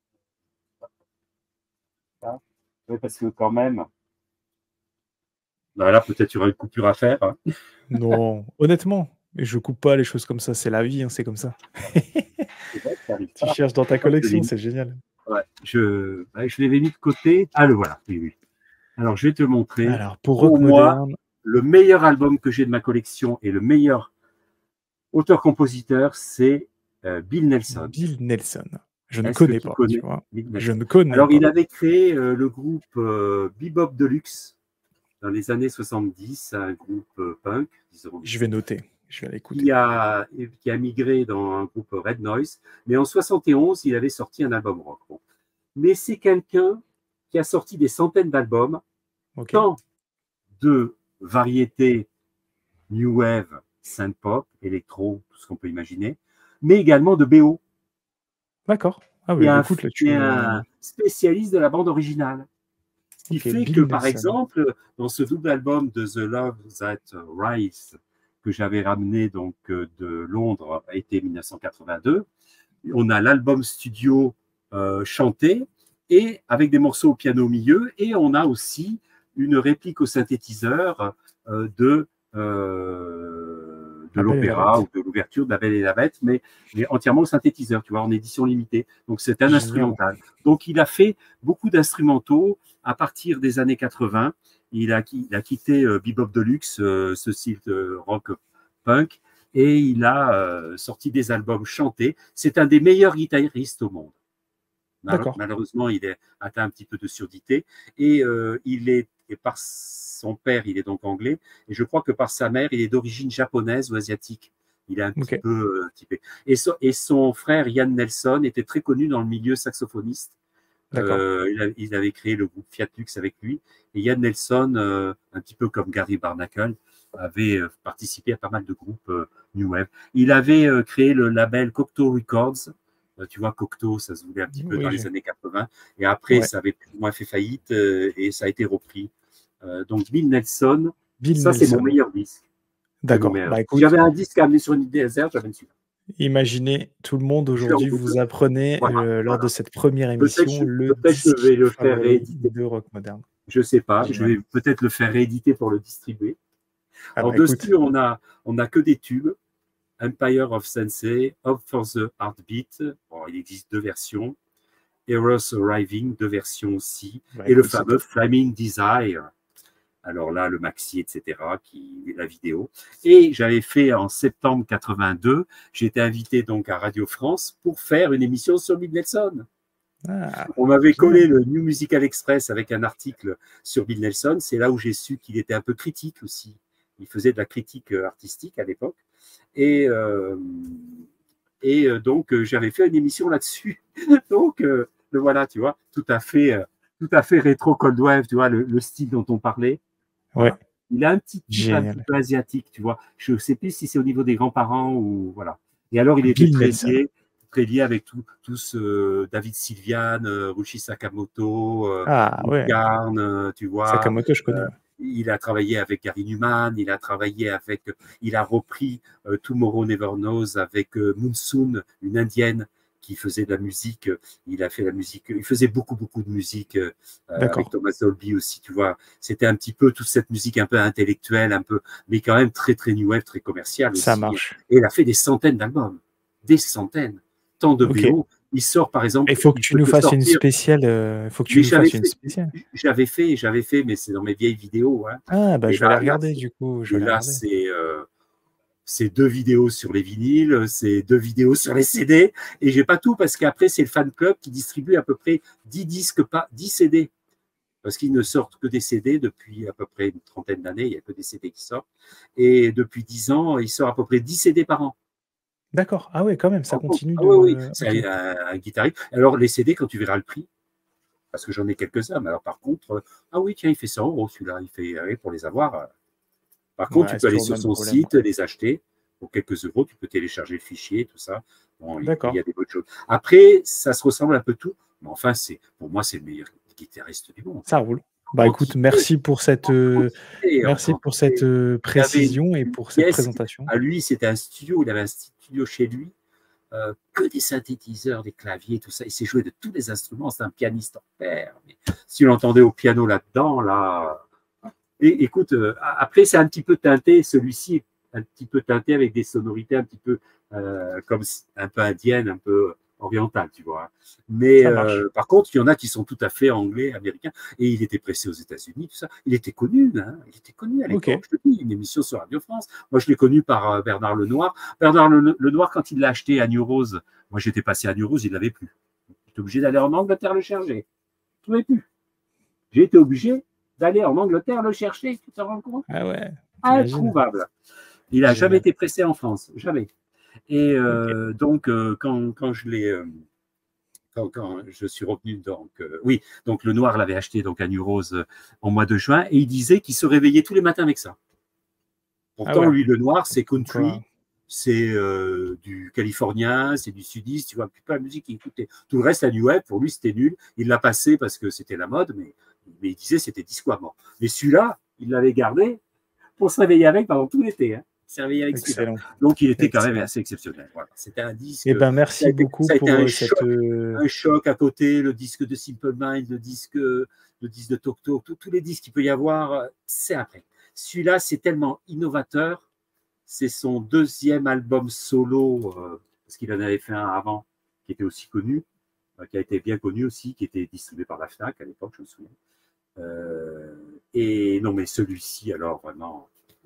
ça. Oui, parce que quand même, bah là, peut-être il y aura une coupure à faire, hein. Non, honnêtement, je coupe pas les choses comme ça, c'est la vie, hein, c'est comme ça. C'est vrai que ça arrive Tu pas. cherches dans ta Pourtant, je l'ai collection, mis. c'est génial. Ouais, je, ouais, je l'avais mis de côté. Ah, le voilà. Oui, oui. Alors, je vais te montrer. Alors, pour Pour rock moi, moderne, le meilleur album que j'ai de ma collection et le meilleur auteur-compositeur, c'est euh, Bill Nelson. Bill Nelson. Je ne Est-ce que connais tu pas, tu connais vois? Bill Je Nelson? ne connais Alors, il pas. avait créé euh, le groupe euh, Bebop Deluxe dans les années soixante-dix, un groupe euh, punk, disons, Je vais noter, je vais aller écouter. qui a, qui a migré dans un groupe Red Noise. Mais en soixante et onze, il avait sorti un album rock. Bon. Mais c'est quelqu'un qui a sorti des centaines d'albums, OK. tant de variétés new wave, synth pop, électro, tout ce qu'on peut imaginer, mais également de B O. D'accord. Ah Il oui, est bah, un, écoute, là, il tu est me un spécialiste de la bande originale. Ce qui OK, fait que, Bill par Nelson. exemple, dans ce double album de The Love That Rise, que j'avais ramené donc de Londres, été mille neuf cent quatre-vingt-deux, on a l'album studio euh, chanté et avec des morceaux au piano au milieu, et on a aussi une réplique au synthétiseur euh, de euh, de La Belle et la l'opéra Bête. ou de l'ouverture de La Belle et la Bête, mais, mais entièrement au synthétiseur, tu vois, en édition limitée. Donc c'est un Génial. instrumental. Donc il a fait beaucoup d'instrumentaux à partir des années quatre-vingts. Il a, il a quitté euh, Bebop Deluxe, euh, ce style de rock punk, et il a euh, sorti des albums chantés. C'est un des meilleurs guitaristes au monde. D'accord. Malheureusement, il est atteint un petit peu de surdité, et euh, il est, et par son père, il est donc anglais, et je crois que par sa mère, il est d'origine japonaise ou asiatique. Il est un petit OK. peu euh, typé. Et, so, et son frère Ian Nelson était très connu dans le milieu saxophoniste. D'accord. Euh, il, a, il, avait créé le groupe Fiat Lux avec lui. Et Ian Nelson, euh, un petit peu comme Gary Barnacle, avait euh, participé à pas mal de groupes euh, New Wave. Il avait euh, créé le label Cocteau Records. Euh, tu vois, Cocteau, ça se voulait un petit peu dans Oui, les j'ai années quatre-vingts. Et après, ouais. ça avait plus ou moins fait faillite euh, et ça a été repris. Euh, donc, Bill Nelson, Bill ça, c'est mon Nelson. meilleur disque. C'est mon D'accord. meilleur. Bah, Si écoute, j'avais un disque à amener sur une désert, j'avais celui-là. imaginez tout le monde Je le aujourd'hui, redouble. vous apprenez, Voilà, heu, lors de voilà. cette première Peut-être émission, je, le peut je disque vais le faire favori rééditer. de rock moderne. Je ne sais pas. Je Génial. vais peut-être le faire rééditer pour le distribuer. Ah Alors, bah, écoute, dessus, on a, on a que des tubes. Empire of Sensei, Hope for the Heartbeat. Bon, il existe deux versions. Eros Arriving, deux versions aussi. bah, Et le écoute, c'est fameux top. Flaming Desire. Alors là, le maxi, et cetera, qui est la vidéo. Et j'avais fait en septembre quatre-vingt-deux, j'ai été invité donc à Radio France pour faire une émission sur Bill Nelson. Ah, On m'avait génial. collé le New Musical Express avec un article sur Bill Nelson. C'est là où j'ai su qu'il était un peu critique aussi. Il faisait de la critique artistique à l'époque. Et, euh, et donc, j'avais fait une émission là-dessus. Donc, euh, le voilà, tu vois, tout à fait, tout à fait rétro Cold Wave, tu vois, le, le style dont on parlait. Ouais. Voilà. Il a un petit type un petit Génial. peu asiatique, tu vois. Je ne sais plus si c'est au niveau des grands-parents ou voilà. Et alors, il était Bill très Nelson. lié, très lié avec tout- tous euh, David Sylvian, euh, Ruchi Sakamoto, euh, Ah Nick ouais, Carn, euh, tu vois. Sakamoto, je connais. Euh, Ouais. il a travaillé avec Gary Numan, il a travaillé avec, il a repris euh, Tomorrow Never Knows avec euh, Monsoon, une indienne qui faisait de la musique. Il a fait la musique, il faisait beaucoup, beaucoup de musique euh, avec D'accord, Thomas Dolby aussi, tu vois. C'était un petit peu toute cette musique un peu intellectuelle, un peu, mais quand même très, très new wave, très commerciale ça aussi. marche. Et il a fait des centaines d'albums, des centaines, tant de Ok. B O. Il sort, par Il exemple, faut que il tu peut nous te fasses une sortir, spéciale. euh, Il faut que tu mais nous j'avais fasses une fait, spéciale. j'avais fait, j'avais fait, mais c'est dans mes vieilles vidéos, hein. Ah, bah Et je vais aller là, là, regarder c'est, du coup. Je vais et aller là, regarder. c'est, euh, c'est deux vidéos sur les vinyles, c'est deux vidéos sur les C D, et j'ai pas tout parce qu'après, c'est le fan club qui distribue à peu près dix disques, pas dix C D. Parce qu'ils ne sortent que des C D depuis à peu près une trentaine d'années, il n'y a que des C D qui sortent. Et depuis dix ans, il sort à peu près dix C D par an. D'accord. Ah ouais, quand même, ça En compte. continue Ah oui, oui, de. Ok. c'est un, un guitariste. Alors, les C D, quand tu verras le prix, parce que j'en ai quelques-uns, mais alors par contre, euh, ah oui, tiens, il fait cent euros celui-là, il fait, ah oui, pour les avoir. euh. Par contre, tu Ouais, c'est peux aller toujours le sur même son problème. site, les acheter pour quelques euros, tu peux télécharger le fichier, tout ça. Bon, il il y D'accord. a des bonnes choses. Après, ça se ressemble un peu tout, mais enfin, c'est, pour moi, c'est le meilleur guitariste du monde. Ça roule. Bah écoute, Quantité, merci pour cette, en euh, quantité, en merci pour cette quantité. euh, Il avait une, précision et une pour cette pièce, présentation. à lui, c'était un studio, il avait un studio chez lui, euh, que des synthétiseurs, des claviers, tout ça. Il s'est joué de tous les instruments, c'est un pianiste en pair. Mais si l'entendait au piano là-dedans, là. Et écoute, euh, après, c'est un petit peu teinté, celui-ci est un petit peu teinté avec des sonorités un petit peu euh, comme un peu indiennes, un peu orientales, tu vois. Mais Ça marche. euh, par contre, il y en a qui sont tout à fait anglais, américains, et il était pressé aux États-Unis, tout ça. Il était connu, hein, il était connu à Ok. l'époque. Je te dis, une émission sur Radio France. Moi, je l'ai connu par euh, Bernard Lenoir. Bernard Le- Lenoir, quand il l'a acheté à New Rose, moi j'étais passé à New Rose, il l'avait plus. J'étais obligé d'aller en Angleterre le chercher. Je ne trouvais plus. J'ai été obligé d'aller en Angleterre le chercher, tu te rends compte? Ah ouais, t'imagines? Introuvable. Il n'a jamais Génial. été pressé en France, jamais. Et Ok. euh, donc, euh, quand, quand je l'ai. Euh, quand, quand, je suis revenu, donc, euh, oui, donc le Noir l'avait acheté donc à New Rose euh, en mois de juin, et il disait qu'il se réveillait tous les matins avec ça. Ah Pourtant, ouais. lui, le Noir, c'est Comme quoi. country, c'est euh, du californien, c'est du sudiste, tu vois, plus pas la musique qu'il écoutait. Tout le reste, la New Wave, pour lui, c'était nul. Il l'a passé parce que c'était la mode, mais, mais il disait que c'était disco à mort. Mais celui-là, il l'avait gardé pour se réveiller avec pendant tout l'été. Hein. Il s'est réveillé avec celui-là. Excellent. Donc, il était quand même Excellent. assez exceptionnel. Voilà. C'était un Eh disque, ben, ça a merci été, beaucoup ça a été pour un euh, cette. choc, euh, un choc à côté, le disque de Simple Mind, le disque, le disque de Tok Tok, tous les disques qu'il peut y avoir, c'est après. Celui-là, c'est tellement innovateur. C'est son deuxième album solo, euh, parce qu'il en avait fait un avant, qui était aussi connu, euh, qui a été bien connu aussi, qui était distribué par la FNAC à l'époque, je me souviens. Euh, et non, mais celui-ci, alors vraiment.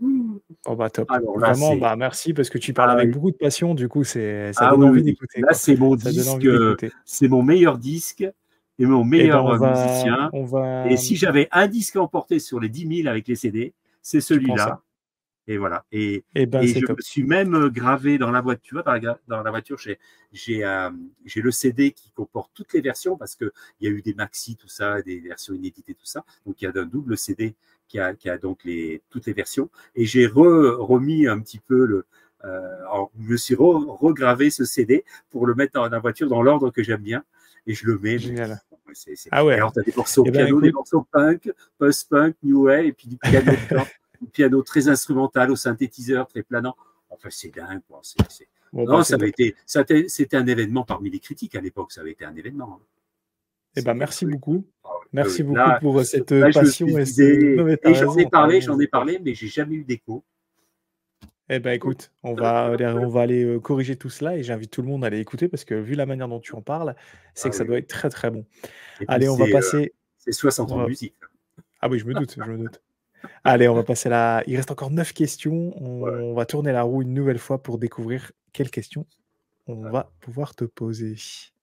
Oh bah top. Alors là, Vraiment, c'est. bah merci parce que tu parles Ah, avec oui. beaucoup de passion. Du coup, c'est, ça Ah donne oui, envie oui. d'écouter, Là, quoi. c'est mon Ça donne disque, envie d'écouter. c'est mon meilleur disque et mon Eh ben, on meilleur va, musicien. on Et va. si j'avais un disque à emporter sur les dix mille avec les C D, c'est Tu prends ça. celui-là. Et voilà. Et, Eh ben, et c'est je me top. suis même gravé dans la voiture. Dans la, dans la voiture, j'ai j'ai euh, j'ai le C D qui comporte toutes les versions parce qu'il y a eu des maxi, tout ça, des versions inéditées, tout ça. Donc, il y a un double C D qui a, qui a donc les, toutes les versions. Et j'ai re, remis un petit peu le. Euh, en, je me suis re, regravé ce C D pour le mettre dans la voiture dans l'ordre que j'aime bien. Et je le mets. Mais, Génial. c'est, c'est... Ah Et ouais. alors, tu as des morceaux Eh ben, piano, des écoute. morceaux punk, post-punk, new wave, et puis du piano dedans piano très instrumental au synthétiseur, très planant. Enfin, c'est dingue, quoi. C'est, c'est... Bon, bah, Non, c'est ça avait top. été, ça était, c'était un événement parmi les critiques à l'époque. Ça avait été un événement. Eh ben, C'était le merci truc. beaucoup. Ah oui, Merci oui. beaucoup Là, pour euh, cette euh, là, je me suis passion et ce. Non, vidé. mais t'as Et j'en ai raison, t'as parlé, raison, j'en ai c'est top. parlé, mais j'ai jamais eu d'écho. Eh ben, écoute, on va aller, on va aller euh, corriger tout cela et j'invite tout le monde à aller écouter parce que vu la manière dont tu en parles, c'est Ah que ça oui, doit oui. être très très bon. Et puis Allez, on va c'est, euh, passer. c'est soixante On ans de va- musique. Ah oui, je me doute, je me doute. Allez, on va passer là. Il reste encore neuf questions. Ouais. On va tourner la roue une nouvelle fois pour découvrir quelles questions on Ouais. va pouvoir te poser.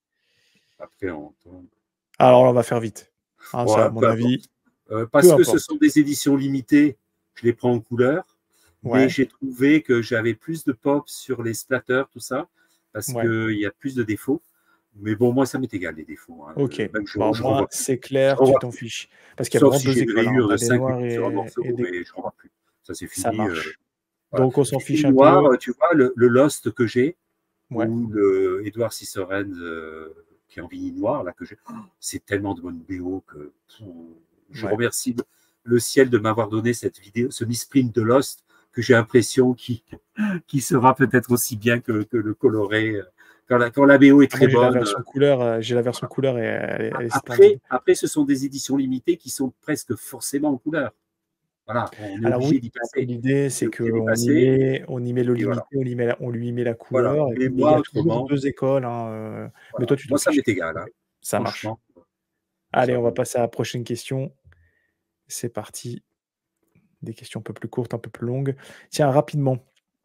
Après, on tombe. Alors, là, on va faire vite. Hein, ça, à Ouais, mon peu importe. avis, Euh, peu parce que ce sont importe. des éditions limitées, je les prends en couleur, mais Ouais, j'ai trouvé que j'avais plus de pop sur les splatters, tout ça, parce ouais. qu'il y a plus de défauts. mais bon, moi, ça m'est égal, les défauts. Hein. Ok, Même je, bon, je moi, revois, c'est je clair, tu revois t'en plus. fiches. Parce qu'il y a Sauf vraiment si deux j'ai une écoles, hein. rayure T'as de des cinq noirs minutes sur un et, morceau, et des... mais je ne revois plus. Ça, c'est Ça fini. Euh, marche. voilà. Donc, on s'en fiche Vinyle un noir, peu. tu vois, le, le Lost que j'ai, Ouais. ou le Edward Scissorhands euh, qui est en vinyle noir, là, que j'ai, oh, c'est tellement de bonne B O que pff, je Ouais. remercie le, le ciel de m'avoir donné cette vidéo, ce misprint de Lost, que j'ai l'impression qui, qui sera peut-être aussi bien que, que le coloré. Quand la, quand la B O est Ah, moi, très j'ai la bonne. version couleur, euh, j'ai la version Voilà. couleur et elle, est- elle est splendide. Après, après, ce sont des éditions limitées qui sont presque forcément en couleur. Voilà, on est Alors oui, obligé d'y un peu passer. l'idée, On est c'est obligé d'y qu'on y passer, met, on y met le et voilà. limité, on y met la- on lui met la Voilà. couleur, et- Mais mais il y moi, a toujours autrement, deux écoles, hein, euh, mais voilà. toi, tu t'en Moi, ça fiches. m'est égal. Ok, Hein. ça marche. Franchement, Allez, ça on va me- passer à la prochaine question. C'est parti. Des questions un peu plus courtes, un peu plus longues. Tiens, rapidement.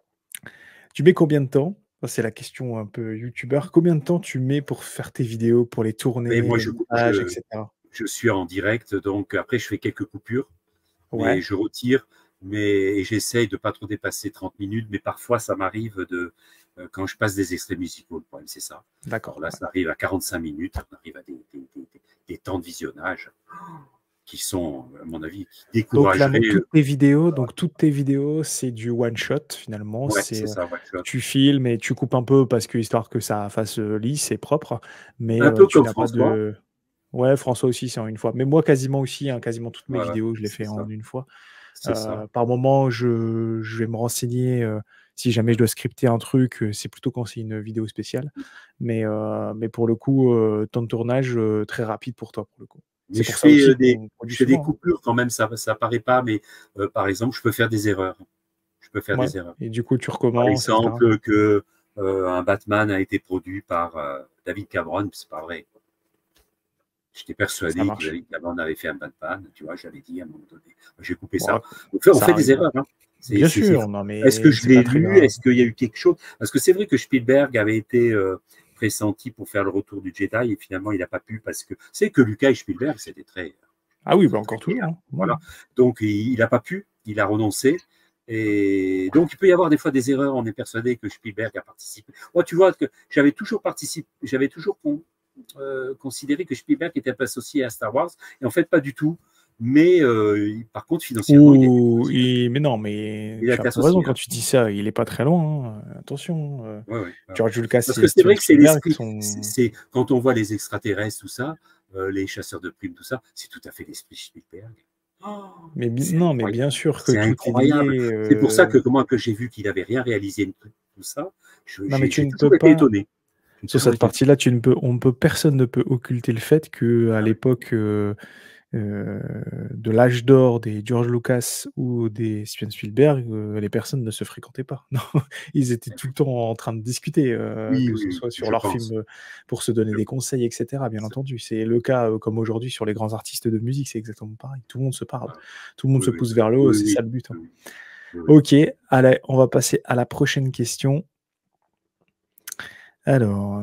Tu mets combien de temps? Ça, c'est la question un peu youtubeur. Combien de temps tu mets pour faire tes vidéos, pour les Mais tourner, moi, les je, montages, je, et cetera. je suis en direct, donc après, je fais quelques coupures, mais Ouais, je retire, mais et j'essaye de pas trop dépasser trente minutes, mais parfois, ça m'arrive de, euh, quand je passe des extraits musicaux, le problème, c'est ça. Alors d'accord. là, Ouais. ça arrive à quarante-cinq minutes, on arrive à des, des, des, des temps de visionnage qui sont, à mon avis, qui Donc là, mo- décourageraient. toutes euh, tes vidéos, donc toutes tes vidéos, c'est du one shot finalement. Ouais, C'est c'est euh, ça, one shot. tu filmes et tu coupes un peu parce que histoire que ça fasse euh, lisse et propre, mais Un euh, peu tu comme n'as pas François. de. Ouais, François aussi, c'est en une fois. Mais moi, quasiment aussi, hein, quasiment toutes mes Voilà, vidéos, je les c'est fais en ça. une fois. C'est ça. Euh, par moment, je, je vais me renseigner euh, si jamais je dois scripter un truc. euh, C'est plutôt quand c'est une vidéo spéciale. Mais, euh, mais pour le coup, euh, temps de tournage euh, très rapide pour toi, pour le coup. Mais C'est je pour ça fais aussi euh, des, qu'on produit je fais des souvent, hein. coupures quand même, ça ça paraît pas, mais euh, par exemple, je peux faire des erreurs. Je peux faire Ouais. des erreurs. Et du coup, tu Par recommences, et cetera. exemple, que euh, un Batman a été produit par euh, David Cameron, c'est pas vrai. J'étais Ça persuadé que marche. David Cameron avait fait un Batman, tu vois, j'avais dit à un moment donné. J'ai coupé Bon, ça. On fait, on ça fait des arrive. erreurs. Hein. C'est, Bien c'est, c'est sûr, fou. non, Est-ce que mais je c'est l'ai pas très lu? grave. Est-ce qu'il y a eu quelque chose? Parce que c'est vrai que Spielberg avait été euh, pressenti pour faire le retour du Jedi et finalement il n'a pas pu parce que c'est que Lucas et Spielberg, c'était très, Ah oui, bah très, très encore lié, toujours, hein. hein. Mmh. Voilà. Donc il n'a pas pu, il a renoncé. Et donc il peut y avoir des fois des erreurs. On est persuadé que Spielberg a participé. Moi, tu vois que j'avais toujours participé, j'avais toujours con- euh, considéré que Spielberg était un peu associé à Star Wars, et en fait pas du tout. Mais euh, il- par contre, financièrement, il était Ouh, associé. il- mais non, mais Il a tu as été pas raison associé. quand Hein. tu dis ça. Il est pas très loin, hein. Euh, Attention. euh, Ouais, ouais, ouais, ouais. George Lucas Parce que et c'est Steven vrai que c'est Spielberg l'esprit. C'est sont. c'est- quand on voit les extraterrestres, tout ça, euh, les chasseurs de primes, tout ça, c'est tout à fait l'esprit Spielberg. Oh, Mais bi- c'est non, mais bien incroyable. sûr que C'est tout est incroyable. lié. C'est pour ça euh, que moi, que j'ai vu qu'il n'avait rien réalisé de tout ça, je- Non, mais j'ai tu j'ai ne peux toujours été pas. étonné. J'ai Sur toujours cette été étonné. partie-là, tu ne peux, on peut, personne ne peut occulter le fait que à Ah oui. l'époque euh, euh, de l'âge d'or des George Lucas ou des Steven Spielberg, euh, les personnes ne se fréquentaient pas. Non, ils étaient tout le temps en train de discuter, euh, Oui, que oui, ce oui, soit sur je leurs pense. films euh, pour se donner Je des pense. conseils, et cetera. Bien entendu, c'est le cas euh, comme aujourd'hui sur les grands artistes de musique, c'est exactement pareil. Tout le monde se parle, Voilà. tout le monde Oui, se oui, pousse vers le haut, oui, c'est ça oui, le but, hein. oui, oui, oui. Ok, allez, on va passer à la prochaine question. Alors,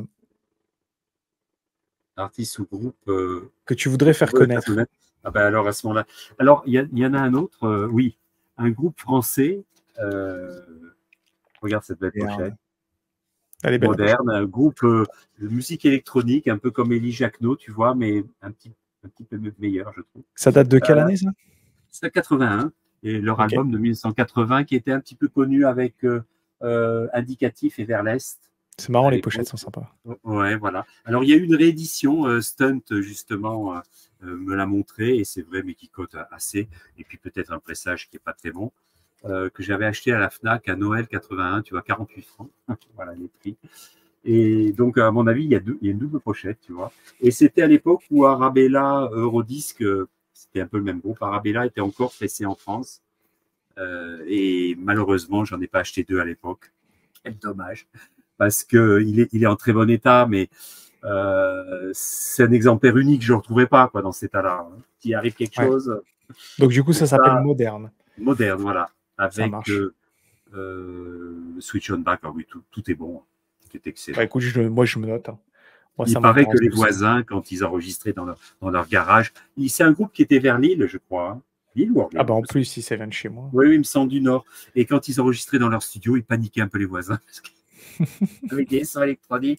Artiste ou groupe euh, que tu que voudrais tu faire veux faire connaître. connaître. Ah ben alors à ce moment-là. Alors il y, a- il y en a un autre, euh, oui, un groupe français. euh, regarde cette belle pochette. Merde. Elle est belle la pochette. Moderne, un groupe euh, de musique électronique, un peu comme Élie Jacquenot, tu vois, mais un petit, un petit peu meilleur, je trouve. Ça date de quelle Euh, année, ça? c'est quatre-vingt-un, et leur Ok. album de mille neuf cent quatre-vingts, qui était un petit peu connu avec euh, euh, Indicatif et Vers l'Est C'est marrant, à les pochettes l'époque. sont sympas. Ouais, voilà. Alors, il y a eu une réédition, euh, Stunt, justement, euh, euh, me l'a montré, et c'est vrai, mais qui cote assez, et puis peut-être un pressage qui est pas très bon, euh, que j'avais acheté à la Fnac à Noël quatre-vingt-un, tu vois, quarante-huit francs. Voilà les prix. Et donc, à mon avis, il y a, deux, il y a une double pochette, tu vois. Et c'était à l'époque où Arabella, Eurodisc, euh, c'était un peu le même groupe, Arabella était encore pressé en France. Euh, et malheureusement, j'en ai pas acheté deux à l'époque. Quel dommage. Parce qu'il est, il est en très bon état, mais euh, c'est un exemplaire unique, je ne le retrouvais pas quoi, dans cet état-là. S'il arrive quelque Ouais. chose, Donc, du coup, ça c'est s'appelle ça, moderne. moderne, voilà. Ça Avec marche. euh, euh, Switch on Back, ah oui, tout, tout est bon. Tout est excellent. Bah, écoute, je, moi, je me note, hein. Moi, Il ça paraît que m'intéresse les aussi. voisins, quand ils enregistraient dans leur, dans leur garage, c'est un groupe qui était vers Lille, je crois. Hein. Lille ou Ah, Orléans, bah, en je sais. plus, si ça vient de chez moi. Oui, oui, il me semble du Nord. Et quand ils enregistraient dans leur studio, ils paniquaient un peu les voisins. Parce que, avec des sons électroniques.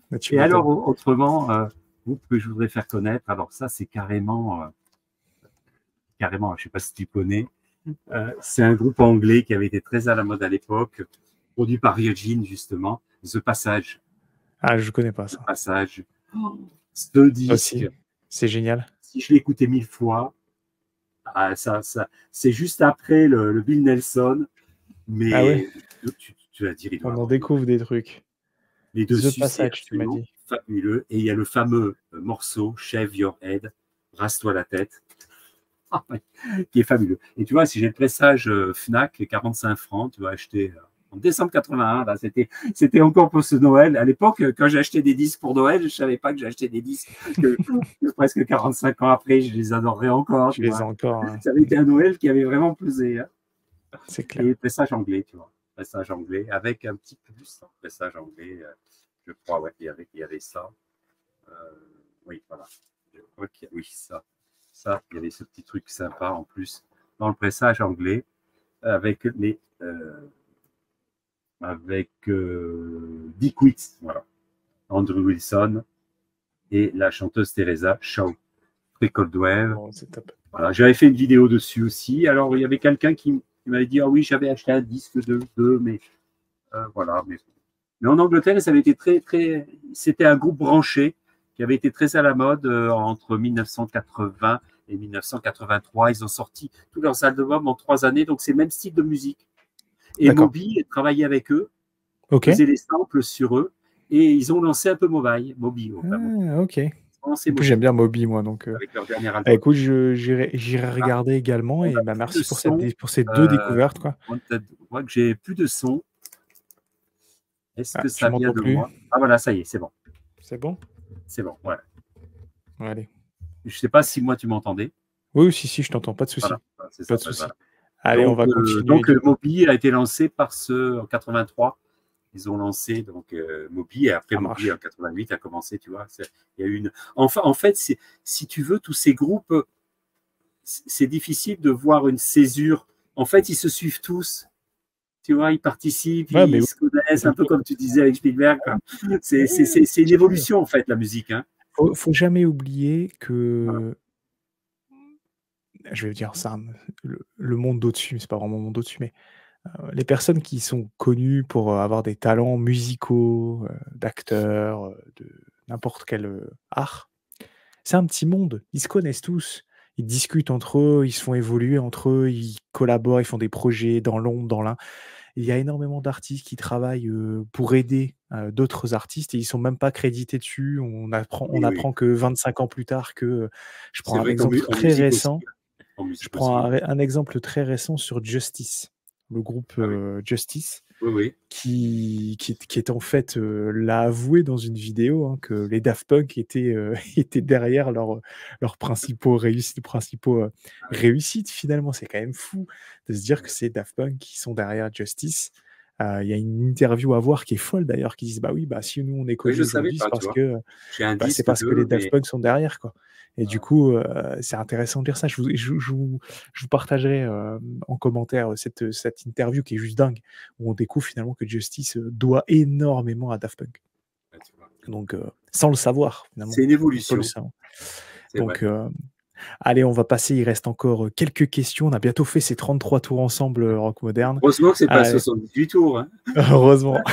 Bah, tu Et alors, m'étonnes. autrement, euh, groupe que je voudrais faire connaître, alors ça, c'est carrément, euh, carrément, je ne sais pas si tu connais, euh, c'est un groupe anglais qui avait été très à la mode à l'époque, produit par Virgin, justement, The Passage. Ah, je connais pas The ça. Passage. Ce Ça disque, aussi, c'est génial. si je l'ai écouté mille fois, ah, ça, ça, c'est juste après le, le Bill Nelson, Ah ouais, mais tu, tu vas dire, il doit on en avoir une découvre des trucs. les The dessus, c'est Passage, tu m'as absolument dit. fabuleux. Et il y a le fameux morceau Shave Your Head, rase-toi la tête, qui est fabuleux. Et tu vois, si j'ai le pressage euh, Fnac, quarante-cinq francs, tu vas acheter euh, en décembre quatre-vingt-un, là, c'était, c'était encore pour ce Noël. À l'époque, quand j'ai acheté des disques pour Noël, je savais pas que j'ai acheté des disques que, que presque quarante-cinq ans après, je les adorerais encore, Je tu les ai vois. encore, hein. Ça avait été un Noël qui avait vraiment pesé. Hein. C'est Et clair. pressage anglais, tu vois. Pressage anglais, avec un petit plus, hein, pressage anglais, euh, je crois, ouais, il y avait, il y avait ça. Euh, oui, voilà. Je crois qu'il y a- oui, ça. Ça, il y avait ce petit truc sympa en plus dans le pressage anglais avec les euh, avec euh, Dick Witts, voilà. Andrew Wilson et la chanteuse Teresa Shaw, très Cold Wave. Bon, c'est top. Voilà, j'avais fait une vidéo dessus aussi. Alors il y avait quelqu'un qui, qui m'avait dit ah oui j'avais acheté un disque de deux, mais euh, voilà. Mais, mais en Angleterre ça avait été très très, c'était un groupe branché qui avait été très à la mode euh, entre mille neuf cent quatre-vingts et mille neuf cent quatre-vingt-trois. Ils ont sorti tous leurs albums en trois années, donc c'est le même style de musique. Et D'accord. Moby travaillait avec eux, Ok. faisait les samples sur eux, et ils ont lancé un peu Moby, Moby, enfin, Moby. Ah, ok. Ils ont lancé En plus, j'aime Moby bien Moby, moi, donc. euh, avec leur dernier bah, album. écoute, je- j'irai j'irai Voilà. regarder également On et n'a bah plus de merci pour cette son. dé- pour ces deux Euh, découvertes, quoi. moi, que j'ai plus de son. Est-ce Ah, que tu ça vient m'entends de plus? moi? Ah voilà, ça y est, c'est bon. C'est bon? C'est bon, voilà. Allez. Je ne sais pas si moi tu m'entendais. Oui, si, si, je t'entends, pas de Voilà, souci. c'est Pas ça. de Voilà. souci. Allez, on Donc, va euh, continuer donc du euh, coup. Moby a été lancé par ceux en quatre-vingt-trois. Ils ont lancé donc euh, Moby et après Ça Moby en marche. quatre-vingt-huit a commencé, tu vois. Il y a eu une. Enfin, en fait, si tu veux, tous ces groupes, c'est difficile de voir une césure. En fait, ils se suivent tous. Tu vois, ils participent, Ouais, mais ils oui, se connaissent, de un toute peu comme tu disais avec Spielberg. C'est une façon, évolution, en fait, la musique. Hein. faut, faut jamais oublier Voilà. que, je vais dire ça, le, le monde d'au-dessus, c'est pas vraiment le monde d'au-dessus, mais euh, les personnes qui sont connues pour euh, avoir des talents musicaux, euh, d'acteurs, euh, de n'importe quel euh, art, c'est un petit monde. Ils se connaissent tous. Ils discutent entre eux, ils se font évoluer entre eux, ils collaborent, ils font des projets dans l'ombre, dans l'un. Il y a énormément d'artistes qui travaillent, heu, pour aider, heu, d'autres artistes et ils sont même pas crédités dessus. On apprend on Oui, oui. apprend que vingt-cinq ans plus tard que, heu je C'est prends un vrai qu'en exemple mu en très musique aussi. récent En je musique prends aussi. un ré un exemple très récent sur Justice, le groupe, Ah oui. heu, Justice Oui, oui. qui qui est qui est en fait, heu, l'a avoué dans une vidéo, hein, que les Daft Punk étaient, heu, étaient derrière leurs, leurs principaux réussi principaux, heu, Ah oui. réussites finalement. C'est quand même fou de se dire que Ouais. c'est Daft Punk qui sont derrière Justice. Heu, il y a une interview à voir qui est folle d'ailleurs, qui disent: «Bah oui, bah si nous on est Oui, connus je savais aujourd'hui, c'est pas, tu parce vois. que, J'ai un bah, c'est disque parce que les d'eux, Daft mais Punk sont derrière, quoi». Et du voilà. coup, heu, c'est intéressant de dire ça. Je vous je vous je vous je vous partagerai, hem, en commentaire, heu, cette, cette interview qui est juste dingue, où on découvre finalement que Justice, heu, doit énormément à Daft Punk. Ouais, tu vois. Donc, heu, sans le savoir finalement, C'est une on peut le évolution, savoir. c'est vrai. Donc, heu, allez, on va passer, il reste encore, heu, quelques questions. On a bientôt fait ces trente-trois tours ensemble, heu, rock moderne. Heureusement que c'est pas Allez, soixante-dix-huit tours. Hein. heureusement.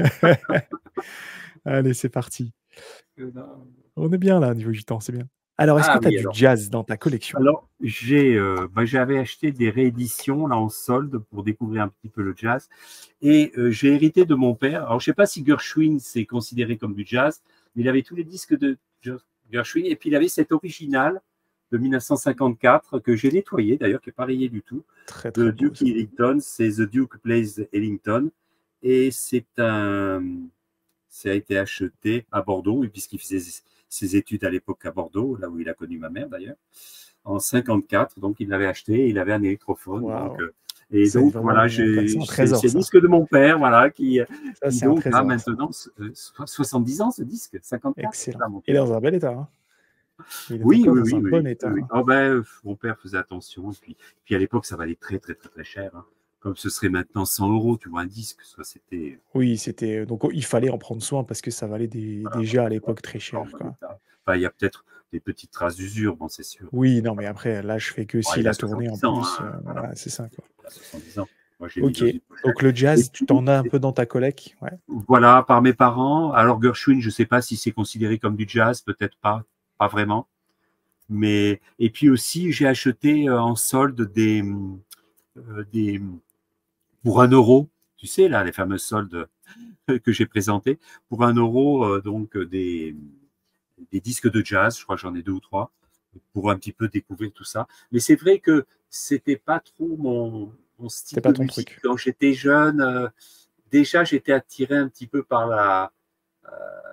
Allez, c'est parti. On est bien là, au niveau du temps, c'est bien. Alors, est-ce que Ah tu as oui, du alors. jazz dans ta collection? Alors, j'ai, euh, bah, j'avais acheté des rééditions là en solde pour découvrir un petit peu le jazz. Et euh, j'ai hérité de mon père. Alors, je sais pas si Gershwin c'est considéré comme du jazz, mais il avait tous les disques de Gershwin. Et puis, il avait cet original de mille neuf cent cinquante-quatre que j'ai nettoyé, d'ailleurs, qui n'est pas rayé du tout, Très, de très beau Duke ça. Ellington. C'est The Duke Plays Ellington. Et c'est un. Ça a été acheté à Bordeaux, puisqu'il faisait ses études à l'époque à Bordeaux, là où il a connu ma mère d'ailleurs, en cinquante-quatre. Donc, il l'avait acheté, il avait un électrophone. Donc, Waouh! euh, et C'est donc, voilà, vraiment un c'est c'est un c'est trésor le ça. disque de mon père, voilà, qui, Ça, qui c'est un donc a trésor ça. maintenant euh, soixante-dix ans, ce disque, cinquante-quatre, c'est Excellent. ça, mon Il est père. dans un bel état, hein? Il est Oui, encore oui, dans oui, un bon oui, état, oui, oui. hein. Oh ben, mon père faisait attention. Et puis, puis à l'époque, ça valait très, très, très, très cher. Hein. comme ce serait maintenant cent euros, tu vois, un disque. Soit c'était. Oui, c'était donc il fallait en prendre soin parce que ça valait des, Voilà, déjà à voilà, l'époque très en cher, bon quoi. état. Enfin, il y a peut-être des petites traces d'usure, bon, c'est sûr. Oui, non, mais après, là, je fais que Bon, s'il il a a tourné en soixante-dix ans, plus. hein, Euh, voilà. voilà, c'est ça, quoi. Il a soixante-dix ans. Moi, j'ai mis Ok. dans une pochette. Donc le Et jazz, tu puis, t'en as un peu dans ta collecte, ouais. voilà, par mes parents. Alors, Gershwin, je ne sais pas si c'est considéré comme du jazz, peut-être pas, pas vraiment. Mais, et puis aussi, j'ai acheté euh, en solde des, euh, des, pour un euro, tu sais, là, les fameux soldes que j'ai présentés, pour un euro, euh, donc des, des disques de jazz, je crois que j'en ai deux ou trois, pour un petit peu découvrir tout ça. Mais c'est vrai que c'était pas trop mon, mon C'était style pas de ton musique. truc. Quand j'étais jeune, euh, déjà, j'étais attiré un petit peu par la, euh,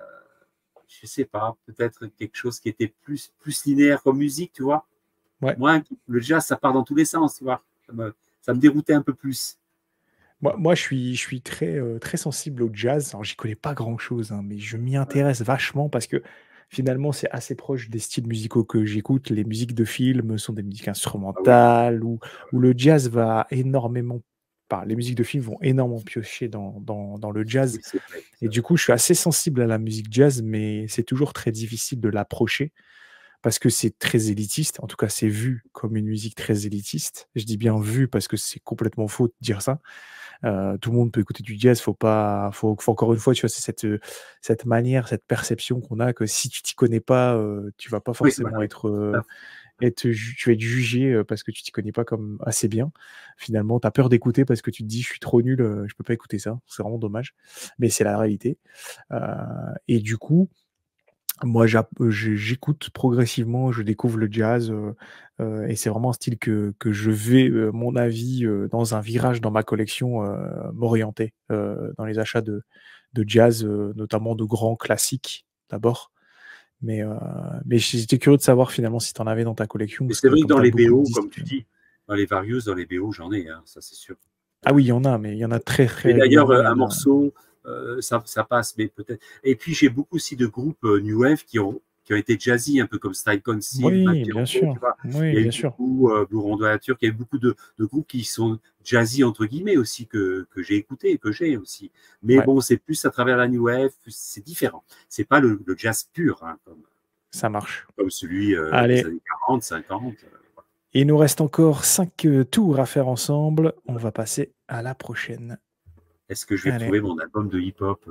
je sais pas, peut-être quelque chose qui était plus, plus linéaire comme musique, tu vois. Ouais. Moi, le jazz, ça part dans tous les sens, tu vois. Ça me, ça me déroutait un peu plus. Moi, moi je suis, je suis très, euh, très sensible au jazz. Alors, j'y connais pas grand-chose, hein, mais je m'y Ouais. intéresse vachement parce que finalement, c'est assez proche des styles musicaux que j'écoute. Les musiques de films sont des musiques Ah oui, instrumentales où, où le jazz va énormément. Enfin, les musiques de films vont énormément piocher dans, dans, dans le jazz. oui, c'est vrai. Et C'est du vrai. coup, je suis assez sensible à la musique jazz, mais c'est toujours très difficile de l'approcher parce que c'est très élitiste. En tout cas, c'est vu comme une musique très élitiste. Je dis bien vu parce que c'est complètement faux de dire ça. Heu, tout le monde peut écouter du jazz, faut pas faut faut encore une fois, tu vois, c'est cette, heu, cette manière, cette perception qu'on a que si tu t'y connais pas, heu, tu vas pas Oui, bah forcément oui, être, tout à heu, fait. être ju tu vas être jugé, heu, parce que tu t'y connais pas comme assez bien. Finalement, tu as peur d'écouter parce que tu te dis: «Je suis trop nul, heu, je peux pas écouter ça». C'est vraiment dommage, mais c'est la réalité, heu et du coup, moi, j'ap je j'écoute progressivement, je découvre le jazz, heu heu et c'est vraiment un style que que je vais, heu, mon avis, heu, dans un virage dans ma collection, heu, m'orienter, heu, dans les achats de de jazz, heu, notamment de grands classiques d'abord. Mais heu, mais j'étais curieux de savoir finalement si tu en avais dans ta collection Mais parce c'est que vrai que comme dans tu as les beaucoup de B O, comme disques, tu dis, dans les Various, dans les B O, j'en ai, hein, ça c'est sûr. ah oui, il y en a, mais il y en a très, très Et d'ailleurs, régulièrement, euh, il y un en a. morceau, euh, ça, ça passe, mais peut-être. Et puis j'ai beaucoup aussi de groupes euh, New Wave qui ont, qui ont été jazzy, un peu comme Style Council, Oui, bien Mathiango, tu sûr. vois. Oui, Il y a bien eu sûr. beaucoup, euh, Blue Rondo à la Turque, il y a eu beaucoup de, de groupes qui sont jazzy, entre guillemets, aussi, que, que j'ai écouté et que j'ai aussi. Mais Ouais, bon, c'est plus à travers la New Wave, c'est différent. C'est pas le, le jazz pur, hein, comme, ça marche. comme celui euh, des Allez. années quarante, cinquante. euh, voilà. Il nous reste encore cinq euh, tours à faire ensemble. On va passer à la prochaine. Est-ce que je vais Allez. retrouver mon album de hip-hop?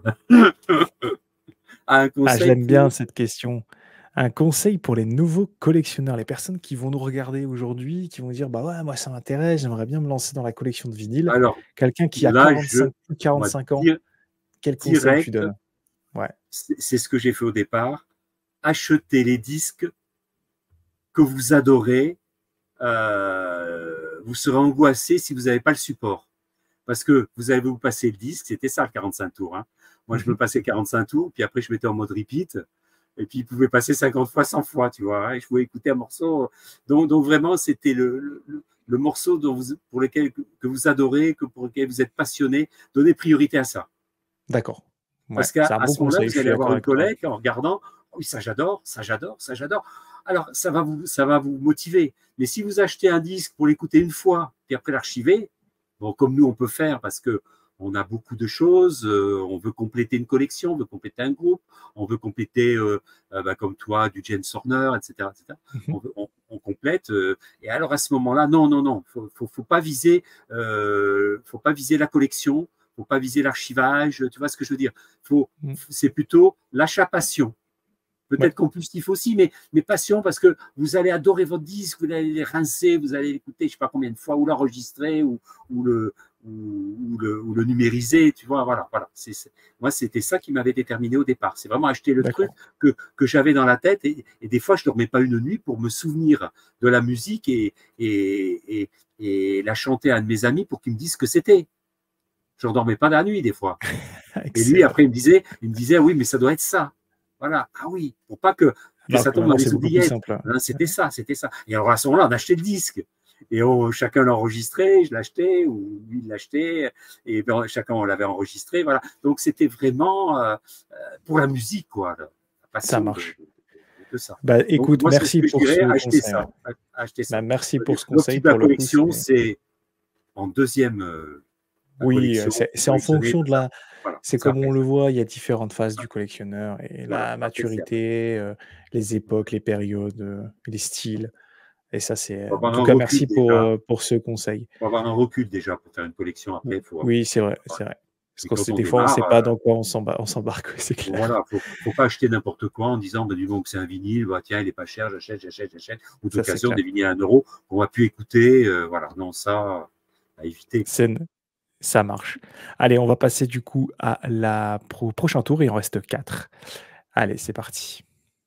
Un Ah, je conseil l'aime bien pour. cette question. Un conseil pour les nouveaux collectionneurs, les personnes qui vont nous regarder aujourd'hui, qui vont dire bah ouais, moi ça m'intéresse, j'aimerais bien me lancer dans la collection de vinyle. Alors, Quelqu'un qui a là, je, quarante-cinq, plus de moi, quarante-cinq ans, dire quel conseil tu direct, donnes? Ouais, c'est ce que j'ai fait au départ. Achetez les disques que vous adorez. Euh, vous serez angoissé si vous n'avez pas le support. Parce que vous allez vous passer le disque, c'était ça le quarante-cinq tours. Hein. Moi, je me mhm, passais quarante-cinq tours, puis après, je mettais en mode repeat. Et puis, il pouvait passer cinquante fois, cent fois, tu vois. Hein, et je pouvais écouter un morceau. Donc, donc vraiment, c'était le, le, le, morceau dont vous, pour lequel que vous adorez, que pour lequel vous êtes passionné. Donnez priorité à ça. d'accord. Ouais, Parce qu'à c'est un à bon ce moment-là, conseil, je vous suis allez d'accord avoir une avec toi. collègue en regardant, oui, ça j'adore, ça j'adore, ça j'adore. Alors, ça va, vous, ça va vous motiver. Mais si vous achetez un disque pour l'écouter une fois, puis après l'archiver, bon, comme nous on peut faire, parce que on a beaucoup de choses, euh, on veut compléter une collection, on veut compléter un groupe, on veut compléter, euh, euh, bah, comme toi, du James Horner, et cetera, et cetera. Mhm, On, veut, on, on complète. Euh, et alors à ce moment-là, non, non, non, faut, faut, faut pas viser, euh, faut pas viser la collection, faut pas viser l'archivage. Tu vois ce que je veux dire? Faut, mhm. c'est plutôt l'achat passion. Ouais, Peut-être compulsif aussi, mais, mais passion parce que vous allez adorer votre disque, vous allez les rincer, vous allez l'écouter, je ne sais pas combien de fois, ou l'enregistrer, ou, ou, le, ou, ou, le, ou le numériser, tu vois, voilà. voilà. C'est, c'est, moi, c'était ça qui m'avait déterminé au départ. C'est vraiment acheter le truc d'accord. que, que j'avais dans la tête, et, et des fois, je ne dormais pas une nuit pour me souvenir de la musique et, et, et, et la chanter à un de mes amis pour qu'il me dise ce que c'était. Je ne dormais pas la nuit, des fois. Et lui, Excellent. après, il me disait, il me disait, oui, mais ça doit être ça. Voilà. Ah oui, pour pas que, que Alors ça que tombe dans maintenant, c'est les beaucoup plus oubliettes. simple. Hein, c'était ça, c'était ça. Et alors à ce moment-là, on achetait le disque. Et on, chacun l'enregistrait, je l'achetais, ou lui il l'achetait, et ben, chacun on l'avait enregistré. Voilà. Donc c'était vraiment euh, pour la musique, quoi, la, la Ça passion de, marche. de, de, ça. Bah, Donc écoute, moi, c'est ce merci que je pour dirais, ce acheter conseil, ça. ouais. Acheter Bah, ça. merci pour ce conseil. L'optique de la Pour le coup, collection, c'est c'est en deuxième euh, Oui, heu, collection c'est pour c'est en collectionner fonction tout de ça. la Voilà, c'est ça comme on après, le ça- voit, il y a différentes phases du voilà, collectionneur et voilà. la Après, c'est maturité, heu, les époques, les périodes, heu, les styles et ça, c'est faut en avoir tout un cas, recul merci pour, déjà. heu, pour ce conseil. Faut avoir un recul déjà pour faire une collection. Ou Après, il faut oui, c'est vrai, avoir- c'est vrai. Parce et qu'on quand sait on des fois, on démarre, sait pas euh, dans quoi on s'emba on s'embarque, oui, c'est clair. voilà, faut, faut pas acheter n'importe quoi en disant, bah, du moment que c'est un vinyle, bah, tiens, il est pas cher, j'achète, j'achète, j'achète. Ou Ça, c'est d'occasion, des clair. vinyles à un euro qu'on va plus écouter. euh, voilà, non, ça, à éviter, quoi. C'est Ça marche. Allez, on va passer du coup à la pro prochain tour, il en reste quatre. Allez, c'est parti.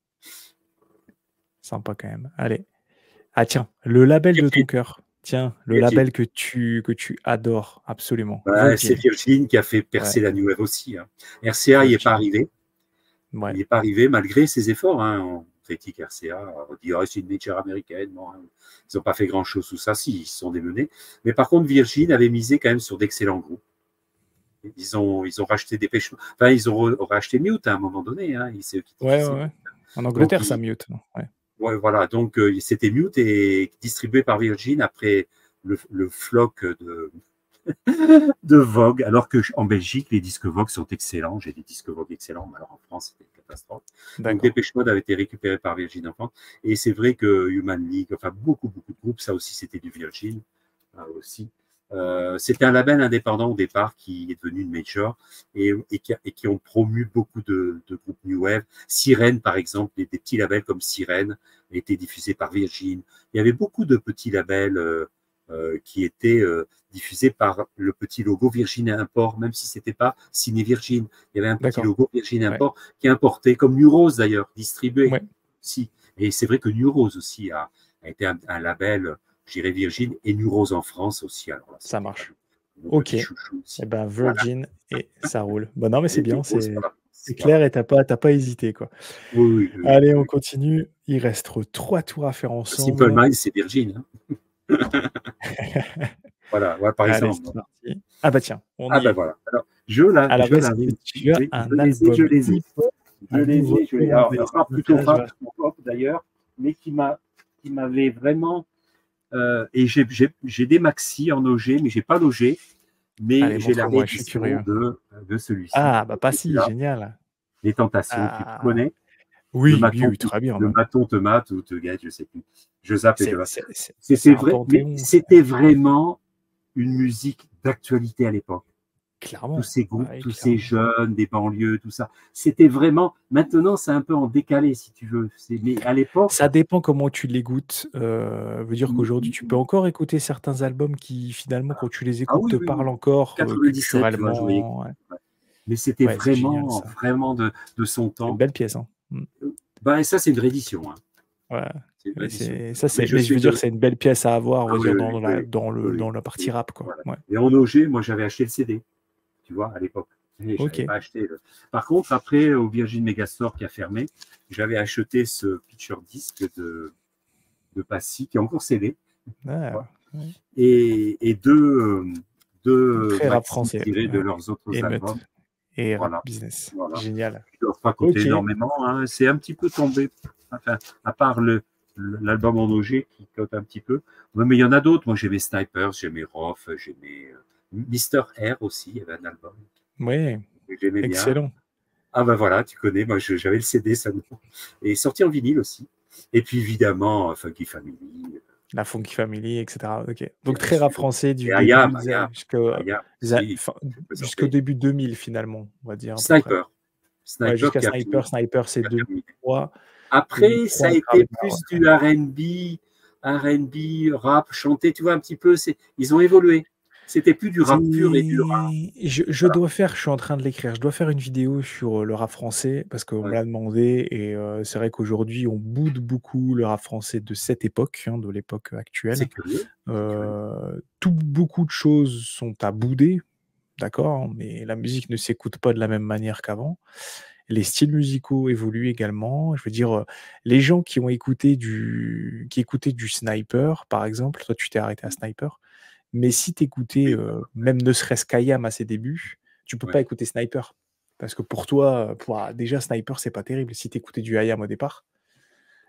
Sympa quand même. Allez. Ah tiens, le label de ton Virgin, cœur. Tiens, le Virgin. label que tu que tu adores absolument. Bah, c'est Virgin. Virgin qui a fait Ouais, percer la New Wave aussi, hein. R C A, il n'est pas Virgin. arrivé. Il Ouais, n'est pas arrivé malgré ses efforts, hein. On critique R C A, on dit oh, c'est une major américaine. Non, hein. Ils n'ont pas fait grand-chose sous ça, si, ils se sont démenés. Mais par contre, Virgin avait misé quand même sur d'excellents groupes. Ils ont, ils ont racheté des pêches. Enfin, ils ont re- racheté Mute à un moment donné, hein. C'est eux qui ouais, ouais, diffusaient. ouais. En Donc, Angleterre, ça ils, mute, non? Ouais. ouais, voilà. Donc, euh, c'était Mute et distribué par Virgin après le, le floc de, de Vogue, alors que en Belgique, les disques Vogue sont excellents. J'ai des disques Vogue excellents, mais alors en France, c'était une catastrophe. Donc, D'accord. Dépêche Mode avait été récupéré par Virgin en France. Et c'est vrai que Human League, enfin, beaucoup, beaucoup de groupes, ça aussi, c'était du Virgin, euh, aussi. Euh, c'était un label indépendant au départ qui est devenu une major et, et, qui, a, et qui ont promu beaucoup de, de groupes New Wave. Sirène, par exemple, des, des petits labels comme Sirène étaient diffusés par Virgin. Il y avait beaucoup de petits labels euh, euh, qui étaient euh, diffusé par le petit logo Virgin Import, même si c'était pas signé Virgin. Il y avait un petit D'accord. logo Virgin Ouais. Import qui importait, comme New Rose d'ailleurs, distribué. Ouais. Si. Et c'est vrai que New Rose aussi a, a été un, un label, je dirais Virgin, et New Rose en France aussi. Alors là, Ça c'était marche. mon OK. petit Eh chouchou aussi. ben, Voilà. Virgin et ça roule. Bah, non, mais c'est Et New bien, Rose, c'est voilà. c'est clair Voilà. et tu as pas tu as pas hésité, quoi. Oui, oui, oui, Allez, on oui. continue. Il reste trois tours à faire Simple ensemble. Minds, c'est Virgin, hein. Voilà, ouais, par Allez, exemple. c'est parti. Ah bah tiens, on Ah y ben est. voilà. Alors, je la, Alors, je est-ce l'avais que ici. tu as Oui, je un les ai, je album les ai. hip-hop Je à nous les ai, je les ai. Alors, recommander? rap, Donc plutôt là, je rap vais pop d'ailleurs, mais qui m'a, qui m'avait vraiment. euh, et j'ai, j'ai, j'ai des maxi en O G, mais j'ai pas l'O G, mais allez, j'ai la montre-moi, je suis réédition curieux. de, de celui-ci. Ah, bah, pas Et si, là, génial. les Tentations, tu Ah, connais. Le oui, oui, maton, oui, très bien le même. maton te mate ou te guette, je sais plus. Je zappe et je C'est va. c'est c'est c'est C'était un vrai, mais panthéon, c'est c'était vraiment une musique d'actualité à l'époque. Tous clairement. ces Bah, groupes, oui, tous ces clairement. jeunes des banlieues, tout ça. C'était vraiment. Maintenant, c'est un peu en décalé, si tu veux. C'est, mais à l'époque, Ça dépend comment tu les goûtes, heu, veut dire qu'aujourd'hui, tu peux encore écouter certains albums qui, finalement, quand tu les ah écoutes, oui, te oui, oui. parlent encore, heu, quatre-vingt-dix-sept, tu vois, je voyais. culturellement, ouais. Mais c'était Ouais, c'est génial vraiment, ça. vraiment de, de son C'est une temps. belle pièce, hein. Mmh. Ben, et ça, c'est une réédition, hein. Ouais, C'est une mais réédition. c'est ça, Mais c'est je mais je sais veux dire, que. c'est une belle pièce à avoir, on Ah va oui, dire, oui, dans oui, la dans le oui, dans la partie oui. rap, quoi. Voilà. Ouais. Et en O G, moi, j'avais acheté le C D, tu vois, à l'époque. Et je n'avais OK. pas acheté. Le... Par contre, après, au Virgin Megastore qui a fermé, j'avais acheté ce picture disc de, de Passy, qui est encore C D, tu vois, Ah, ouais. et, et deux, euh, deux Très rap maxi français, tirés de ouais. leurs autres Émeute albums. et Rap Voilà. Business. Voilà. Génial. Qui ne doivent pas coûter OK. énormément, hein. C'est un petit peu tombé, enfin, à part le, l'album en O G qui cote un petit peu. Ouais, mais il y en a d'autres. Moi, j'aimais Snipers, j'aimais Roth, j'aimais euh, Mister R aussi, il y avait un album Ouais, que j'aimais bien. excellent. Ah ben voilà, tu connais, moi je- j'avais le C D, ça me- et sorti en vinyle aussi. Et puis évidemment, euh, Funky Family, La Funky Family, et cetera. OK. Donc bien très rap sûr. français du Et début Ayam, des a Ayam, jusqu'au Ayam des a aussi, fin je peux jusqu'au présenter. début deux mille finalement, on va dire à peu près. Sniper, Ouais, Sniper jusqu'à qui a fini, Sniper. Sniper, c'est qui a terminé. deux mille trois, Après, ça a deux mille trois été Graveyard, plus ouais. du R and B, R and B, rap, chanté, tu vois, un petit peu. C'est, ils ont évolué. C'était plus du C'est rap pur et dur, hein. je je Voilà. dois faire je suis en train de l'écrire, je dois faire une vidéo sur, heu, le rap français parce qu'on me Ouais. l'a demandé et heu, c'est vrai qu'aujourd'hui, on boude beaucoup le rap français de cette époque, hein, de l'époque C'est actuelle. curieux, c'est curieux. Heu, tout beaucoup de choses sont à bouder, d'accord, mais la musique ne s'écoute pas de la même manière qu'avant. Les styles musicaux évoluent également. Je veux dire, heu, les gens qui ont écouté du qui écoutaient du Sniper, par exemple, toi tu t'es arrêté à Sniper, mais si tu écoutais, Oui, bah, même ne serait-ce qu'Ayam à ses débuts, tu peux ouais. pas écouter Sniper. Parce que pour toi, heu, pouah, déjà Sniper, c'est pas terrible si tu écoutais du Ayam au départ.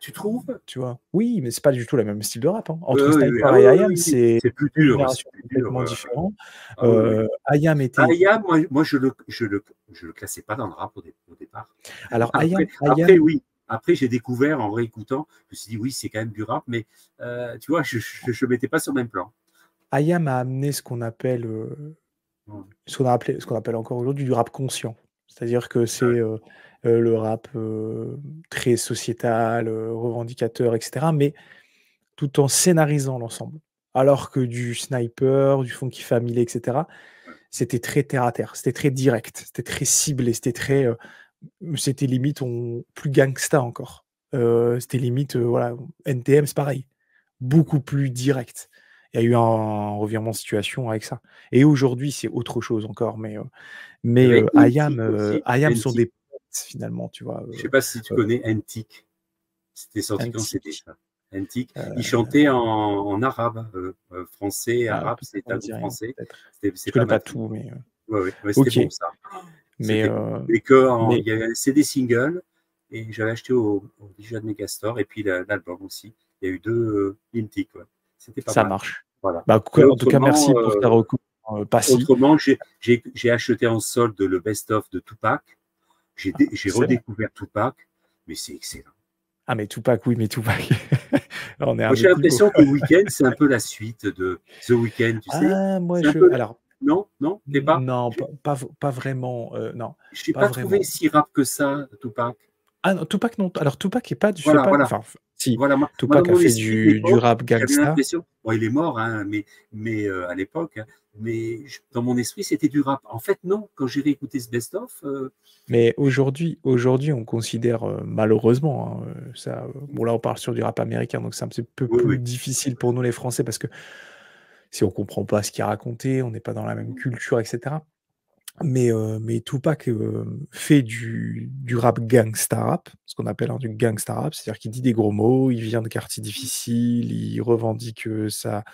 Tu trouves? Tu vois? Oui, mais c'est pas du tout le même style de rap, hein. Oui, Entre oui, oui. Sniper Ah oui, et oui, IAM, oui, oui. c'est C'est plus deux dur, c'est générations plus dur. complètement Ouais, ouais. différentes. Ah oui, oui. Heu, IAM Ah, était IAM, moi, moi je le, je le, je le classais pas dans le rap au, dé- au départ. alors Après, IAM après, IAM oui. Après, j'ai découvert en réécoutant, je me suis dit, oui, c'est quand même du rap, mais euh, tu vois, je ne mettais pas sur le même plan. IAM a amené ce qu'on appelle, heu, Ouais. ce qu'on a appelé ce qu'on appelle encore aujourd'hui du rap conscient. C'est-à-dire que c'est, heu heu, le rap, heu, très sociétal, heu, revendicateur et cetera, mais tout en scénarisant l'ensemble. Alors que du Sniper, du Funky Family et cetera, c'était très terre à terre, c'était très direct, c'était très ciblé, c'était très, heu, c'était limite on plus gangsta encore. Heu, c'était limite, heu, voilà, N T M, c'est pareil, beaucoup plus direct. Il y a eu un revirement de situation avec ça et aujourd'hui, c'est autre chose encore, mais heu Il y mais avait heu, IAM, N-Tic heu, aussi. IAM sont N-Tic. des poètes finalement, tu vois? Je sais Heu pas si tu heu, connais N-Tic. C'était sorti quand c'était Antique, ça. N-Tic. Il heu, chantait en, en arabe, euh, euh, français, ah arabe. peut-être C'était ça un me dit groupe rien, français. peut-être. C'était, Je c'est pas connais pas mal. tout, mais heu, Ouais, ouais, ouais, c'était OK, bon ça. mais C'était bon. heu, Et que en- mais il y avait c'est des singles et j'avais acheté au, au Dijon Megastore et puis la- l'album aussi. Il y a eu deux euh, Intic, ouais. C'était pas ça mal. marche. Voilà. Bah, Et quoi en tout cas, autrement, merci pour ta euh, reco, heu, Passy. autrement, j'ai j'ai- j'ai acheté en solde le best-of de Tupac. J'ai dé- j'ai Excellent. redécouvert Tupac, mais c'est excellent. Ah mais Tupac, oui, mais Tupac, là, on est à Moi, un j'ai autre niveau. l'impression que Weeknd, c'est un peu la suite de The Weeknd, tu sais. Ah moi C'est un je peu. alors, Non, non, t'es n pas. non, pas pas v pas vraiment, heu, non, Je n'ai pas pas trouvé vraiment. si rap que ça, Tupac. Ah non, Tupac non, alors Tupac est pas du fait Voilà, pas voilà. enfin f si, Voilà, moi, moi, dans Tupac a mon fait esprit de du du l'époque, rap j'avais gangsta, l'impression, bon, il est mort, hein, mais, mais euh, à l'époque, hein, mais je- dans mon esprit, c'était du rap. En fait, non, quand j'ai réécouté ce best-of, euh, mais je- aujourd'hui aujourd'hui, on considère, heu, malheureusement, hein, heu, ça, heu, bon là, on parle sur du rap américain, donc c'est un petit peu oui, plus oui. difficile pour nous les Français parce que si on comprend pas ce qui est raconté, on n'est pas dans la même culture et cetera. Mais, heu, mais Tupac, hem, fait du du rap gangsta rap, ce qu'on appelle, hein, du gangsta rap, c'est-à-dire qu'il dit des gros mots, il vient de quartiers difficiles, il revendique, heu, sa,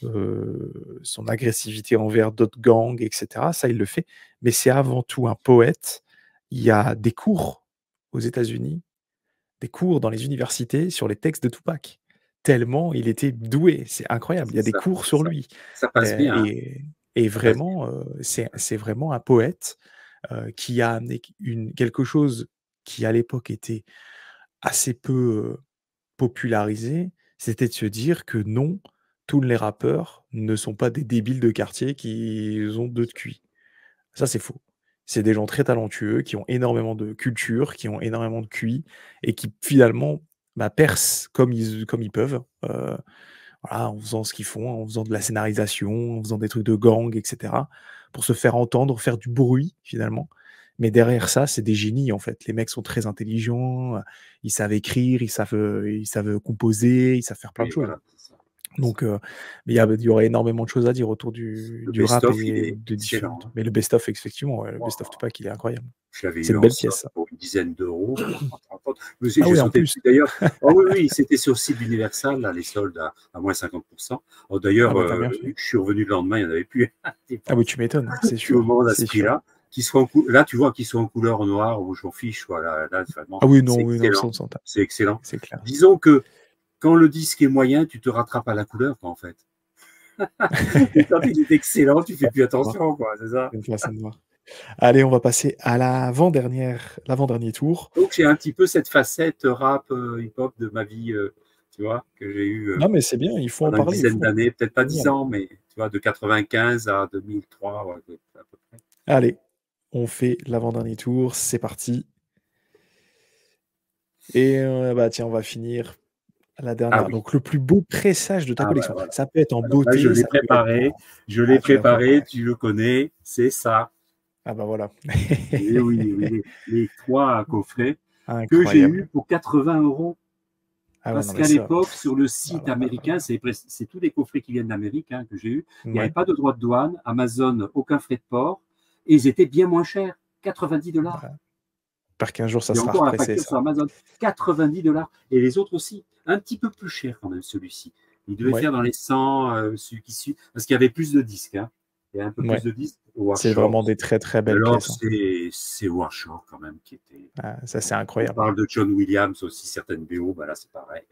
heu, son agressivité envers d'autres gangs et cetera. Ça, il le fait, mais c'est avant tout un poète. Il y a des cours aux États-Unis, des cours dans les universités sur les textes de Tupac. Tellement il était doué, c'est incroyable. Il y C'est a des ça, cours c'est sur ça. lui, Ça passe heu bien, hein, et et ça passe bien. vraiment, heu, c'est c'est vraiment un poète, heu, qui a amené une quelque chose qui à l'époque était assez peu, heu, popularisé, c'était de se dire que non, tous les rappeurs ne sont pas des débiles de quartier qui ont deux de Q I. Ça, c'est faux. C'est des gens très talentueux, qui ont énormément de culture, qui ont énormément de Q I et qui finalement, bah, percent comme ils comme ils peuvent, heu, voilà, en faisant ce qu'ils font, en faisant de la scénarisation, en faisant des trucs de gang et cetera, pour se faire entendre, faire du bruit finalement. Mais derrière ça, c'est des génies en fait. Les mecs sont très intelligents, heu, ils savent écrire, ils savent, heu, ils savent composer, ils savent faire plein de Oui, choses. voilà, c'est ça. C'est ça. Donc, heu, mais il y a il y aurait énormément de choses à dire autour du Le du rap best-of, il et est de excellent, différentes hein. mais le best of effectivement, ouais, le best of Waouh. Tupac, il est incroyable. Je l'avais C'est eu une en belle pièce solde ça. pour une dizaine d'euros. Mais j'ai Ah j'ai oui, en sauté plus. dessus d'ailleurs. Ah oui, oui, c'était sur le site d'Universal, là, les soldes à, à moins cinquante pour cent. Oh, Ah d'ailleurs, bah, tu as euh, bien fait. je suis revenu le lendemain, il n'y en avait plus. C'est Ah pas- oui, tu m'étonnes, c'est Tu au sûr, monde à c'est ce sûr. prix-là. Qui soit en cou- Là, tu vois, qu'ils soient en couleur ou noir, ou je m'en fiche. Voilà, là, vraiment, Ah oui, c'est non, oui, non, ça excellent. on s'entend. C'est excellent. C'est clair. Disons que quand le disque est moyen, tu te rattrapes à la couleur, quoi, en fait. Et quand il est excellent, tu fais plus Ça va, attention, quoi, c'est ça. c'est une façon de voir. Allez, on va passer à l'avant-dernière l'avant-dernier tour. Donc, j'ai un petit peu cette facette rap, euh, hip-hop de ma vie, euh, tu vois, que j'ai eu euh, Non, mais c'est bien, il faut en pendant une parler, il dizaine faut en d'années, peut-être pas dix génial. ans, mais tu vois, de quatre-vingt-quinze à deux mille trois, ouais, à peu près. Allez, on fait l'avant-dernier tour, c'est parti et heu, bah, tiens, on va finir la Ah dernière. oui, Donc le plus beau pressage de ta ah bah collection. voilà. Ça peut être en Alors là, je beauté, l'ai ça peut être préparé, en je l'ai ah, tu l'as préparé, préparé. tu le connais, c'est ça. Ah bah, voilà. Et oui, oui, les, les trois coffrets que j'ai eu Incroyable. pour quatre-vingts euros. Ah ouais, Parce non, mais qu'à ça, l'époque, sur le ah site là là là américain, là. c'est pres- c'est tous les coffrets qui viennent d'Amérique hein, que j'ai eu. Il n'y avait Mouais, pas de droit de douane, Amazon, aucun frais de port, et ils étaient bien moins chers, quatre-vingt-dix dollars. bah, j'espère qu'un jour ça J'ai sera encore la repressé facture ça. sur Amazon, quatre-vingt-dix dollars. Et les autres aussi, un petit peu plus cher quand même celui-ci. Il devait Ouais, faire dans les cent, euh, celui qui suit, parce qu'il y avait plus de disques. Hein. Il y a un peu plus ouais. de disques. Howard C'est Shore. vraiment des très, très Et belles alors, pièces, hein. c'est c'est Howard Shore quand même qui était. Ah, ça, c'est On incroyable. parle de John Williams aussi, certaines B O, bah là, c'est pareil.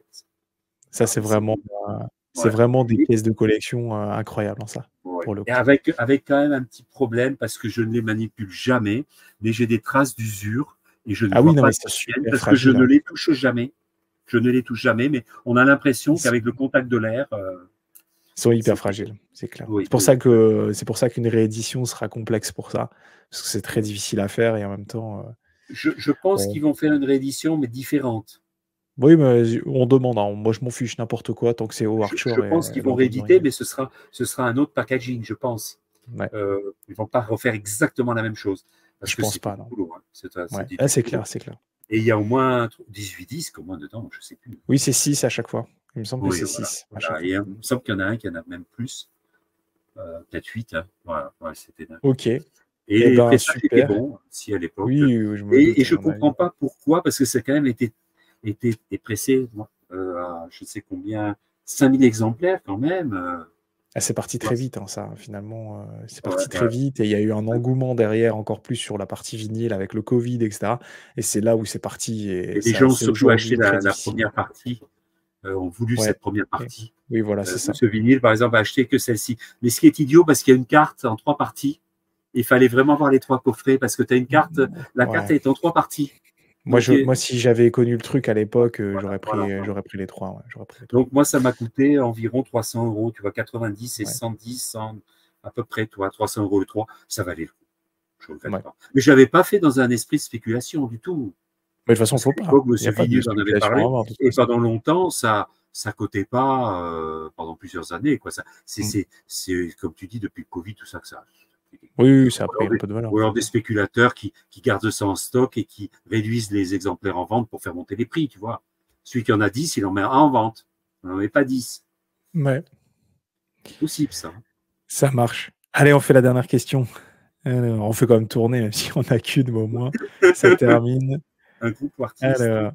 Ça, Ah, c'est c'est vraiment, heu, c'est ouais. vraiment des Et pièces de collection, heu, incroyables, hein, ça, ouais. pour le Et coup. avec, avec quand même un petit problème parce que je ne les manipule jamais, mais j'ai des traces d'usure et je ne Ah oui, vois non, pas mais d'où c'est elles viennent super parce que je fragile, ne hein. les touche jamais. Je ne les touche jamais, mais on a l'impression Ils sont qu'avec le contact de l'air, euh, ils sont hyper c'est. fragiles, c'est clair. Oui, C'est pour oui. ça que c'est pour ça qu'une réédition sera complexe pour ça, parce que c'est très Oui. difficile à faire et en même temps, heu, Je, je pense bon qu'ils vont faire une réédition, mais différente. oui, mais j on demande, hein. Moi, je m'en fiche, n'importe quoi tant que c'est Je, Howard je Shore et pense qu'ils vont Lord of the rééditer, Rings. mais ce sera, ce sera un autre packaging, je pense. Ouais, Euh, ils vont pas refaire exactement la même chose parce je que pense c'est du pas, non. boulot. Hein. C'est c'est Ouais, du là, c'est boulot. clair, c'est clair. Et il y a au moins dix-huit disques au moins dedans, je sais plus. Oui, c'est six à chaque fois. Il me semble que Oui, c'est voilà. six à chaque Voilà. fois. Et il me semble qu'il y en a un qui en a même plus, euh, peut-être huit. Hein. Voilà, ouais, c'était dingue. OK, Et et les ben, pressages étaient super. bons aussi à l'époque. Oui, heu, je me Et, et doute, à je mon avis. comprends pas pourquoi, parce que ça a quand même été, été, été pressé, moi, euh, à je sais combien, cinq mille exemplaires quand même. euh, Ah, c'est parti ouais, très vite, hein, ça, finalement, heu, c'est ouais, parti très ouais. vite et il y a eu un engouement derrière encore plus sur la partie vinyle avec le covid et cetera et c'est là où c'est parti et Et les ça gens ont c'est surtout acheté aujourd'hui très la, la difficile. première partie, euh, ont voulu Ouais, cette première et partie. oui, voilà, Euh, c'est ça. Monsieur Vinyle, par exemple, a acheté que celle-ci. Mais ce qui est idiot, parce qu'il y a une carte en trois parties, il fallait vraiment voir les trois coffrets, parce que tu as une carte, Mmh, la carte ouais. elle est en trois parties. Moi, Donc, je euh, moi, si j'avais connu le truc à l'époque, heu, voilà, j'aurais voilà, pris, heu, voilà. j'aurais pris les trois. Ouais, j'aurais pris les trois. Donc, moi, ça m'a coûté environ trois cents euros, tu vois, quatre-vingt-dix et Ouais, cent dix, cent, à peu près, toi, trois cents euros le trois, ça valait le coup. Je ne regrette ouais. pas. Mais je l'avais pas fait dans un esprit de spéculation du tout. Mais de toute façon, Parce qu'à faut pas. l'époque, Il y a Monsieur pas de Vinyle en avait spéculation à parlé, avoir de toute et façon. pendant longtemps, ça ça cotait pas euh, pendant plusieurs années. Quoi. Ça, c'est, Mmh. c'est, c'est, comme tu dis, depuis le Covid, tout ça, que ça. Oui, oui, ça a Ou pris alors un des, peu de valeur, ou alors c'est des clair. spéculateurs qui, qui gardent ça en stock et qui réduisent les exemplaires en vente pour faire monter les prix, tu vois. Celui qui en a dix, il en met un en vente. Il n'en met pas dix. Ouais, C'est possible, ça. ça marche. Allez, on fait la dernière question. Alors, on fait quand même tourner, même si on a qu'une, mais au moins ça termine. Un groupe ou artiste Alors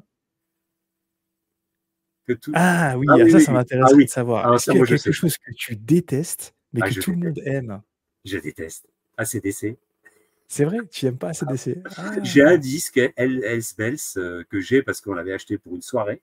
que tout. ah Ah oui, ah oui, ça, oui, ça oui. Ah m'intéresserait de oui. savoir. Alors Est-ce ça, qu'il y a moi, je quelque sais. chose que tu détestes, mais Ah, que je tout le déteste. monde aime? Je déteste. A C D C. C'est vrai? Tu aimes pas A C D C? J'ai un Ah! disque Hells Bells euh, que j'ai parce qu'on l'avait acheté pour une soirée.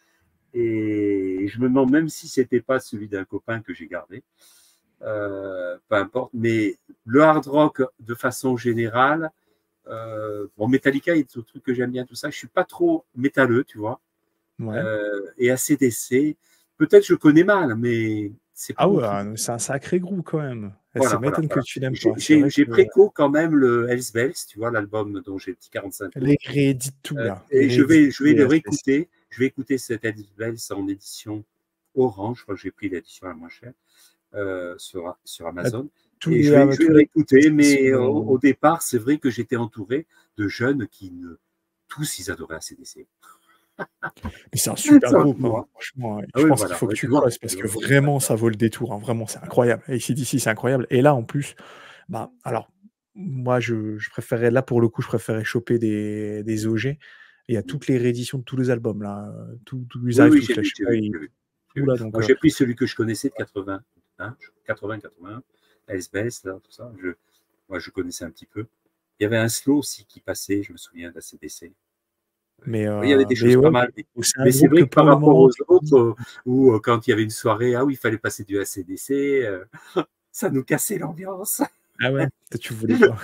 Et je me demande même si c'était pas celui d'un copain que j'ai gardé. Euh, peu importe. Mais le hard rock, de façon générale, euh, bon, Metallica, il y a des trucs que j'aime bien, tout ça. Je suis pas trop métalleux, tu vois. Ouais. Euh, et A C D C, peut-être je connais mal, mais c'est pas Ah mon ouais, truc. ah, c'est un sacré groupe quand même. Et ça Voilà, voilà, m'étonne que voilà. tu l'aimes J'ai pas. C'est j'ai- vrai j'ai que préco quand même le Hells Bells, tu vois, l'album dont j'ai le petit quarante-cinq les tours. réédites tout Euh, là, les et je réédites vais, je tous vais les le A C D C. réécouter. Je vais écouter cet Hells Bells en édition orange. Je crois que j'ai pris l'édition la moins chère euh, sur, sur Bah, Amazon. tous Et les, je vais, ah, je vais tous le les réécouter. ils Mais au, sont au départ, c'est vrai que j'étais entouré de jeunes qui ne. Tous, ils adoraient A C D C. mais c'est un super Sauf groupe, hein, moi. franchement, ouais. Ah Je oui, pense qu'il voilà. faut que Ouais, tu tu vois. creuses parce Tu que vois. vraiment ça vaut le détour, hein. Vraiment, c'est incroyable. A C/D C, c'est incroyable et là, en plus, bah, alors, moi, je je préférais là, pour le coup, je préférais choper des des O G. Il y a toutes les rééditions de tous les albums là, heu, tous tous ils Oui, arrivent oui, tous j'ai là, je vu, sais j'ai pas, vu, ils j'ai vu. J'ai tout vu. là donc Moi, heu, j'ai pris celui que je connaissais de quatre-vingts, hein, quatre-vingts, quatre-vingt-un, S B S, là, tout ça. Je, moi, je connaissais un petit peu. Il y avait un slow aussi qui passait, je me souviens, d'A C D C. mais Il y avait heu, des mais choses pas ouais, mal. c'est un Mais c'est groupe que vrai que par pour le rapport moment, aux tu te autres, dis euh, où euh, quand il y avait une soirée, ah oui, il fallait passer du A C D C, euh, ça nous cassait l'ambiance. ah ouais, toi tu voulais pas.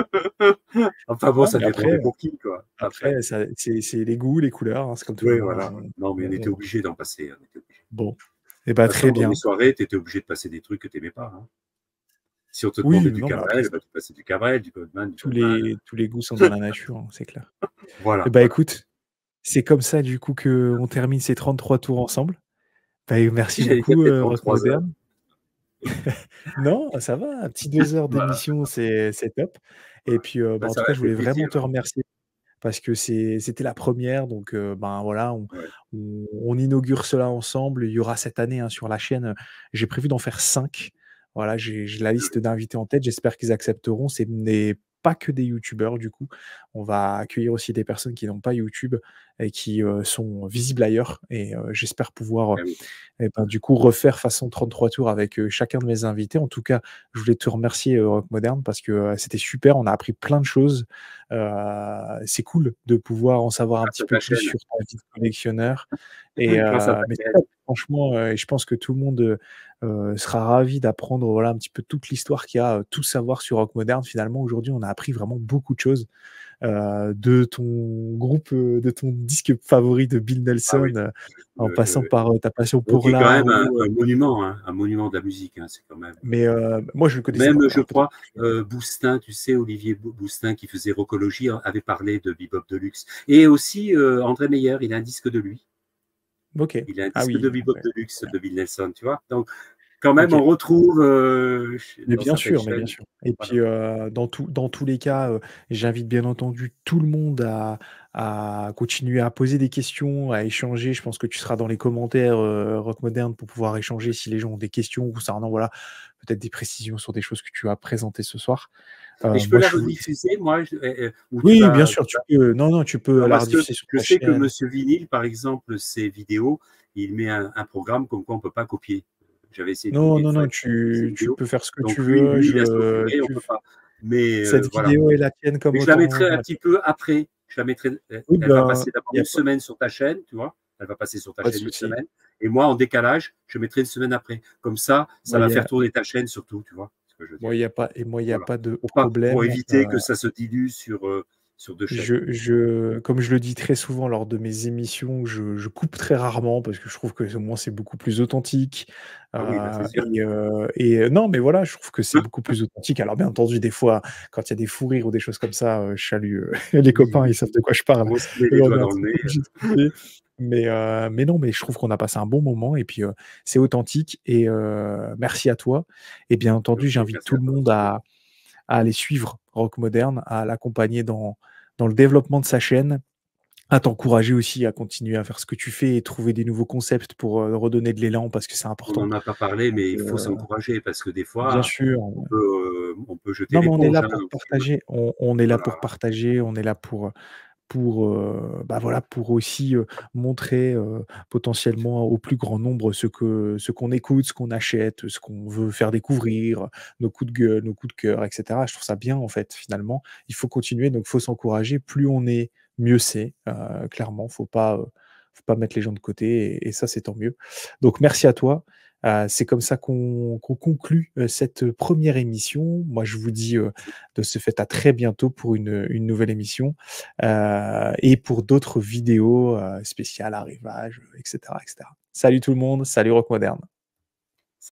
Enfin bon, Ouais, ça mais après dépendait pour qui, quoi. Après, après ça c'est c'est les goûts, les couleurs, hein, c'est comme tout le oui, monde, hein, voilà. on Non, mais on était on obligé d'en passer. On était obligé. bon et bah, De toute très façon, dans les bien. soirées, tu étais obligé de passer des trucs que tu n'aimais pas. Hein. Si on te Oui, demandait du non, mais après Cabrel, bah, tu passais du Cabrel, du Goldman, du tous Goldman. les tous les goûts sont dans la nature, hein, c'est clair. Et Voilà, bah, voilà. écoute, c'est comme ça du coup qu'on termine ces trente-trois tours ensemble. Bah, et merci J'allais dire beaucoup, peut-être heu, Rock trente-trois heures. Moderne. Non, ça va, un petit deux heures Voilà. d'émission, c'est c'est top et puis, heu, bah, Bah, en ça tout m'a cas, je fait voulais vraiment plaisir. te remercier parce que c'est c'était la première donc, heu, ben, voilà, on Ouais. on on inaugure cela ensemble. Il y aura cette année, hein, sur la chaîne, heu, j'ai prévu d'en faire cinq. Voilà, j'ai j'ai la liste d'invités en tête, j'espère qu'ils accepteront. C'est des pas que des youtubeurs du coup. On va accueillir aussi des personnes qui n'ont pas YouTube et qui, heu, sont visibles ailleurs et heu, j'espère pouvoir, heu Ah oui. et ben, du coup, refaire façon trente-trois tours avec, heu, chacun de mes invités. En tout cas, je voulais te remercier, heu, Rock Moderne parce que, heu, c'était super. On a appris plein de choses. Heu, c'est cool de pouvoir en savoir un Grâce petit à peu ta plus chaîne. sur ta vie de collectionneur et Grâce à heu, ta mais chaîne. top franchement, heu et je pense que tout le monde, heu heu, sera ravi d'apprendre, voilà, un petit peu toute l'histoire qu'il y a, heu, tout savoir sur Rock Moderne. Finalement, aujourd'hui, on a appris vraiment beaucoup de choses, heu, de ton groupe, heu, de ton disque favori de Bill Ah oui. Nelson, heu, en Le passant le par, heu, ta passion donc pour qui est quand l'art même un ou, heu un monument, hein, un monument de la musique, hein, c'est quand même mais heu, moi, je le connaissais même, pas, je alors peut-être crois, que tu heu, Boustin, tu sais, Olivier Bou Boustin qui faisait Rockologie avait parlé de Bebop Deluxe et aussi, heu, André Meyer, il a un disque de lui. OK. Il a un Ah disque de oui, Bebop ouais, Deluxe bien. de Bill Nelson, tu vois? Donc quand même, OK. on retrouve, heu, ch Mais dans bien certaines sûr, mais bien chaînes sûr et voilà. puis, heu, dans tous dans tous les cas, heu, j'invite bien entendu tout le monde à à continuer à poser des questions, à échanger. Je pense que tu seras dans les commentaires, heu, Rock Moderne pour pouvoir échanger si les gens ont des questions concernant, voilà, peut-être des précisions sur des choses que tu as présentées ce soir. Et Heu, je peux moi, la je vous rediffuser, moi, je et et ou tu Oui, bien vas sûr, tu tu vas peux non, non, tu peux non, la parce que rediffuser sur je ta sais que chaîne. Monsieur Vinyle, par exemple, ses vidéos, il met un un programme comme quoi on peut pas copier. J'avais essayé de Non, copier une non, fois non, une de ses tu tu vidéos. peux faire ce que tu Donc lui veux. lui, il a Je saupoudrage, on tu peut f pas. Mais heu, cette voilà. vidéo est la tienne comme Mais je la autant, mettrai un voilà. petit peu après. Je la mettrai elle Oui, elle va ben, passer d'abord il y a une pas semaine sur ta chaîne, tu vois? Elle va passer sur ta pas de chaîne une souci. semaine et moi, en décalage, je mettrai une semaine après. Comme ça, ça Moi, il va y faire a tourner ta chaîne surtout, tu vois ce que je veux dire? moi, il y a pas et moi, il y a Voilà. pas de Pour pas pour problème, éviter heu que ça se dilue sur, heu, sur deux chaînes. Je je comme je le dis très souvent lors de mes émissions, je je coupe très rarement parce que je trouve que au moins c'est beaucoup plus authentique, Ah oui, bah, c'est heu sûr. et heu et heu, non, mais voilà, je trouve que c'est beaucoup plus authentique. Alors bien entendu, des fois, quand il y a des fous rires ou des choses comme ça, heu, je salue, heu, les Oui, copains, oui, ils savent de quoi je parle. on se met les On doigts est un dans le petit peu nez, obligé de couper, mais heu, mais non, mais je trouve qu'on a passé un bon moment et puis, heu, c'est authentique et heu, merci à toi et bien entendu, OK, j'invite merci tout à le toi monde aussi. à à aller suivre Rock Moderne, à l'accompagner dans dans le développement de sa chaîne, à t'encourager aussi à continuer à faire ce que tu fais et trouver des nouveaux concepts pour, heu, redonner de l'élan parce que c'est On important. n'en a pas parlé, Donc mais il faut heu, s'encourager parce que des bien fois, sûr, on peut, heu, on peut jeter non, mais on est l'éponge, là hein, pour aussi, hein. partager, on on est là Voilà. pour partager, on est là pour, pour, heu, bah, voilà, pour aussi, heu, montrer, heu, potentiellement au plus grand nombre ce que ce qu'on écoute, ce qu'on achète, ce qu'on veut faire découvrir, nos coups de gueule, nos coups de cœur et cetera. Je trouve ça bien en fait, finalement. Il faut continuer, donc il faut s'encourager. Plus on est, mieux c'est, heu, clairement. Faut pas, heu, faut pas mettre les gens de côté et et ça, c'est tant mieux. Donc merci à toi. Heu, c'est comme ça qu'on qu'on conclut, heu, cette première émission. Moi, je vous dis, heu, de ce fait à très bientôt pour une, une nouvelle émission. Heu et pour d'autres vidéos, heu, spéciales arrivage, et cetera et cetera. Salut tout le monde, salut Rock Moderne.